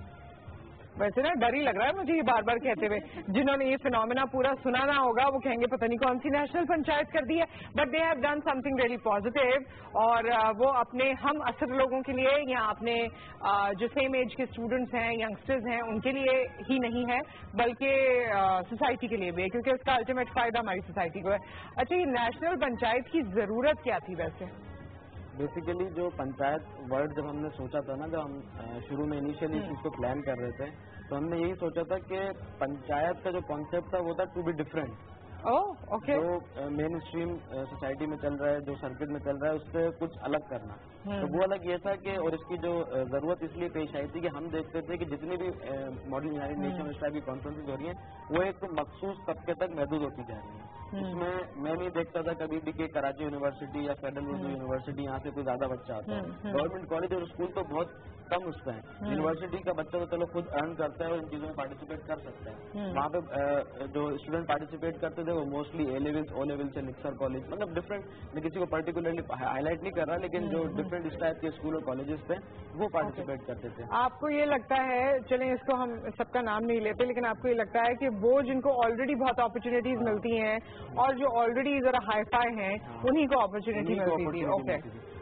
Speaker 1: वैसे ना डर ही लग रहा है मुझे ये बार बार कहते हुए, जिन्होंने ये फिनोमेना पूरा सुना ना होगा वो कहेंगे पता नहीं कौन सी नेशनल पंचायत कर दी है, but they have done something very positive. और वो अपने हम असर लोगों के लिए या अपने जो सेम एज के स्टूडेंट्स हैं, यंगस्टर्स हैं, उनके लिए ही नहीं है बल्कि सोसाइटी के लिए भी है, क्योंकि उसका अल्टीमेट फायदा हमारी सोसाइटी को है। अच्छा, ये नेशनल पंचायत की जरूरत क्या थी वैसे?
Speaker 16: बेसिकली जो पंचायत वर्ड जब हमने सोचा था ना, जब हम शुरू में इनिशियली इस चीज़ को प्लान कर रहे थे, तो हमने यही सोचा था कि पंचायत का जो कॉन्सेप्ट था वो था टू बी डिफरेंट।
Speaker 1: ओके।
Speaker 16: जो मेन स्ट्रीम सोसाइटी में चल रहा है, जो सर्किट में चल रहा है, उससे कुछ अलग करना। तो वो अलग ये था कि, और इसकी जो जरूरत इसलिए पेश आई थी कि हम देखते थे कि जितनी भी मॉडल यूनाइटेड नेशन इस टाइप की कॉन्फ्रेंसेज हो रही हैं वो एक मखसूस तबके तक महदूद होती जा रही है। इसमें मैं नहीं देखता था कभी भी कि कराची यूनिवर्सिटी या फेडरल उर्दू यूनिवर्सिटी यहाँ से कोई ज्यादा बच्चा आता है। गवर्नमेंट कॉलेज और स्कूल तो बहुत कम उसका है। यूनिवर्सिटी का बच्चा तो चलो खुद अर्न करता है और इन चीजों में पार्टिसिपेट कर सकता है। वहाँ पे जो स्टूडेंट पार्टिसिपेट करते थे वो mostly A level, O level से निक्सर कॉलेज, मतलब डिफरेंट, मैं किसी को पर्टिकुलरली हाईलाइट नहीं कर रहा, लेकिन जो डिफरेंट इस टाइप के स्कूल और कॉलेजेस थे वो पार्टिसिपेट करते थे।
Speaker 1: आपको ये लगता है, चलें इसको हम सबका नाम नहीं लेते, लेकिन आपको ये लगता है कि वो जिनको ऑलरेडी बहुत अपॉर्चुनिटीज मिलती हैं और जो ऑलरेडी जरा हाई फाई हैं उन्हीं को अपॉर्चुनिटी मिलती थी? ओके।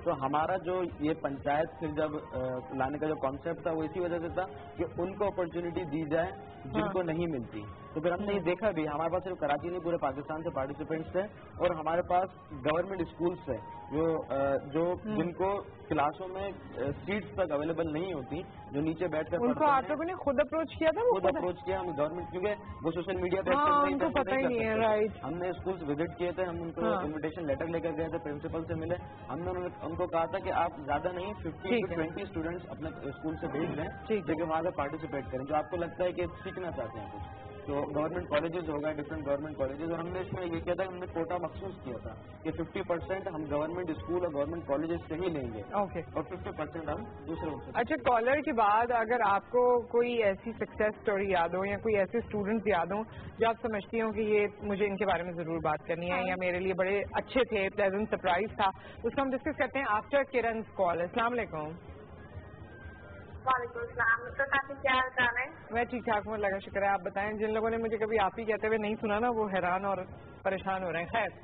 Speaker 16: تو ہمارا جو یہ پنچایت پھر جب لانے کا جو کانسیپٹ تھا وہ اسی وجہ سے تھا کہ ان کو اپرچونٹی دی جائے جن کو نہیں ملتی. تو پھر ہم نے یہ دیکھا بھی ہمارے پاس صرف کراچی نہیں پورے پاکستان سے پارٹیسپینٹس تھے اور ہمارے پاس گورنمنٹ اسکولس تھے جو جن کو کلاسوں میں سیٹس تک اویلیبل نہیں ہوتی, جو نیچے بیٹھ کر
Speaker 1: ان کو آپ لوگوں نے خود اپروچ کیا تھا؟
Speaker 16: خود اپروچ کیا ہم گورنمنٹ, کیونکہ وہ سوشل میڈیا پہ ہم نے اسکولس وزٹ کیے تھے, ہم ان کو انویٹیشن لیٹر لے کر گئے تھے, پرنسپل سے ملے, ہم نے ان کو کہا تھا کہ آپ زیادہ نہیں 50 سے 20 اسٹوڈنٹس اپنے اسکول سے بھیج دیں جو کہ وہاں سے پارٹیسپیٹ کریں, جو آپ کو لگتا ہے کہ سیکھنا چاہتے ہیں کچھ. تو گورنمنٹ کالجز ہو گئے, ڈفرینٹ گورنمنٹ کالجز, اور ہم نے اس میں یہ کیا تھا, ہم نے کوٹا مخصوص کیا تھا کہ 50% ہم گورنمنٹ اسکول اور گورنمنٹ کالجز سے ہی لیں گے اور 50% ہم دوسرے.
Speaker 1: اچھا, کالر کے بعد اگر آپ کو کوئی ایسی سکسیس اسٹوری یاد ہو یا کوئی ایسے اسٹوڈنٹس یاد ہوں جو آپ سمجھتی ہوں کہ یہ مجھے ان کے بارے میں ضرور بات کرنی ہے یا میرے لیے بڑے اچھے تھے, پلیزنٹ سرپرائز تھا, اس کو ہم ڈسکس کرتے ہیں آفٹر کرن's کال. السلام علیکم.
Speaker 19: وعلیکم السلام. تو کافی کیا حال ہے؟
Speaker 1: میں ٹھیک ٹھاک ہوں, اللہ کا شکر ہے. آپ بتائیں, جن لوگوں نے مجھے کبھی آپ ہی کہتے ہوئے نہیں سنا نا وہ حیران اور پریشان ہو رہے ہیں. خیر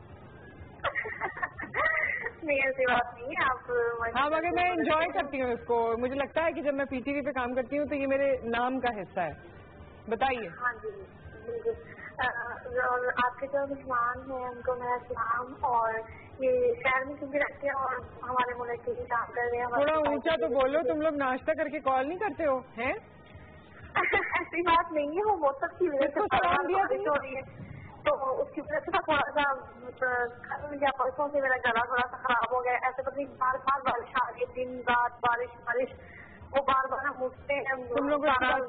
Speaker 19: نہیں ایسی بات نہیں ہے آپ.
Speaker 1: ہاں مگر میں انجوائے کرتی ہوں اس کو, مجھے لگتا ہے کہ جب میں پی ٹی وی پہ کام کرتی ہوں تو یہ میرے نام کا حصہ ہے. بتائیے.
Speaker 19: ہاں جی بالکل. آپ کے جو مہمان ہیں ان کو میرا سلام, اور یہ شہر میں کیونکہ رہتے ہیں اور ہمارے ملک کے لیے کام کر رہے ہیں.
Speaker 1: تھوڑا اونچا تو بولو, تم لوگ ناشتہ کر کے کال نہیں کرتے ہو ہیں؟
Speaker 19: ایسی بات نہیں ہے, وہ موسم کی وجہ سے بارش ہو رہی ہے تو اس کی وجہ سے تھوڑا سا کل یا پرسوں سے میرا گلا تھوڑا سا خراب ہو گیا. ایسے پتہ نہیں بار بار بارش آ رہی ہے, دن رات بارش بارش, وہ بار بار ہم اٹھتے ہیں.
Speaker 1: تم لوگ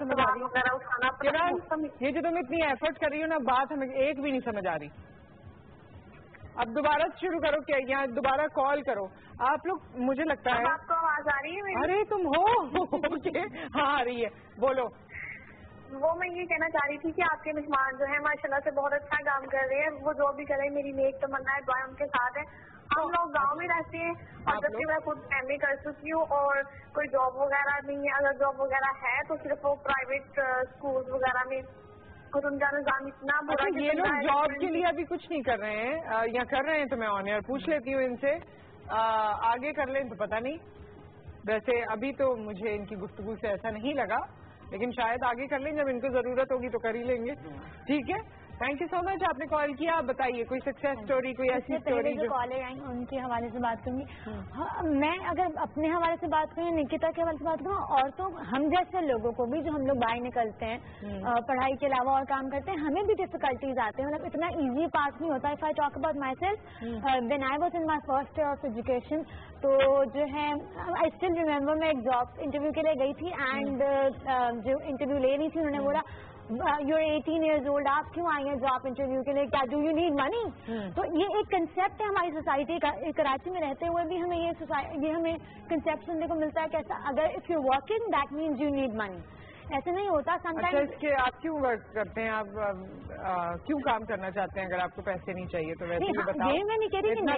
Speaker 1: یہ جو تم اتنی ایفرٹ کر رہی ہو نا, بات ہمیں ایک بھی نہیں سمجھ آ رہی. اب دوبارہ شروع کرو کیا, یہاں دوبارہ کال کرو آپ لوگ. مجھے لگتا ہے
Speaker 19: آپ کو آواز آ رہی ہے؟
Speaker 1: ارے تم ہو ہاں آ رہی ہے, بولو.
Speaker 19: وہ میں یہ کہنا چاہ رہی تھی کہ آپ کے مہمان جو ہیں ماشاءاللہ سے بہت اچھا کام کر رہے ہیں. وہ جو بھی کریں میری نیک تمنا ہے, دعائیں ان کے ساتھ ہیں. ہم لوگ گاؤں میں رہتے ہیں اور جبکہ میں خود فیملی کر چکی ہوں اور کوئی جاب وغیرہ نہیں ہے. اگر جاب وغیرہ ہے تو صرف وہ پرائیویٹ اسکول وغیرہ میں, اور ان کا نظام اتنا برا.
Speaker 1: یہ لوگ جاب کے لیے ابھی کچھ نہیں کر رہے ہیں یا کر رہے ہیں تو میں آن ایئر پوچھ لیتی ہوں ان سے, آگے کر لیں تو پتہ نہیں. ویسے ابھی تو مجھے ان کی گفتگو سے ایسا نہیں لگا, لیکن شاید آگے کر لیں, جب ان کو ضرورت ہوگی تو کر ہی لیں گے. ٹھیک ہے, تھینک یو سو مچ. آپ نے کال کیا, آپ بتائیے کوئی سکسیس اسٹوری, کوئی ایسی اسٹوری جو
Speaker 17: کالر آئیں ان کے حوالے سے بات کروں گی. میں اگر اپنے حوالے سے بات کروں, نکتا کے حوالے سے بات کروں, اور تو ہم جیسے لوگوں کو بھی جو ہم لوگ باہر نکلتے ہیں پڑھائی کے علاوہ اور کام کرتے ہیں, ہمیں بھی ڈفیکلٹیز آتے ہیں. مطلب اتنا ایزی پاس نہیں ہوتا. If I talk about myself, when I was in my first year of education, تو جو ہے آئی اسٹل ریمبر میں ایک جاب انٹرویو کے لیے گئی تھی, اینڈ جو انٹرویو لے رہی تھی انہوں نے بولا یو آر 18 years old, آپ کیوں آئی ہیں جاب انٹرویو کے لیے, کیا ڈو یو نیڈ منی. تو یہ ایک کنسیپٹ ہے ہماری سوسائٹی کا. کراچی میں رہتے ہوئے بھی ہمیں یہ ہمیں کنسیپٹ سننے کو ملتا ہے کہ ایسا اگر if you working that means you need money. ایسے نہیں ہوتا.
Speaker 1: آپ کیوں ورک کرتے ہیں, آپ کیوں کام کرنا چاہتے ہیں؟ اگر آپ کو پیسے نہیں چاہیے تو ویسے بھی بتاؤ.
Speaker 17: میں نہیں کہہ رہی کہ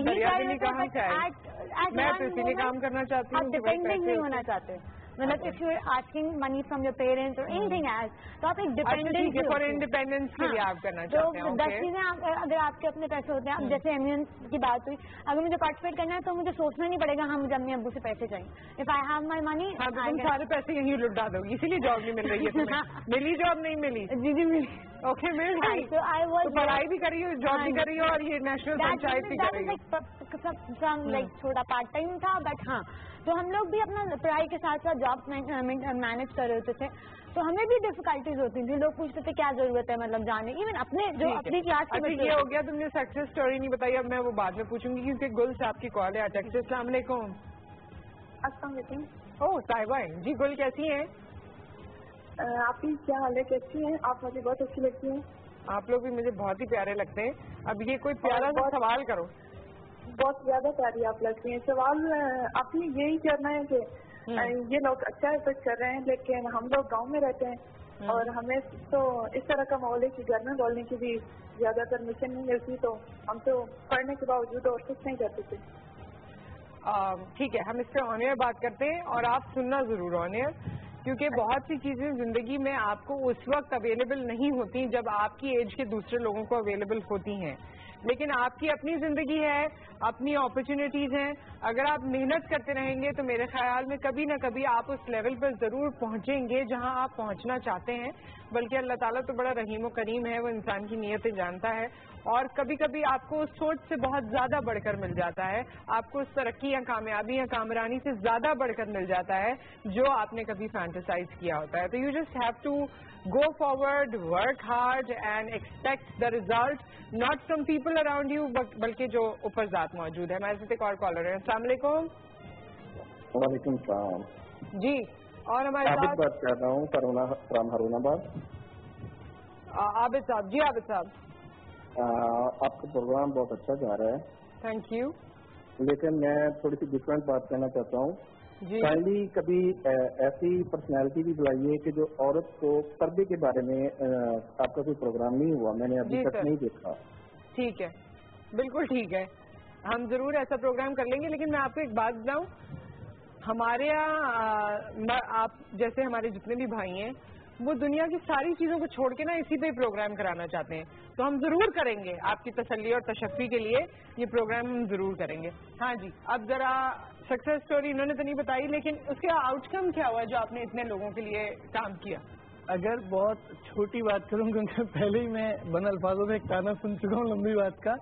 Speaker 1: میں تو اسی لیے کام کرنا چاہتی ہوں.
Speaker 17: آپ ڈپینڈنٹ نہیں ہونا چاہتے. مطلب if you are asking money from your parents اور اینی تھنگ ایلس, تو آپ ایک ڈپینڈنٹ
Speaker 1: فار انڈیپینڈنس کے لیے آپ کرنا چاہتے ہیں.
Speaker 17: تو 10 چیزیں اگر آپ کے اپنے پیسے ہوتے ہیں, اب جیسے ایمین کی بات ہوئی, اگر مجھے پارٹیسپیٹ کرنا ہے تو مجھے سوچنا نہیں پڑے گا ہاں مجھے امی ابو سے پیسے چاہیے. اف آئی ہیو مائی منی,
Speaker 1: تم سارے پیسے یہیں لٹا دو گی, اسی لیے جاب نہیں مل رہی ہے. ملی جاب نہیں ملی؟
Speaker 17: جی جی ملی.
Speaker 1: اوکے, مل گئی. پڑھائی بھی کری ہو, جاب بھی کری ہو, اور یہ نیشنل پنچایت بھی کر رہی ہو.
Speaker 17: لائک چھوٹا پارٹ ٹائم تھا, بٹ ہاں تو ہم لوگ بھی اپنا پڑھائی کے ساتھ ساتھ جاب مینج کر رہے ہوتے تھے, تو ہمیں بھی ڈفیکلٹیز ہوتی تھیں. لوگ پوچھتے تھے کیا ضرورت ہے مطلب جانے, ایون اپنے جو اپنی کلاس کی.
Speaker 1: یہ ہو گیا, تم نے سکسیس اسٹوری نہیں بتائی, اب میں وہ بعد میں پوچھوں گی کیونکہ گل سے آپ کی کال ہے. السلام علیکم.
Speaker 19: السلام علیکم.
Speaker 1: اوہ صاحبہ جی, گل کیسی ہیں
Speaker 19: آپ کی؟ کیا حال ہے, کیسی ہیں آپ؟ مجھے بہت اچھی لگتی ہیں.
Speaker 1: آپ لوگ بھی مجھے بہت ہی پیارے لگتے ہیں. اب یہ کوئی پیارا سا سوال کرو.
Speaker 19: بہت زیادہ پیاری آپ لگتی ہیں. سوال آپ نے یہی کرنا ہے کہ یہ لوگ اچھا ایفرٹ کر رہے ہیں, لیکن ہم لوگ گاؤں میں رہتے ہیں اور ہمیں تو اس طرح کا ماحول ہے کہ گھر میں بولنے کی بھی زیادہ پرمیشن نہیں ملتی, تو ہم تو پڑھنے کے باوجود اور کچھ نہیں کرتے تھے.
Speaker 1: ٹھیک ہے, ہم اس پہ آن ایئر بات کرتے ہیں اور آپ سننا ضرور آن ایئر, کیونکہ بہت سی چیزیں زندگی میں آپ کو اس وقت اویلیبل نہیں ہوتی جب آپ کی ایج کے دوسرے لوگوں کو اویلیبل ہوتی ہیں. لیکن آپ کی اپنی زندگی ہے, اپنی اپرچونیٹیز ہیں. اگر آپ محنت کرتے رہیں گے تو میرے خیال میں کبھی نہ کبھی آپ اس لیول پر ضرور پہنچیں گے جہاں آپ پہنچنا چاہتے ہیں. بلکہ اللہ تعالیٰ تو بڑا رحیم و کریم ہے, وہ انسان کی نیتیں جانتا ہے, اور کبھی کبھی آپ کو اس سوچ سے بہت زیادہ بڑھ کر مل جاتا ہے, آپ کو اس ترقی یا کامیابی یا کامرانی سے زیادہ بڑھ کر مل جاتا ہے جو آپ نے کبھی فینٹیسائز کیا ہوتا ہے. تو you just have to go forward, work hard and expect the result, not from people around you بلکہ جو اوپر ذات موجود ہے. ہمارے ساتھ ایک اور کالر ہے. السلام علیکم.
Speaker 20: وعلیکم السلام.
Speaker 1: جی, اور ہمارے ساتھ
Speaker 20: بات کر رہا ہوں فرام ہارون آباد.
Speaker 1: عابد صاحب. جی عابد صاحب,
Speaker 20: آپ کا پروگرام بہت اچھا جا رہا ہے.
Speaker 1: Thank you.
Speaker 20: لیکن میں تھوڑی سی ڈفرینٹ بات کرنا چاہتا ہوں. پہلی کبھی ایسی پرسنالٹی بھی بلائیے کہ جو عورت کو پردے کے بارے میں آپ کا کوئی پروگرام نہیں ہوا, میں نے ابھی تک نہیں دیکھا.
Speaker 1: ٹھیک ہے, بالکل ٹھیک ہے, ہم ضرور ایسا پروگرام کر لیں گے. لیکن میں آپ کو ایک بات بتاؤں, ہمارے یہاں آپ جیسے ہمارے جتنے بھی بھائی ہیں وہ دنیا کی ساری چیزوں کو چھوڑ کے نا اسی پہ پروگرام کرانا چاہتے ہیں. تو ہم ضرور کریں گے آپ کی تسلی اور تشفی کے لیے یہ پروگرام ہم ضرور کریں گے. ہاں جی, اب ذرا سکسیس اسٹوری انہوں نے تو نہیں بتائی, لیکن اس کا آؤٹ کم کیا ہوا جو آپ نے اتنے لوگوں کے لیے کام کیا؟
Speaker 18: اگر بہت چھوٹی بات کروں کیونکہ پہلے ہی میں بن الفاظوں میں ایک تانا سن چکا ہوں لمبی بات کا.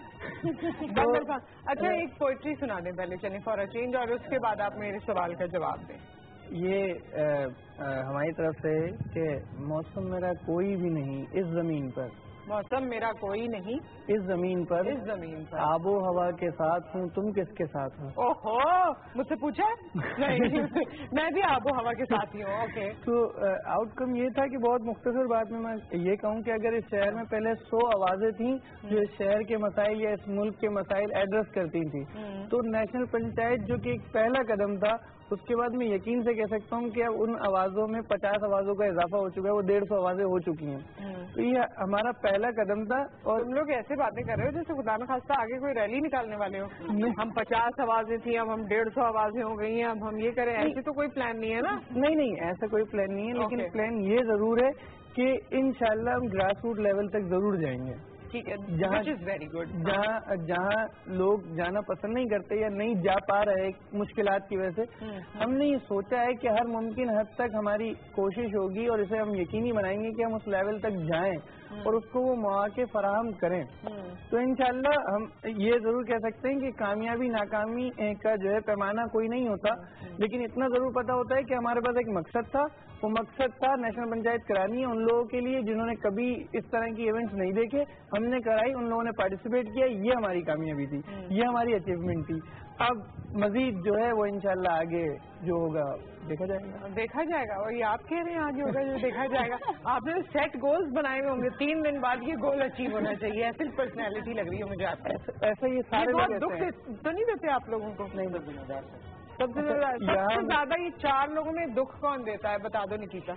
Speaker 1: اچھا, ایک پوئٹری سنا دیں پہلے چلیں فار اے چینج, اور اس کے بعد آپ میرے سوال کا جواب دیں.
Speaker 18: یہ ہماری طرف سے کہ موسم میرا کوئی بھی نہیں اس زمین پر,
Speaker 1: موسم میرا کوئی نہیں
Speaker 18: اس زمین پر, آب و ہوا کے ساتھ ہوں, تم کس کے ساتھ ہو؟
Speaker 1: اوہو, مجھ سے پوچھا؟ نہیں, میں بھی آب و ہوا کے ساتھ ہی ہوں. اوکے,
Speaker 18: تو آؤٹ کم یہ تھا کہ بہت مختصر بات میں یہ کہوں کہ اگر اس شہر میں پہلے 100 آوازیں تھیں جو اس شہر کے مسائل یا اس ملک کے مسائل ایڈریس کرتی تھیں, تو نیشنل پنچایت جو کہ ایک پہلا قدم تھا, اس کے بعد میں یقین سے کہہ سکتا ہوں کہ اب ان آوازوں میں 50 آوازوں کا اضافہ ہو چکا ہے, وہ 150 آوازیں ہو چکی ہیں. تو یہ ہمارا پہلا قدم تھا. اور
Speaker 1: تم لوگ ایسے باتیں کر رہے ہو جیسے خدا نخواستہ آگے کوئی ریلی نکالنے والے ہو. ہم 50 آوازیں تھیں, اب ہم 150 آوازیں ہو گئی ہیں, اب ہم یہ کریں, ایسے تو کوئی پلان نہیں ہے نا.
Speaker 18: نہیں, ایسا کوئی پلان نہیں ہے, لیکن پلان یہ ضرور ہے کہ انشاءاللہ ہم گراس روٹ لیول تک ضرور جائیں گے.
Speaker 1: ٹھیک ہے, ویری گڈ.
Speaker 18: جہاں لوگ جانا پسند نہیں کرتے یا نہیں جا پا رہے مشکلات کی وجہ سے, ہم نے یہ سوچا ہے کہ ہر ممکن حد تک ہماری کوشش ہوگی اور اسے ہم یقینی بنائیں گے کہ ہم اس لیول تک جائیں اور اس کو وہ مواقع فراہم کریں. تو انشاءاللہ ہم یہ ضرور کہہ سکتے ہیں کہ کامیابی ناکامی کا جو ہے پیمانہ کوئی نہیں ہوتا, لیکن اتنا ضرور پتا ہوتا ہے کہ ہمارے پاس ایک مقصد تھا. وہ مقصد تھا نیشنل پنچایت کرانی ہے ان لوگوں کے لیے جنہوں نے کبھی اس طرح کی ایونٹس نہیں دیکھے, ہم نے کرائی, ان لوگوں نے پارٹیسپیٹ کیا, یہ ہماری کامیابی تھی, یہ ہماری اچیومنٹ تھی. اب مزید جو ہے وہ انشاءاللہ آگے جو ہوگا دیکھا جائے گا. اور یہ آپ کہہ رہے ہیں آگے ہوگا جو دیکھا جائے گا. آپ نے سیٹ گولز بنائے ہوئے ہوں گے, 3 دن بعد یہ گول اچیو ہونا چاہیے. ایسی پرسنالٹی لگ رہی ہے مجھے آپ کو. ایسا یہ سارے
Speaker 1: بہت دکھ تو نہیں دیتے آپ لوگوں کو؟
Speaker 18: نہیں,
Speaker 1: سب سے زیادہ یہ 4 لوگوں میں دکھ کون دیتا ہے بتا دو نکیتا.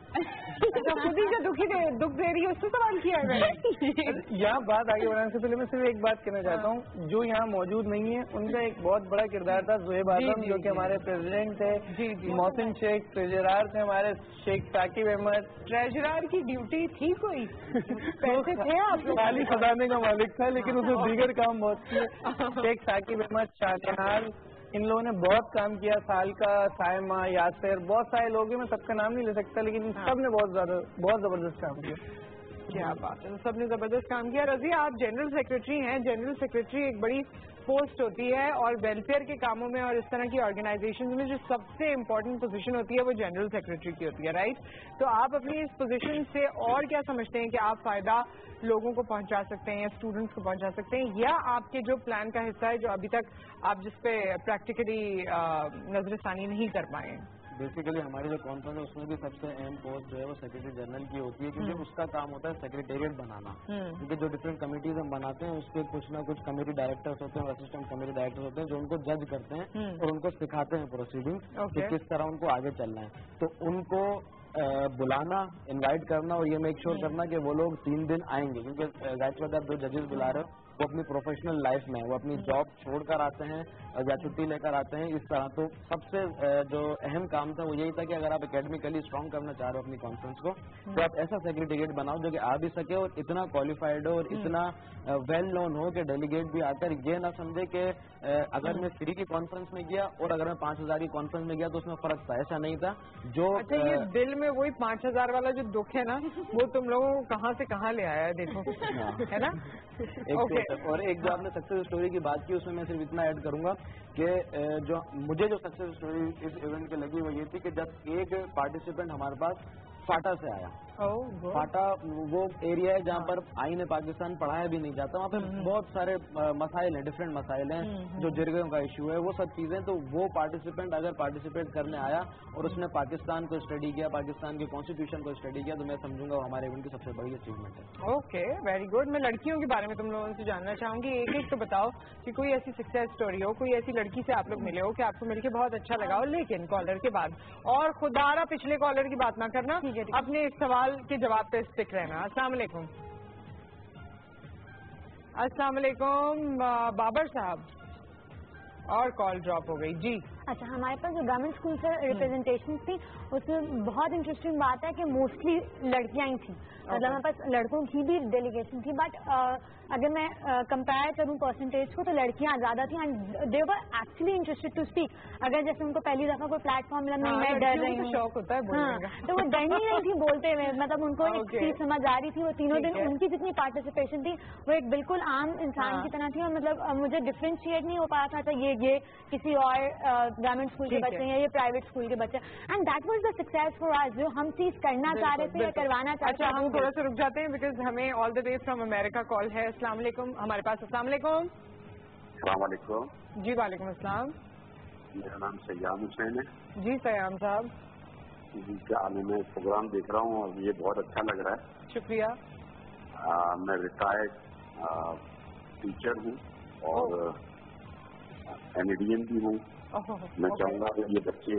Speaker 1: خود ہی کا دکھ دے رہی ہے, اس سے سوال کیا ہے.
Speaker 18: یہاں بات آگے بڑھانے سے پہلے میں صرف ایک بات کہنا چاہتا ہوں, جو یہاں موجود نہیں ہے ان کا ایک بہت بڑا کردار تھا زہیب اعظم جو کہ ہمارے پریزیڈنٹ تھے, محسن شیخ ٹریجرار تھے, ہمارے شیخ ثاقب احمد.
Speaker 1: ٹریجرار کی ڈیوٹی تھی کوئی, پیسے تھے آپ لوگ؟
Speaker 18: خالی خزانے کا مالک تھا لیکن اس میں دیگر کام بہت کیے. شیخ ثاقب احمد, شاہجہان, ان لوگوں نے بہت کام کیا. سال کا, سائمہ, یاسر, بہت سارے لوگ ہیں, میں سب کا نام نہیں لے سکتا, لیکن سب نے بہت زبردست کام کیا.
Speaker 1: کیا بات ہے, سب نے زبردست کام کیا. رضیہ آپ جنرل سیکرٹری ہیں. جنرل سیکرٹری ایک بڑی پوسٹ ہوتی ہے اور ویلفیئر کے کاموں میں اور اس طرح کی آرگنائزیشن میں جو سب سے امپورٹنٹ پوزیشن ہوتی ہے وہ جنرل سیکرٹری کی ہوتی ہے, رائٹ؟ تو آپ اپنی اس پوزیشن سے اور کیا سمجھتے ہیں کہ آپ فائدہ لوگوں کو پہنچا سکتے ہیں یا اسٹوڈنٹس کو پہنچا سکتے ہیں, یا آپ کے جو پلان کا حصہ ہے جو ابھی تک آپ جس پہ پریکٹیکلی نظر ثانی نہیں کر پائے ہیں؟
Speaker 16: بیسیکلی ہماری جو کانفرنس ہے اس میں بھی سب سے اہم پوسٹ جو ہے وہ سیکرٹری جنرل کی ہوتی ہے, کیونکہ اس کا کام ہوتا ہے سیکریٹریٹ بنانا. کیونکہ جو ڈفرینٹ کمیٹیز ہم بناتے ہیں اس پہ کچھ نہ کچھ کمیٹی ڈائریکٹرس ہوتے ہیں, اسسٹنٹ کمیٹی ڈائریکٹر ہوتے ہیں جو ان کو جج کرتے ہیں اور ان کو سکھاتے ہیں پروسیڈنگ کہ کس طرح ان کو آگے چلنا ہے. تو ان کو بلانا, انوائٹ کرنا اور یہ میک شیور کرنا کہ وہ لوگ 3 دن آئیں گے, کیونکہ ظاہر سی بات ہے جو ججز بلا رہے ہو वो अपनी प्रोफेशनल लाइफ में वो अपनी जॉब छोड़कर आते हैं या छुट्टी लेकर आते हैं इस तरह। तो सबसे जो अहम काम था वो यही था कि अगर आप एकेडमिकली स्ट्रॉन्ग करना चाह रहे हो अपनी कॉन्फ्रेंस को, तो आप ऐसा सेक्रेटेरिएट बनाओ जो कि आ भी सके और इतना क्वालिफाइड हो और इतना वेल नोन हो कि डेलीगेट भी आकर ये ना समझे कि अगर मैं फ्री की कॉन्फ्रेंस में गया और अगर मैं 5,000 की कॉन्फ्रेंस में गया तो उसमें फर्क था, ऐसा नहीं था। जो
Speaker 1: अच्छा ये दिल में वही 5,000 वाला जो दुख है ना, वो तुम लोगों को कहाँ से कहाँ ले आया है, देखो है ना।
Speaker 16: और एक जो आपने सक्सेस स्टोरी की बात की उसमें मैं सिर्फ इतना ऐड करूंगा कि जो मुझे जो सक्सेस स्टोरी इस इवेंट की लगी वो ये थी कि जब एक पार्टिसिपेंट हमारे पास फाटा से आया। फाटा वो एरिया है जहाँ पर आईन पाकिस्तान पढ़ाया भी नहीं जाता, वहाँ पे बहुत सारे मसाइल हैं, डिफरेंट मसाइल हैं, जो जिरगों का इशू है, वो सब चीजें। तो वो पार्टिसिपेंट अगर पार्टिसिपेट करने आया और उसने पाकिस्तान को स्टडी किया, पाकिस्तान के कॉन्स्टिट्यूशन को स्टडी किया, तो मैं समझूंगा वो हमारे इवेंट की सबसे बड़ी अचीवमेंट है।
Speaker 1: Okay, very good. मैं लड़कियों के बारे में तुम लोगों से जानना चाहूंगी, एक एक तो बताओ कि कोई ऐसी सक्सेस स्टोरी हो, कोई ऐसी लड़की से आप लोग मिले हो कि आपको मिलकर बहुत अच्छा लगा हो, लेकिन कॉलर के बाद, और खुदारा पिछले कॉलर की बात ना करना, अपने इस सवाल के जवाब पे स्टिक रहना। अस्सलाम वालेकुम। अस्सलाम वालेकुम बाबर साहब, और कॉल ड्रॉप हो गई जी।
Speaker 17: अच्छा, हमारे पास जो गवर्नमेंट स्कूल से रिप्रेजेंटेशन थी उसमें बहुत इंटरेस्टिंग बात है कि मोस्टली लड़कियां ही थी, मतलब हमारे पास लड़कों की भी डेलीगेशन थी, बट अगर मैं कंपेयर करूं परसेंटेज को तो लड़कियां ज्यादा थी and they were actually interested to speak. अगर जैसे उनको पहली दफा कोई प्लेटफॉर्म मिला, मैं डर रही हूँ,
Speaker 1: शौक होता है बोलने का,
Speaker 17: तो वो डर नहीं रही थी बोलते हुए, मतलब उनको एक चीज समझ आ रही थी। वो तीनों दिन उनकी जितनी पार्टिसिपेशन थी वो एक बिल्कुल आम इंसान की तरह थी, और मतलब मुझे डिफ्रेंशिएट नहीं हो पाया था ये किसी और गवर्नमेंट स्कूल के बच्चे हैं, ये प्राइवेट स्कूल के बच्चे, and that was the success for us, जो हम चीज करना चाह रहे थे या करवाना चाहते थे।
Speaker 1: अच्छा, हम थोड़ा सा रुक जाते हैं बिकॉज हमें all the way from America call है। अस्सलाम वालेकुम हमारे पास। अस्सलाम वालेकुम।
Speaker 21: अस्सलाम वालेकुम
Speaker 1: जी। वालेकुम अस्सलाम।
Speaker 21: मेरा नाम सयाम हुसैन है।
Speaker 1: जी सयाम साहब।
Speaker 21: जी, क्या हाल है? मैं प्रोग्राम देख रहा हूँ और ये बहुत अच्छा लग रहा है।
Speaker 1: शुक्रिया।
Speaker 21: मैं रिटायर्ड टीचर हूँ और कैनेडियन भी हूँ। मैं चाहूँगा कि ये बच्चे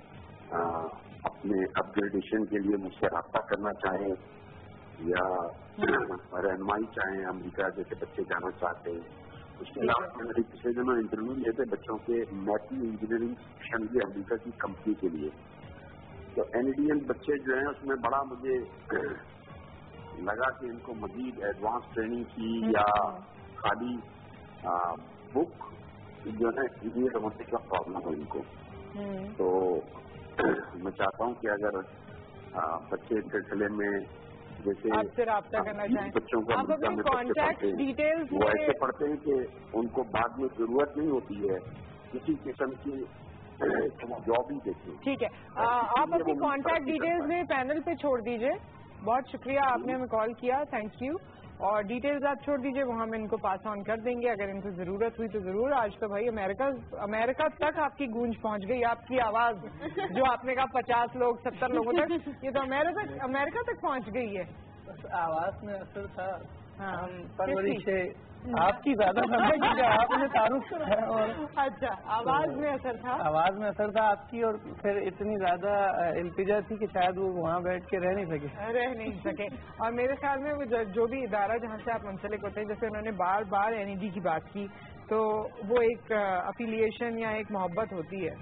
Speaker 21: अपने अपग्रेडेशन के लिए मुझसे रब्ता करना चाहें या रहनुमाई चाहें, अमेरिका जैसे बच्चे जाना चाहते हैं। उसके अलावा मेरे पिछले दिनों इंटरव्यू लिए थे बच्चों के मैथी इंजीनियरिंग शिक्षण लिए अमेरिका की कंपनी के लिए, तो कैनेडियन बच्चे जो हैं उसमें बड़ा मुझे लगा कि इनको मजीद एडवांस ट्रेनिंग की या खाली बुक जो है इंजीनियर होने का प्रॉब्लम है इनको। तो मैं चाहता हूँ कि अगर बच्चे इस सिलसिले में जैसे
Speaker 1: आपसे राब्ता करना चाहें,
Speaker 21: बच्चों को
Speaker 1: आप अपने कॉन्टैक्ट डिटेल्स
Speaker 21: वो ऐसे पढ़ते हैं कि उनको बाद में जरूरत नहीं होती है किसी किस्म की जॉब ही देखें।
Speaker 1: ठीक है, आप अपनी कॉन्टैक्ट डिटेल्स में पैनल पे छोड़ दीजिए। बहुत शुक्रिया, आपने हमें कॉल किया, थैंक यू। और डिटेल्स आप छोड़ दीजिए, वो हम इनको पास ऑन कर देंगे अगर इनको जरूरत हुई तो जरूर। आज तो भाई अमेरिका तक आपकी गूंज पहुंच गई, आपकी आवाज जो आपने कहा 50 लोग 70 लोगों तक, ये तो अमेरिका तक पहुंच गई है।
Speaker 18: आवाज में असर था। हाँ, परवरिश है आपकी ज्यादा समझ आपने तारुफ करा है। और
Speaker 1: अच्छा, आवाज में असर था।
Speaker 18: आवाज में असर था आपकी, और फिर इतनी ज्यादा इल्तिजा थी कि शायद वो वहाँ बैठ के रह नहीं सके।
Speaker 1: और मेरे ख्याल में वो जो भी इदारा जहाँ से आप मुंसलिक होते हैं, जैसे उन्होंने बार बार NED की बात की, तो वो एक अफिलिएशन या एक मोहब्बत होती है।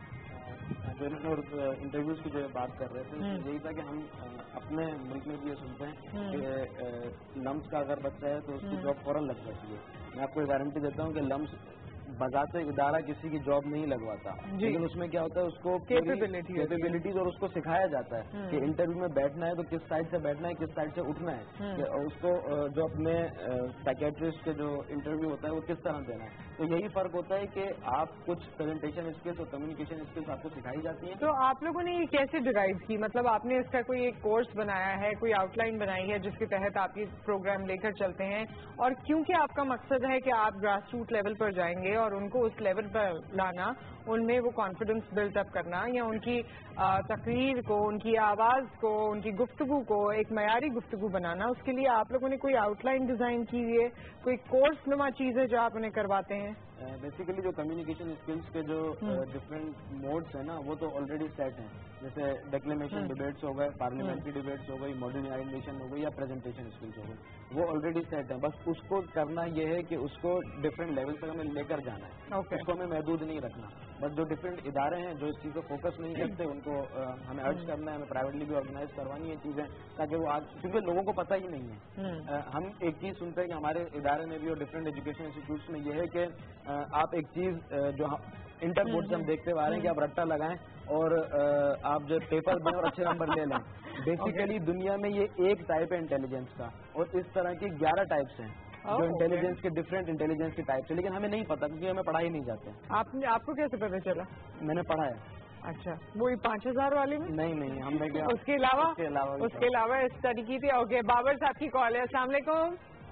Speaker 16: और इंटरव्यूज की जो बात कर रहे थे यही था कि हम अपने मुल्क में भी ये सुनते हैं कि लम्स का अगर बच्चा है तो उसकी जॉब फौरन लग जाती है। मैं आपको गारंटी देता हूँ कि लम्स बजाते इदारा किसी की जॉब नहीं लगवाता, लेकिन उसमें क्या होता है उसको कैपेबिलिटीज और उसको सिखाया जाता है कि इंटरव्यू में बैठना है तो किस साइड से बैठना है, किस साइड से उठना है, और उसको जो अपने साइकेट्रिस्ट के जो इंटरव्यू होता है वो किस तरह देना है। तो यही फर्क होता है कि आप कुछ प्रेजेंटेशन स्किल्स और कम्युनिकेशन स्किल्स आपको सिखाई जाती हैं।
Speaker 1: तो आप लोगों ने ये कैसे डिराइव की, मतलब आपने इसका कोई एक कोर्स बनाया है, कोई आउटलाइन बनाई है जिसके तहत आप ये प्रोग्राम लेकर चलते हैं, और क्योंकि आपका मकसद है कि आप ग्रास रूट लेवल पर जाएंगे और उनको उस लेवल पर लाना, उनमें वो कॉन्फिडेंस बिल्डअप करना या उनकी तकरीर को, उनकी आवाज को, उनकी गुफ्तगू को एक मयारी गुफ्तगू बनाना, उसके लिए आप लोगों ने कोई आउटलाइन डिजाइन की है, कोई कोर्स नुमा चीज है जो आप उन्हें करवाते हैं?
Speaker 16: بیسیکلی جو کمیونیکیشن اسکلس کے جو ڈفرینٹ موڈس ہیں نا وہ تو آلریڈی سیٹ ہیں. جیسے ڈیکلیمیشن ڈیبیٹس ہو گئے, پارلیمنٹری ڈیبیٹس ہو گئی, ماڈرنائزیشن ہو گئی یا پریزنٹیشن اسکلس ہو گئی, وہ آلریڈی سیٹ ہیں. بس اس کو کرنا یہ ہے کہ اس کو ڈفرینٹ لیول تک ہمیں لے کر جانا ہے, اس کو ہمیں محدود نہیں رکھنا. بس جو ڈفرینٹ ادارے ہیں جو اس چیز کو فوکس نہیں کرتے ان کو ہمیں ارج کرنا ہے, ہمیں پرائیویٹلی بھی آرگنائز کروانی ہے چیزیں تاکہ وہ آج, کیونکہ لوگوں کو پتہ ہی نہیں ہے. ہم ایک چیز سنتے ہیں کہ ہمارے ادارے میں بھی اور ڈفرینٹ ایجوکیشن انسٹیٹیوٹس میں یہ ہے کہ آپ ایک چیز جو انٹر بورڈ سے ہم دیکھتے آ رہے ہیں کہ آپ رٹا لگائیں اور آپ جو پیپر دیں اور اچھے نمبر لے لیں. بیسیکلی دنیا میں یہ ایک ٹائپ ہے انٹیلیجنس کا, اور اس طرح کی 11 ٹائپس ہیں جو انٹیلیجنس کے ڈفرینٹ انٹیلیجنس کے ٹائپس ہیں, لیکن ہمیں نہیں پتا کیونکہ ہمیں پڑھائی نہیں جاتے.
Speaker 1: آپ کو کیسے پتا چلا؟
Speaker 16: میں نے پڑھا ہے.
Speaker 1: اچھا, وہی 5000 والی میں؟
Speaker 16: نہیں, ہم نے
Speaker 1: اس کے علاوہ اسٹڈی کی تھی. اوکے, بابر صاحب کی کال ہے. السلام علیکم.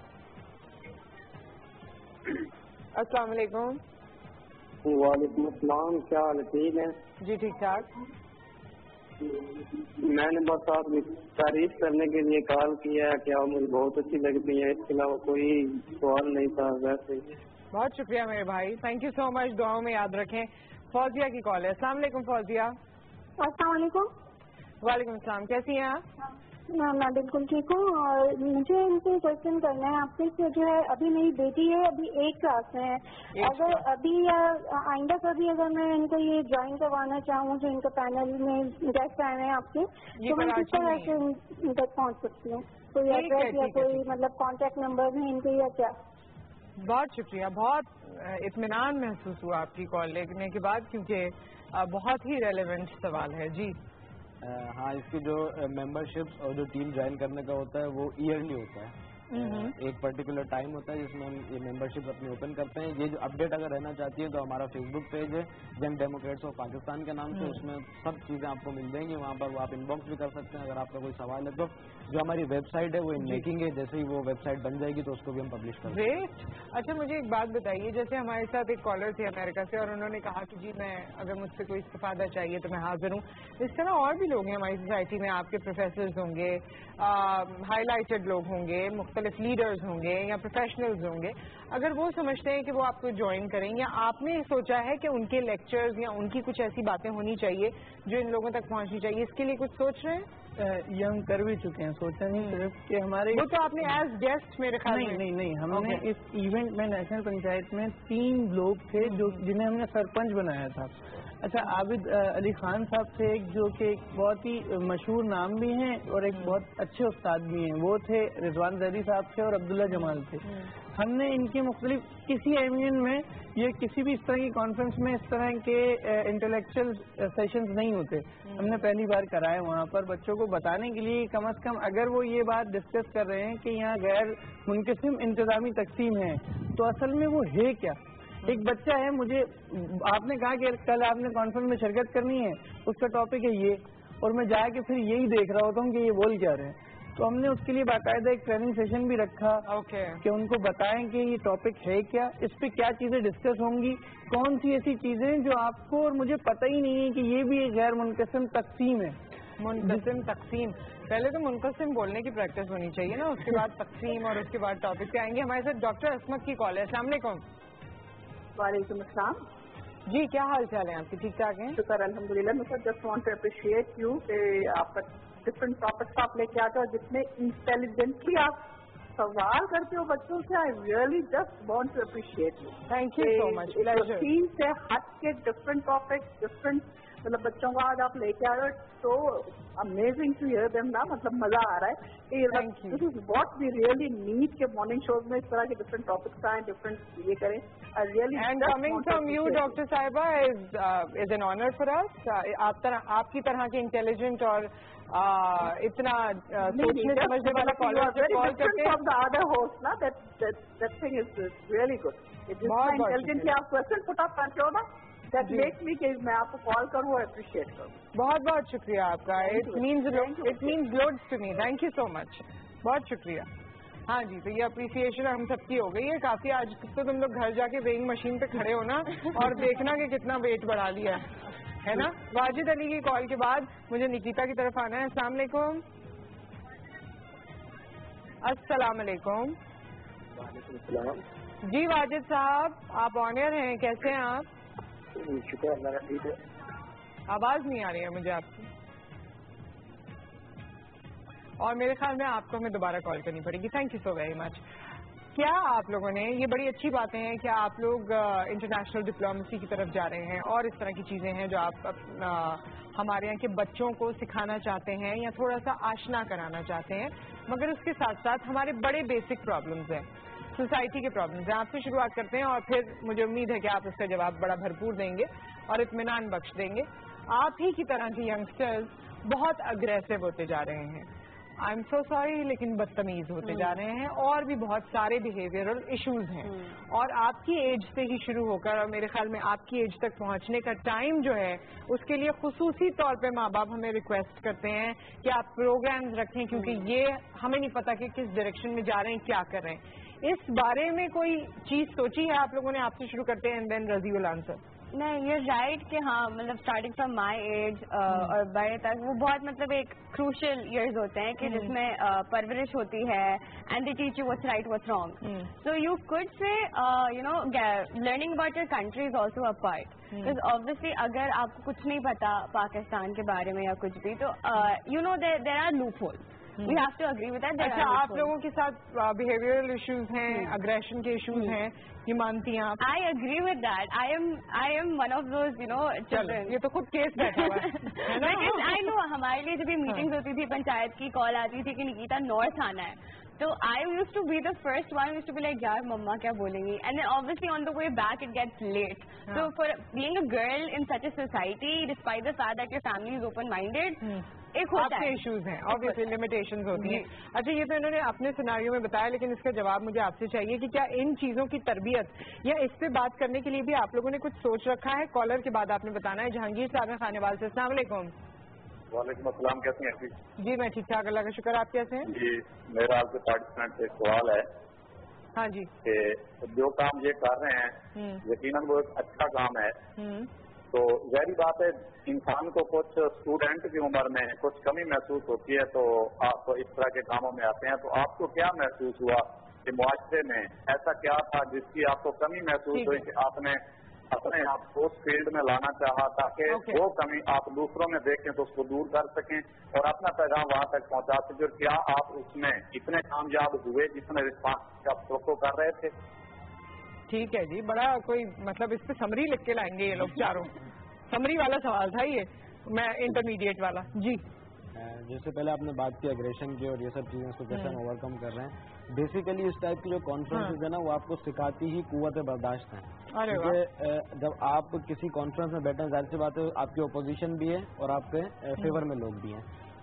Speaker 1: السلام علیکم.
Speaker 3: وعلیکم السلام, کیا حال ہے؟ ٹھیک ہے
Speaker 1: جی, ٹھیک ٹھاک.
Speaker 3: میں نے بس آپ کی تعریف کرنے کے لیے کال کیا کہ آپ مجھے بہت اچھی لگتی ہیں, اس کے علاوہ کوئی سوال نہیں تھا. ویسے
Speaker 1: بہت شکریہ میرے بھائی, تھینک یو سو مچ. دعاؤں میں یاد رکھیں. فوزیہ کی کال ہے. السلام علیکم فوزیہ.
Speaker 19: السلام علیکم.
Speaker 1: وعلیکم السلام, کیسی ہیں آپ؟
Speaker 19: میں بالکل ٹھیک ہوں. اور مجھے ان سے کوشچن کرنا ہے آپ سے کہ جو ہے ابھی میری بیٹی ہے, ابھی 8 کلاس میں ہے. اگر ابھی یا آئندہ کبھی اگر میں ان کو یہ جوائن کروانا چاہوں جو ان کا پینل میں گیسٹ آئے ہیں آپ کے, تو میں کس طرح سے ان تک پہنچ سکتی ہوں؟ کوئی ایڈریس یا کوئی مطلب کانٹیکٹ نمبر ہے ان کے یا کیا؟
Speaker 1: بہت شکریہ. بہت اطمینان محسوس ہوا آپ کی کال لینے کے بعد, کیونکہ بہت ہی ریلیونٹ سوال ہے. جی
Speaker 16: ہاں, اس کی جو ممبرشپس اور جو ٹیم جوائن کرنے کا ہوتا ہے وہ ایئرلی ہوتا ہے. ایک پرٹیکولر ٹائم ہوتا ہے جس میں ہم یہ ممبرشپ اپنی اوپن کرتے ہیں. یہ جو اپڈیٹ اگر رہنا چاہتی ہے تو ہمارا فیس بک پیج ہے ینگ ڈیموکریٹس آف پاکستان کے نام سے, اس میں سب چیزیں آپ کو مل جائیں گی. وہاں پر وہ آپ ان باکس بھی کر سکتے ہیں اگر آپ کا کوئی سوال ہے. تو جو ہماری ویب سائٹ ہے وہ ان میکنگ ہے, جیسے ہی وہ ویب سائٹ بن جائے گی تو اس کو بھی ہم پبلش کریں گے.
Speaker 1: اچھا, مجھے ایک بات بتائیے, جیسے ہمارے ساتھ ایک کالر تھے امریکہ سے اور انہوں نے کہا کہ جی میں اگر مجھ سے کوئی استفادہ چاہیے تو میں حاضر ہوں. اس طرح اور بھی لوگ ہیں ہماری سوسائٹی میں, آپ کے پروفیسرز ہوں گے, ہائی لائٹڈ لوگ ہوں گے, مختلف لیڈرز ہوں گے یا پروفیشنلز ہوں گے. اگر وہ سمجھتے ہیں کہ وہ آپ کو جوائن کریں, یا آپ نے سوچا ہے کہ ان کے لیکچرز یا ان کی کچھ ایسی باتیں ہونی چاہیے جو ان لوگوں تک پہنچنی چاہیے, اس کے لیے کچھ سوچ رہے ہیں؟
Speaker 18: یہ ہم کر بھی چکے ہیں, سوچا نہیں صرف کہ ہمارے
Speaker 1: وہ تو آپ نے ایز گیسٹ میرے خیال میں
Speaker 18: نہیں ہم نے اس ایونٹ میں نیشنل پنچایت میں 3 لوگ تھے جو جنہیں ہم نے سرپنچ بنایا تھا. اچھا, عابد علی خان صاحب تھے جو کہ ایک بہت ہی مشہور نام بھی ہیں اور ایک بہت اچھے استاد بھی ہیں, وہ تھے. رضوان زیدی صاحب تھے اور عبداللہ جمال تھے. ہم نے ان کے مختلف کسی ایونٹ میں یہ کسی بھی اس طرح کی کانفرنس میں اس طرح کے انٹلیکچوئل سیشنز نہیں ہوتے, ہم نے پہلی بار کرائے وہاں پر بچوں کو بتانے کے لیے کم از کم اگر وہ یہ بات ڈسکس کر رہے ہیں کہ یہاں غیر منقسم انتظامی تقسیم ہے تو اصل میں وہ ہے کیا. ایک بچہ ہے, مجھے آپ نے کہا کہ کل آپ نے کانفرنس میں شرکت کرنی ہے, اس کا ٹاپک ہے یہ, اور میں جا کے پھر یہی دیکھ رہا ہوتا ہوں کہ یہ بول کیا رہے ہیں. تو ہم نے اس کے لیے باقاعدہ ایک ٹریننگ سیشن بھی رکھا کہ ان کو بتائیں کہ یہ ٹاپک ہے کیا, اس پہ کیا چیزیں ڈسکس ہوں گی, کون سی ایسی چیزیں جو آپ کو اور مجھے پتہ ہی نہیں ہے کہ یہ بھی ایک غیر منقسم تقسیم ہے.
Speaker 1: منقسم تقسیم, پہلے تو منقسم بولنے کی پریکٹس ہونی چاہیے نا, اس کے بعد تقسیم اور اس کے بعد ٹاپک پہ آئیں گے. ہمارے ساتھ ڈاکٹر عصمت کی کال ہے. السلام علیکم.
Speaker 22: وعلیکم السلام.
Speaker 1: جی, کیا حال چال ہے آپ کے؟ ٹھیک ٹھاک ہیں,
Speaker 22: شکر الحمدللہ. میں just want to appreciate you کہ آپ کا ڈفرنٹ ٹاپکس آپ لے کے آتے ہو, جتنے انٹیلیجنٹلی آپ سوال کرتے ہو بچوں سے. I really just want to appreciate you.
Speaker 1: Thank you so much.
Speaker 22: Routine سے ہٹ کے ڈفرنٹ ٹاپکس, ڈفرنٹ مطلب بچوں کو آج آپ لے کے آ رہے ہو. تو امیزنگ ٹو ہیئر دیم نا, مطلب مزہ آ رہا ہے. This is what we really need کے مارننگ شوز میں اس طرح کے ڈفرنٹ ٹاپکس آئیں, ڈفرنٹ یہ کریں.
Speaker 1: And coming from you doctor صاحبہ is an honour for us. آپ کی طرح کے انٹیلیجنٹ اور اتنا سوچنے سمجھنے والا کالر کرتے ہیں.
Speaker 22: انٹیلیجنٹلی آپ کوشچن پٹ اپ کرتے ہو نا, دیٹ میکس می کہ میں آپ کو کال کروں اور اپریشیٹ کروں.
Speaker 1: بہت بہت شکریہ آپ کا. It means lots to me. Thank you so much, بہت شکریہ. ہاں جی, تو یہ اپریسیشن ہم سب کی ہو گئی ہے کافی. آج تو تم لوگ گھر جا کے ویئنگ مشین پہ کھڑے ہونا اور دیکھنا کہ کتنا ویٹ بڑھا لیا ہے نا. واجد علی کی کال کے بعد مجھے نکیتا کی طرف آنا ہے. السلام علیکم. السلام علیکم.
Speaker 22: وعلیکم السلام.
Speaker 1: جی واجد صاحب آپ آنر ہیں, کیسے ہیں آپ؟
Speaker 3: شکر اللہ کا, ٹھیک ہے.
Speaker 1: آواز نہیں آ رہی ہے مجھے آپ کی, اور میرے خیال میں آپ کو ہمیں دوبارہ کال کرنی پڑے گی. Thank you so very much. کیا آپ لوگوں نے, یہ بڑی اچھی باتیں ہیں کہ آپ لوگ انٹرنیشنل ڈپلومیسی کی طرف جا رہے ہیں اور اس طرح کی چیزیں ہیں جو آپ ہمارے یہاں کے بچوں کو سکھانا چاہتے ہیں یا تھوڑا سا آشنا کرانا چاہتے ہیں, مگر اس کے ساتھ ساتھ ہمارے بڑے بیسک پرابلمز ہیں, سوسائٹی کے پرابلمز ہیں. آپ سے شروعات کرتے ہیں اور پھر مجھے امید ہے کہ آپ اس کا جواب بڑا بھرپور دیں گے اور اطمینان بخش دیں گے. آپ ہی کی طرح کے ینگسٹرز بہت اگریسو ہوتے جا رہے ہیں, آئی ایم سو سوری, لیکن بدتمیز ہوتے جا رہے ہیں, اور بھی بہت سارے بیہیویئرل ایشوز ہیں. اور آپ کی ایج سے ہی شروع ہو کر, اور میرے خیال میں آپ کی ایج تک پہنچنے کا ٹائم جو ہے اس کے لیے خصوصی طور پہ ماں باپ ہمیں ریکویسٹ کرتے ہیں کہ آپ پروگرامز رکھیں, کیونکہ یہ ہمیں نہیں پتا کہ کس ڈائریکشن میں جا رہے ہیں, کیا کر رہے ہیں. اس بارے میں کوئی چیز سوچی ہے آپ لوگوں نے؟ آپ سے شروع کرتے ہیں, اینڈ دین رضی ول آنسر.
Speaker 15: نہیں, یہ رائٹ کہ ہاں مطلب اسٹارٹنگ فرام مائی ایج اور بڑے تک وہ بہت مطلب ایک کروشل ایئرز ہوتے ہیں کہ جس میں پرورش ہوتی ہے, and they teach you what's right what's wrong. So you کوڈ سے you know learning about your country is also a part, because obviously اگر آپ کو کچھ نہیں پتا پاکستان کے بارے میں یا کچھ بھی, تو you know there are loopholes. We have to agree with that.
Speaker 1: اچھا, آپ لوگوں کے ساتھ بیہیویئرل ایشوز ہیں, اگریشن کے ایشوز ہیں, یہ مانتی ہیں آپ؟
Speaker 15: I agree with that. I am one of those, you know, children.
Speaker 1: یہ تو خود کیس بیٹھا ہوا ہے.
Speaker 15: لیکن I know ہمارے لیے جب بھی میٹنگز ہوتی تھی, پنچایت کی کال آتی تھی کہ نکیتا نارتھ آنا ہے, تو I used to be the first one who used to be like, yaar mama kya bolengi, and then obviously on the way back it gets late. So for being a girl in such a society, despite the fact that your family is open minded, ایک ہوتا ہے
Speaker 1: issues ہیں, obviously limitations ہوتی ہیں. اچھا, یہ تو انہوں نے اپنے سیناریو میں بتایا, لیکن اس کا جواب مجھے آپ سے چاہیے کہ کیا ان چیزوں کی تربیت یا اس پہ بات کرنے کے لیے بھی آپ لوگوں نے کچھ سوچ رکھا ہے؟ کالر کے بعد آپ نے بتانا ہے. جہانگیر صاحب ہیں خانے وال سے, السلام علیکم.
Speaker 8: وعلیکم السلام, کیسے ہیں؟
Speaker 1: جی میں ٹھیک ٹھاک, اللہ کا شکر. آپ کیسے ہیں؟
Speaker 8: جی میرا آپ کے پارٹیسپینٹ سے سوال ہے.
Speaker 1: ہاں جی.
Speaker 8: کہ جو کام یہ کر رہے ہیں یقیناً وہ ایک اچھا کام ہے, تو ظاہری بات ہے انسان کو کچھ اسٹوڈنٹ کی عمر میں کچھ کمی محسوس ہوتی ہے, تو آپ اس طرح کے کاموں میں آتے ہیں. تو آپ کو کیا محسوس ہوا کہ معاشرے میں ایسا کیا تھا جس کی آپ کو کمی محسوس ہوئی کہ آپ نے اپنے آپ کو اس فیلڈ میں لانا چاہا, تاکہ وہ کمی آپ دوسروں میں دیکھیں تو اس کو دور کر سکیں اور اپنا پیغام وہاں تک پہنچا سکیں؟ اور کیا آپ اس میں اتنے کامیاب ہوئے جتنے رسپانس آپ توقع کر رہے تھے؟
Speaker 1: ٹھیک ہے جی, بڑا کوئی مطلب اس پہ سمری لکھ کے لائیں گے یہ لوگ چاروں. سمری والا سوال تھا یہ, میں انٹرمیڈیٹ والا. جی
Speaker 16: جیسے پہلے آپ نے بات کی اگریشن کی اور یہ سب چیزیں اس کو کیسے ہم اوور کم کر رہے ہیں. بیسیکلی اس ٹائپ کی جو کانفرنسز ہے نا, وہ آپ کو سکھاتی ہی قوت برداشت ہے. کیونکہ جب آپ کسی کانفرنس میں بیٹھے ہیں, ظاہر سی بات ہے آپ کی اپوزیشن بھی ہے اور آپ کے فیور میں لوگ بھی ہیں.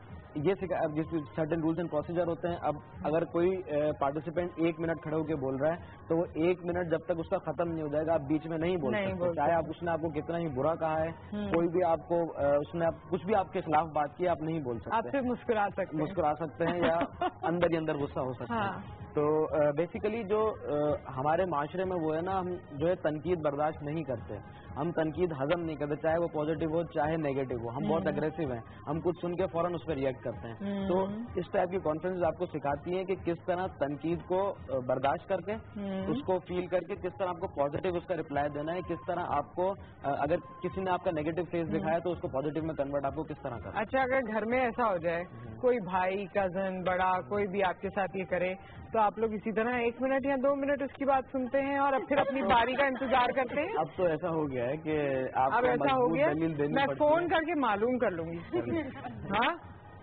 Speaker 16: یہ جس سرٹن رولز اینڈ پروسیجر ہوتے ہیں. اب اگر کوئی پارٹیسپینٹ 1 منٹ کھڑے ہو کے بول رہا ہے, تو وہ 1 منٹ جب تک اس کا ختم نہیں ہو جائے گا آپ بیچ میں نہیں بول سکتے, چاہے اس نے آپ کو کتنا ہی برا کہا ہے, کوئی بھی آپ کو اس نے کچھ بھی آپ کے خلاف بات کی, آپ نہیں بول سکتے.
Speaker 1: آپ سے
Speaker 16: مسکرا سکتے ہیں یا اندر ہی اندر غصہ ہو سکتا ہے. تو بیسیکلی جو ہمارے معاشرے میں وہ ہے نا, ہم جو ہے تنقید برداشت نہیں کرتے, ہم تنقید ہضم نہیں کرتے, چاہے وہ پازیٹیو ہو چاہے نیگیٹو ہو. ہم بہت اگریسو ہیں, ہم کچھ سن کے فوراً اس پہ ریئیکٹ کرتے ہیں. تو اس ٹائپ کی کانفرنس آپ کو سکھاتی ہیں کہ کس طرح تنقید کو برداشت کر کے, اس کو فیل کر کے کس طرح آپ کو پازیٹیو اس کا رپلائی دینا ہے, کس طرح آپ کو اگر کسی نے آپ کا نیگیٹو فیس دکھایا تو اس کو پازیٹیو میں کنورٹ آپ کو کس طرح کرنا.
Speaker 1: اچھا, اگر گھر میں ایسا ہو جائے, کوئی بھائی کزن بڑا کوئی بھی آپ کے ساتھ یہ کرے, تو آپ لوگ اسی طرح 1 منٹ یا 2 منٹ اس کی بات سنتے ہیں اور اب پھر اپنی باری کا انتظار کرتے ہیں؟
Speaker 16: اب تو ایسا ہو گیا ہے کہ
Speaker 1: اب ایسا ہو گیا, میں فون کر کے معلوم کر لوں گی. ہاں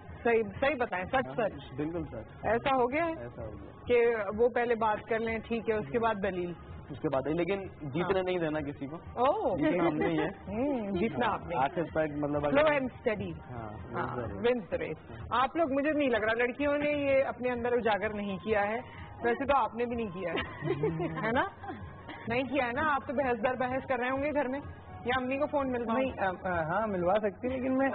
Speaker 1: صحیح بتائیں, سچ.
Speaker 16: بالکل سر,
Speaker 1: ایسا ہو گیا ہے کہ وہ پہلے بات کر لیں, ٹھیک ہے, اس کے بعد دلیل,
Speaker 16: اس کے بعد, لیکن جیتنے نہیں دینا کسی کو.
Speaker 1: ہم نہیں ہے جیتنا آپ نے,
Speaker 16: آخر تک مطلب
Speaker 1: slow and steady wins the race. آپ لوگ, مجھے نہیں لگ رہا لڑکیوں نے یہ اپنے اندر اجاگر نہیں کیا ہے, ویسے تو آپ نے بھی نہیں کیا ہے نا, نہیں کیا ہے نا. آپ تو بحث در بحث کر رہے ہوں گے گھر میں, یا امی کو فون ملواؤں؟
Speaker 18: ہاں ملوا سکتی, لیکن میں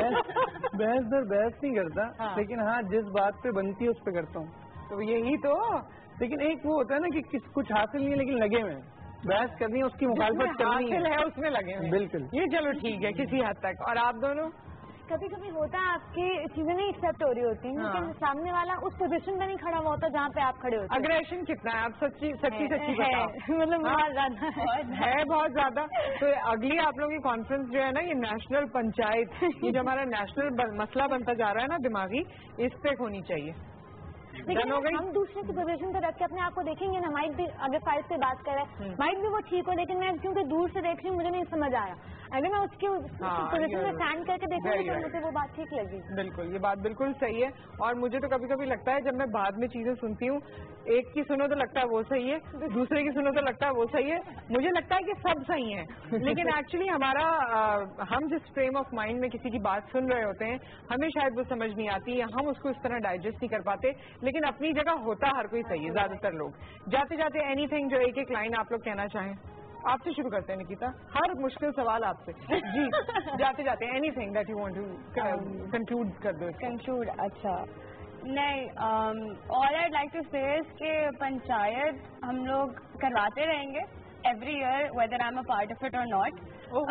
Speaker 18: بحث در بحث نہیں کرتا, لیکن ہاں جس بات پہ بنتی ہے اس پہ کرتا ہوں.
Speaker 1: تو یہی تو,
Speaker 18: لیکن ایک وہ ہوتا ہے نا کہ کچھ حاصل نہیں ہے لیکن لگے ہوئے بحث کرنی ہے, اس کی مخالفت کرنی
Speaker 1: ہے, اس میں لگے ہوئے.
Speaker 18: بالکل,
Speaker 1: یہ چلو ٹھیک ہے کسی حد تک. اور آپ دونوں
Speaker 17: कभी कभी होता है आपकी चीजें नहीं एक्सेप्ट हो रही होती हैं, लेकिन सामने वाला उस पोजीशन में नहीं खड़ा हुआ होता जहाँ पे आप खड़े होते हैं।
Speaker 1: अग्रेशन कितना है, आप सच्ची बताओ।
Speaker 17: मतलब बहुत ज्यादा
Speaker 1: है, बहुत ज्यादा। तो अगली आप लोगों की कॉन्फ्रेंस जो है ना, ये नेशनल पंचायत, ये जो हमारा नेशनल मसला बनता जा रहा है ना दिमागी, इस पे होनी चाहिए।
Speaker 17: लेकिन हम दूसरे की पोजीशन पे रख के अपने आप को देखेंगे ना, माइक भी अगर फाइल से बात कर रहे हैं, माइक भी वो ठीक हो, लेकिन मैं क्योंकि दूर से देख रही हूँ मुझे नहीं समझ आया, अगर मैं उसके पोजीशन में स्टैंड करके देखूंगी तो मुझे वो बात ठीक लगी।
Speaker 1: बिल्कुल, ये बात बिल्कुल सही है। और मुझे तो कभी कभी लगता है जब मैं बाद में चीजें सुनती हूँ, एक की सुनो तो लगता है वो सही है, दूसरे की सुनो तो लगता है वो सही है, मुझे लगता है कि सब सही है, लेकिन एक्चुअली हमारा हम जिस फ्रेम ऑफ माइंड में किसी की बात सुन रहे होते हैं, हमें शायद वो समझ नहीं आती या हम उसको इस तरह डाइजेस्ट नहीं कर पाते, लेकिन अपनी जगह होता हर कोई सही है ज्यादातर लोग। जाते जाते एनीथिंग, जो एक एक लाइन आप लोग कहना चाहें, आपसे शुरू करते हैं निकिता, हर मुश्किल सवाल आपसे जी। जाते जाते anything that you want to conclude कर दो।
Speaker 15: कंक्लूड, अच्छा नहीं, ऑल आईड लाइक टू से कि पंचायत हम लोग करवाते रहेंगे every year, whether I'm a part of it or not.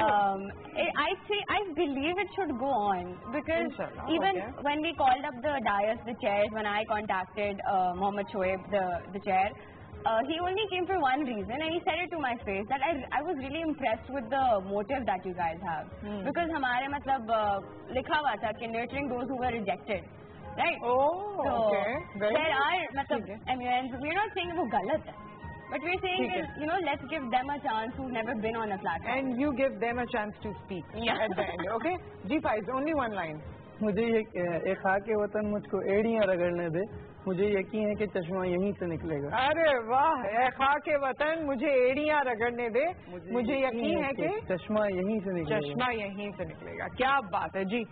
Speaker 15: I believe it should go on because even when we called up the dais, the chairs, when I contacted Mohammad Shoaib, the chair, he only came for one reason, and he said it to my face that I was really impressed with the motive that you guys have. Because हमारे मतलब लिखा हुआ था कि nurturing those who were rejected, right?
Speaker 1: So
Speaker 15: there are मतलब MUNs, we're not saying वो गलत है, but we're saying is, you know, let's give them a chance who've never been on a platform.
Speaker 1: And you give them a chance to speak at the end, okay? G5, only one line.
Speaker 18: मुझे ये खाके वतन मुझको एड़ियाँ रगड़ने दे, मुझे यकीन है कि चश्मा यहीं से निकलेगा।
Speaker 1: अरे वाह, ए खाके वतन मुझे एड़ियाँ रगड़ने दे, मुझे यकीन है कि
Speaker 18: चश्मा यहीं से निकलेगा।
Speaker 1: चश्मा यहीं से निकलेगा, क्या बात है जी।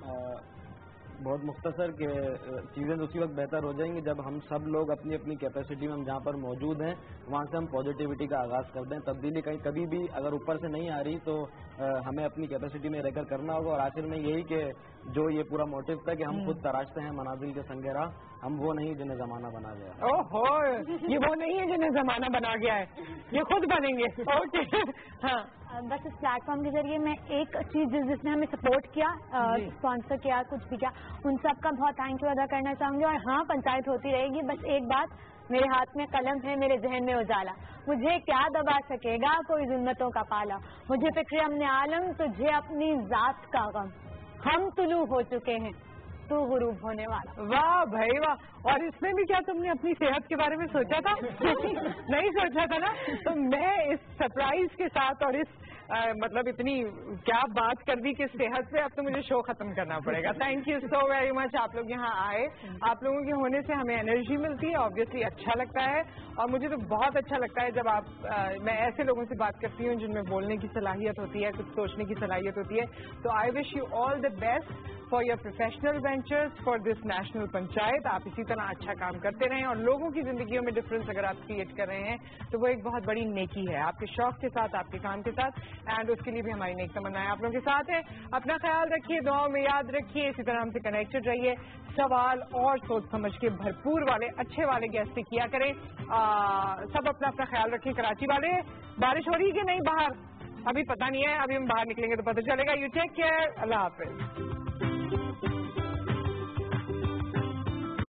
Speaker 16: बहुत मुख्तसर के चीज़ें तो उसी वक्त बेहतर हो जाएंगी जब हम सब लोग अपनी अपनी कैपेसिटी में हम जहाँ पर मौजूद हैं वहाँ से हम पॉजिटिविटी का आगाज़ कर दें। तब्दीली कभी भी अगर ऊपर से नहीं आ रही तो हमें अपनी कैपेसिटी में रहकर करना होगा। और आखिर में यही कि जो ये पूरा मोटिव था कि हम खुद तराशते हैं मनाजिल के संगे राह, हम वो नहीं जिन्हें ज़माना बना गया।
Speaker 1: ओहो, ये वो नहीं है जिन्हें ज़माना बना गया है, ये खुद बनेंगे। ओके, हाँ,
Speaker 17: बस इस प्लेटफॉर्म के जरिए मैं एक चीज़ जिसने हमें सपोर्ट किया, स्पॉन्सर किया, कुछ भी किया, उन सब का बहुत थैंक यू अदा करना चाहूँगी। और हाँ, पंचायत होती रहेगी। बस एक बात, मेरे हाथ में कलम है, मेरे जहन में उजाला, मुझे क्या दबा सकेगा कोई ज़ुल्मतों का पाला, मुझे फिक्र अमने आलम, तुझे अपनी ज़ात का गम, हम तुलू हो चुके हैं, तू गुरूब होने वाला।
Speaker 1: वाह भाई वाह। और इसमें भी क्या तुमने अपनी सेहत के बारे में सोचा था? नहीं सोचा था ना? तो मैं इस सरप्राइज के साथ और इस मतलब इतनी क्या बात कर दी कि सेहत पे अब तो मुझे शो खत्म करना पड़ेगा। Thank you so very much, आप लोग यहाँ आए, आप लोगों के होने से हमें एनर्जी मिलती है, ऑब्वियसली अच्छा लगता है। और मुझे तो बहुत अच्छा लगता है जब आप मैं ऐसे लोगों से बात करती हूँ जिनमें बोलने की सलाहियत होती है, कुछ सोचने की सलाहियत होती है। तो I wish you all the best for your professional ventures, for this national Panchayat. आप इसी तरह अच्छा काम करते रहें और लोगों की जिंदगियों में डिफरेंस अगर आप क्रिएट कर रहे हैं तो वो एक बहुत बड़ी नेकी है, आपके शौक के साथ, आपके काम के साथ, एंड उसके लिए भी हमारी नेक तमन्नाएं आप लोगों के साथ है। अपना ख्याल रखिए, दुआओं में याद रखिए, इसी तरह हमसे कनेक्टेड रहिए। सवाल और सोच समझ के भरपूर वाले, अच्छे वाले गेस्ट किया करें। सब अपना अपना ख्याल रखिए। कराची वाले, बारिश हो रही है कि नहीं बाहर? अभी पता नहीं है, अभी हम बाहर निकलेंगे तो पता चलेगा। यू टेक केयर, अल्लाह हाफिज।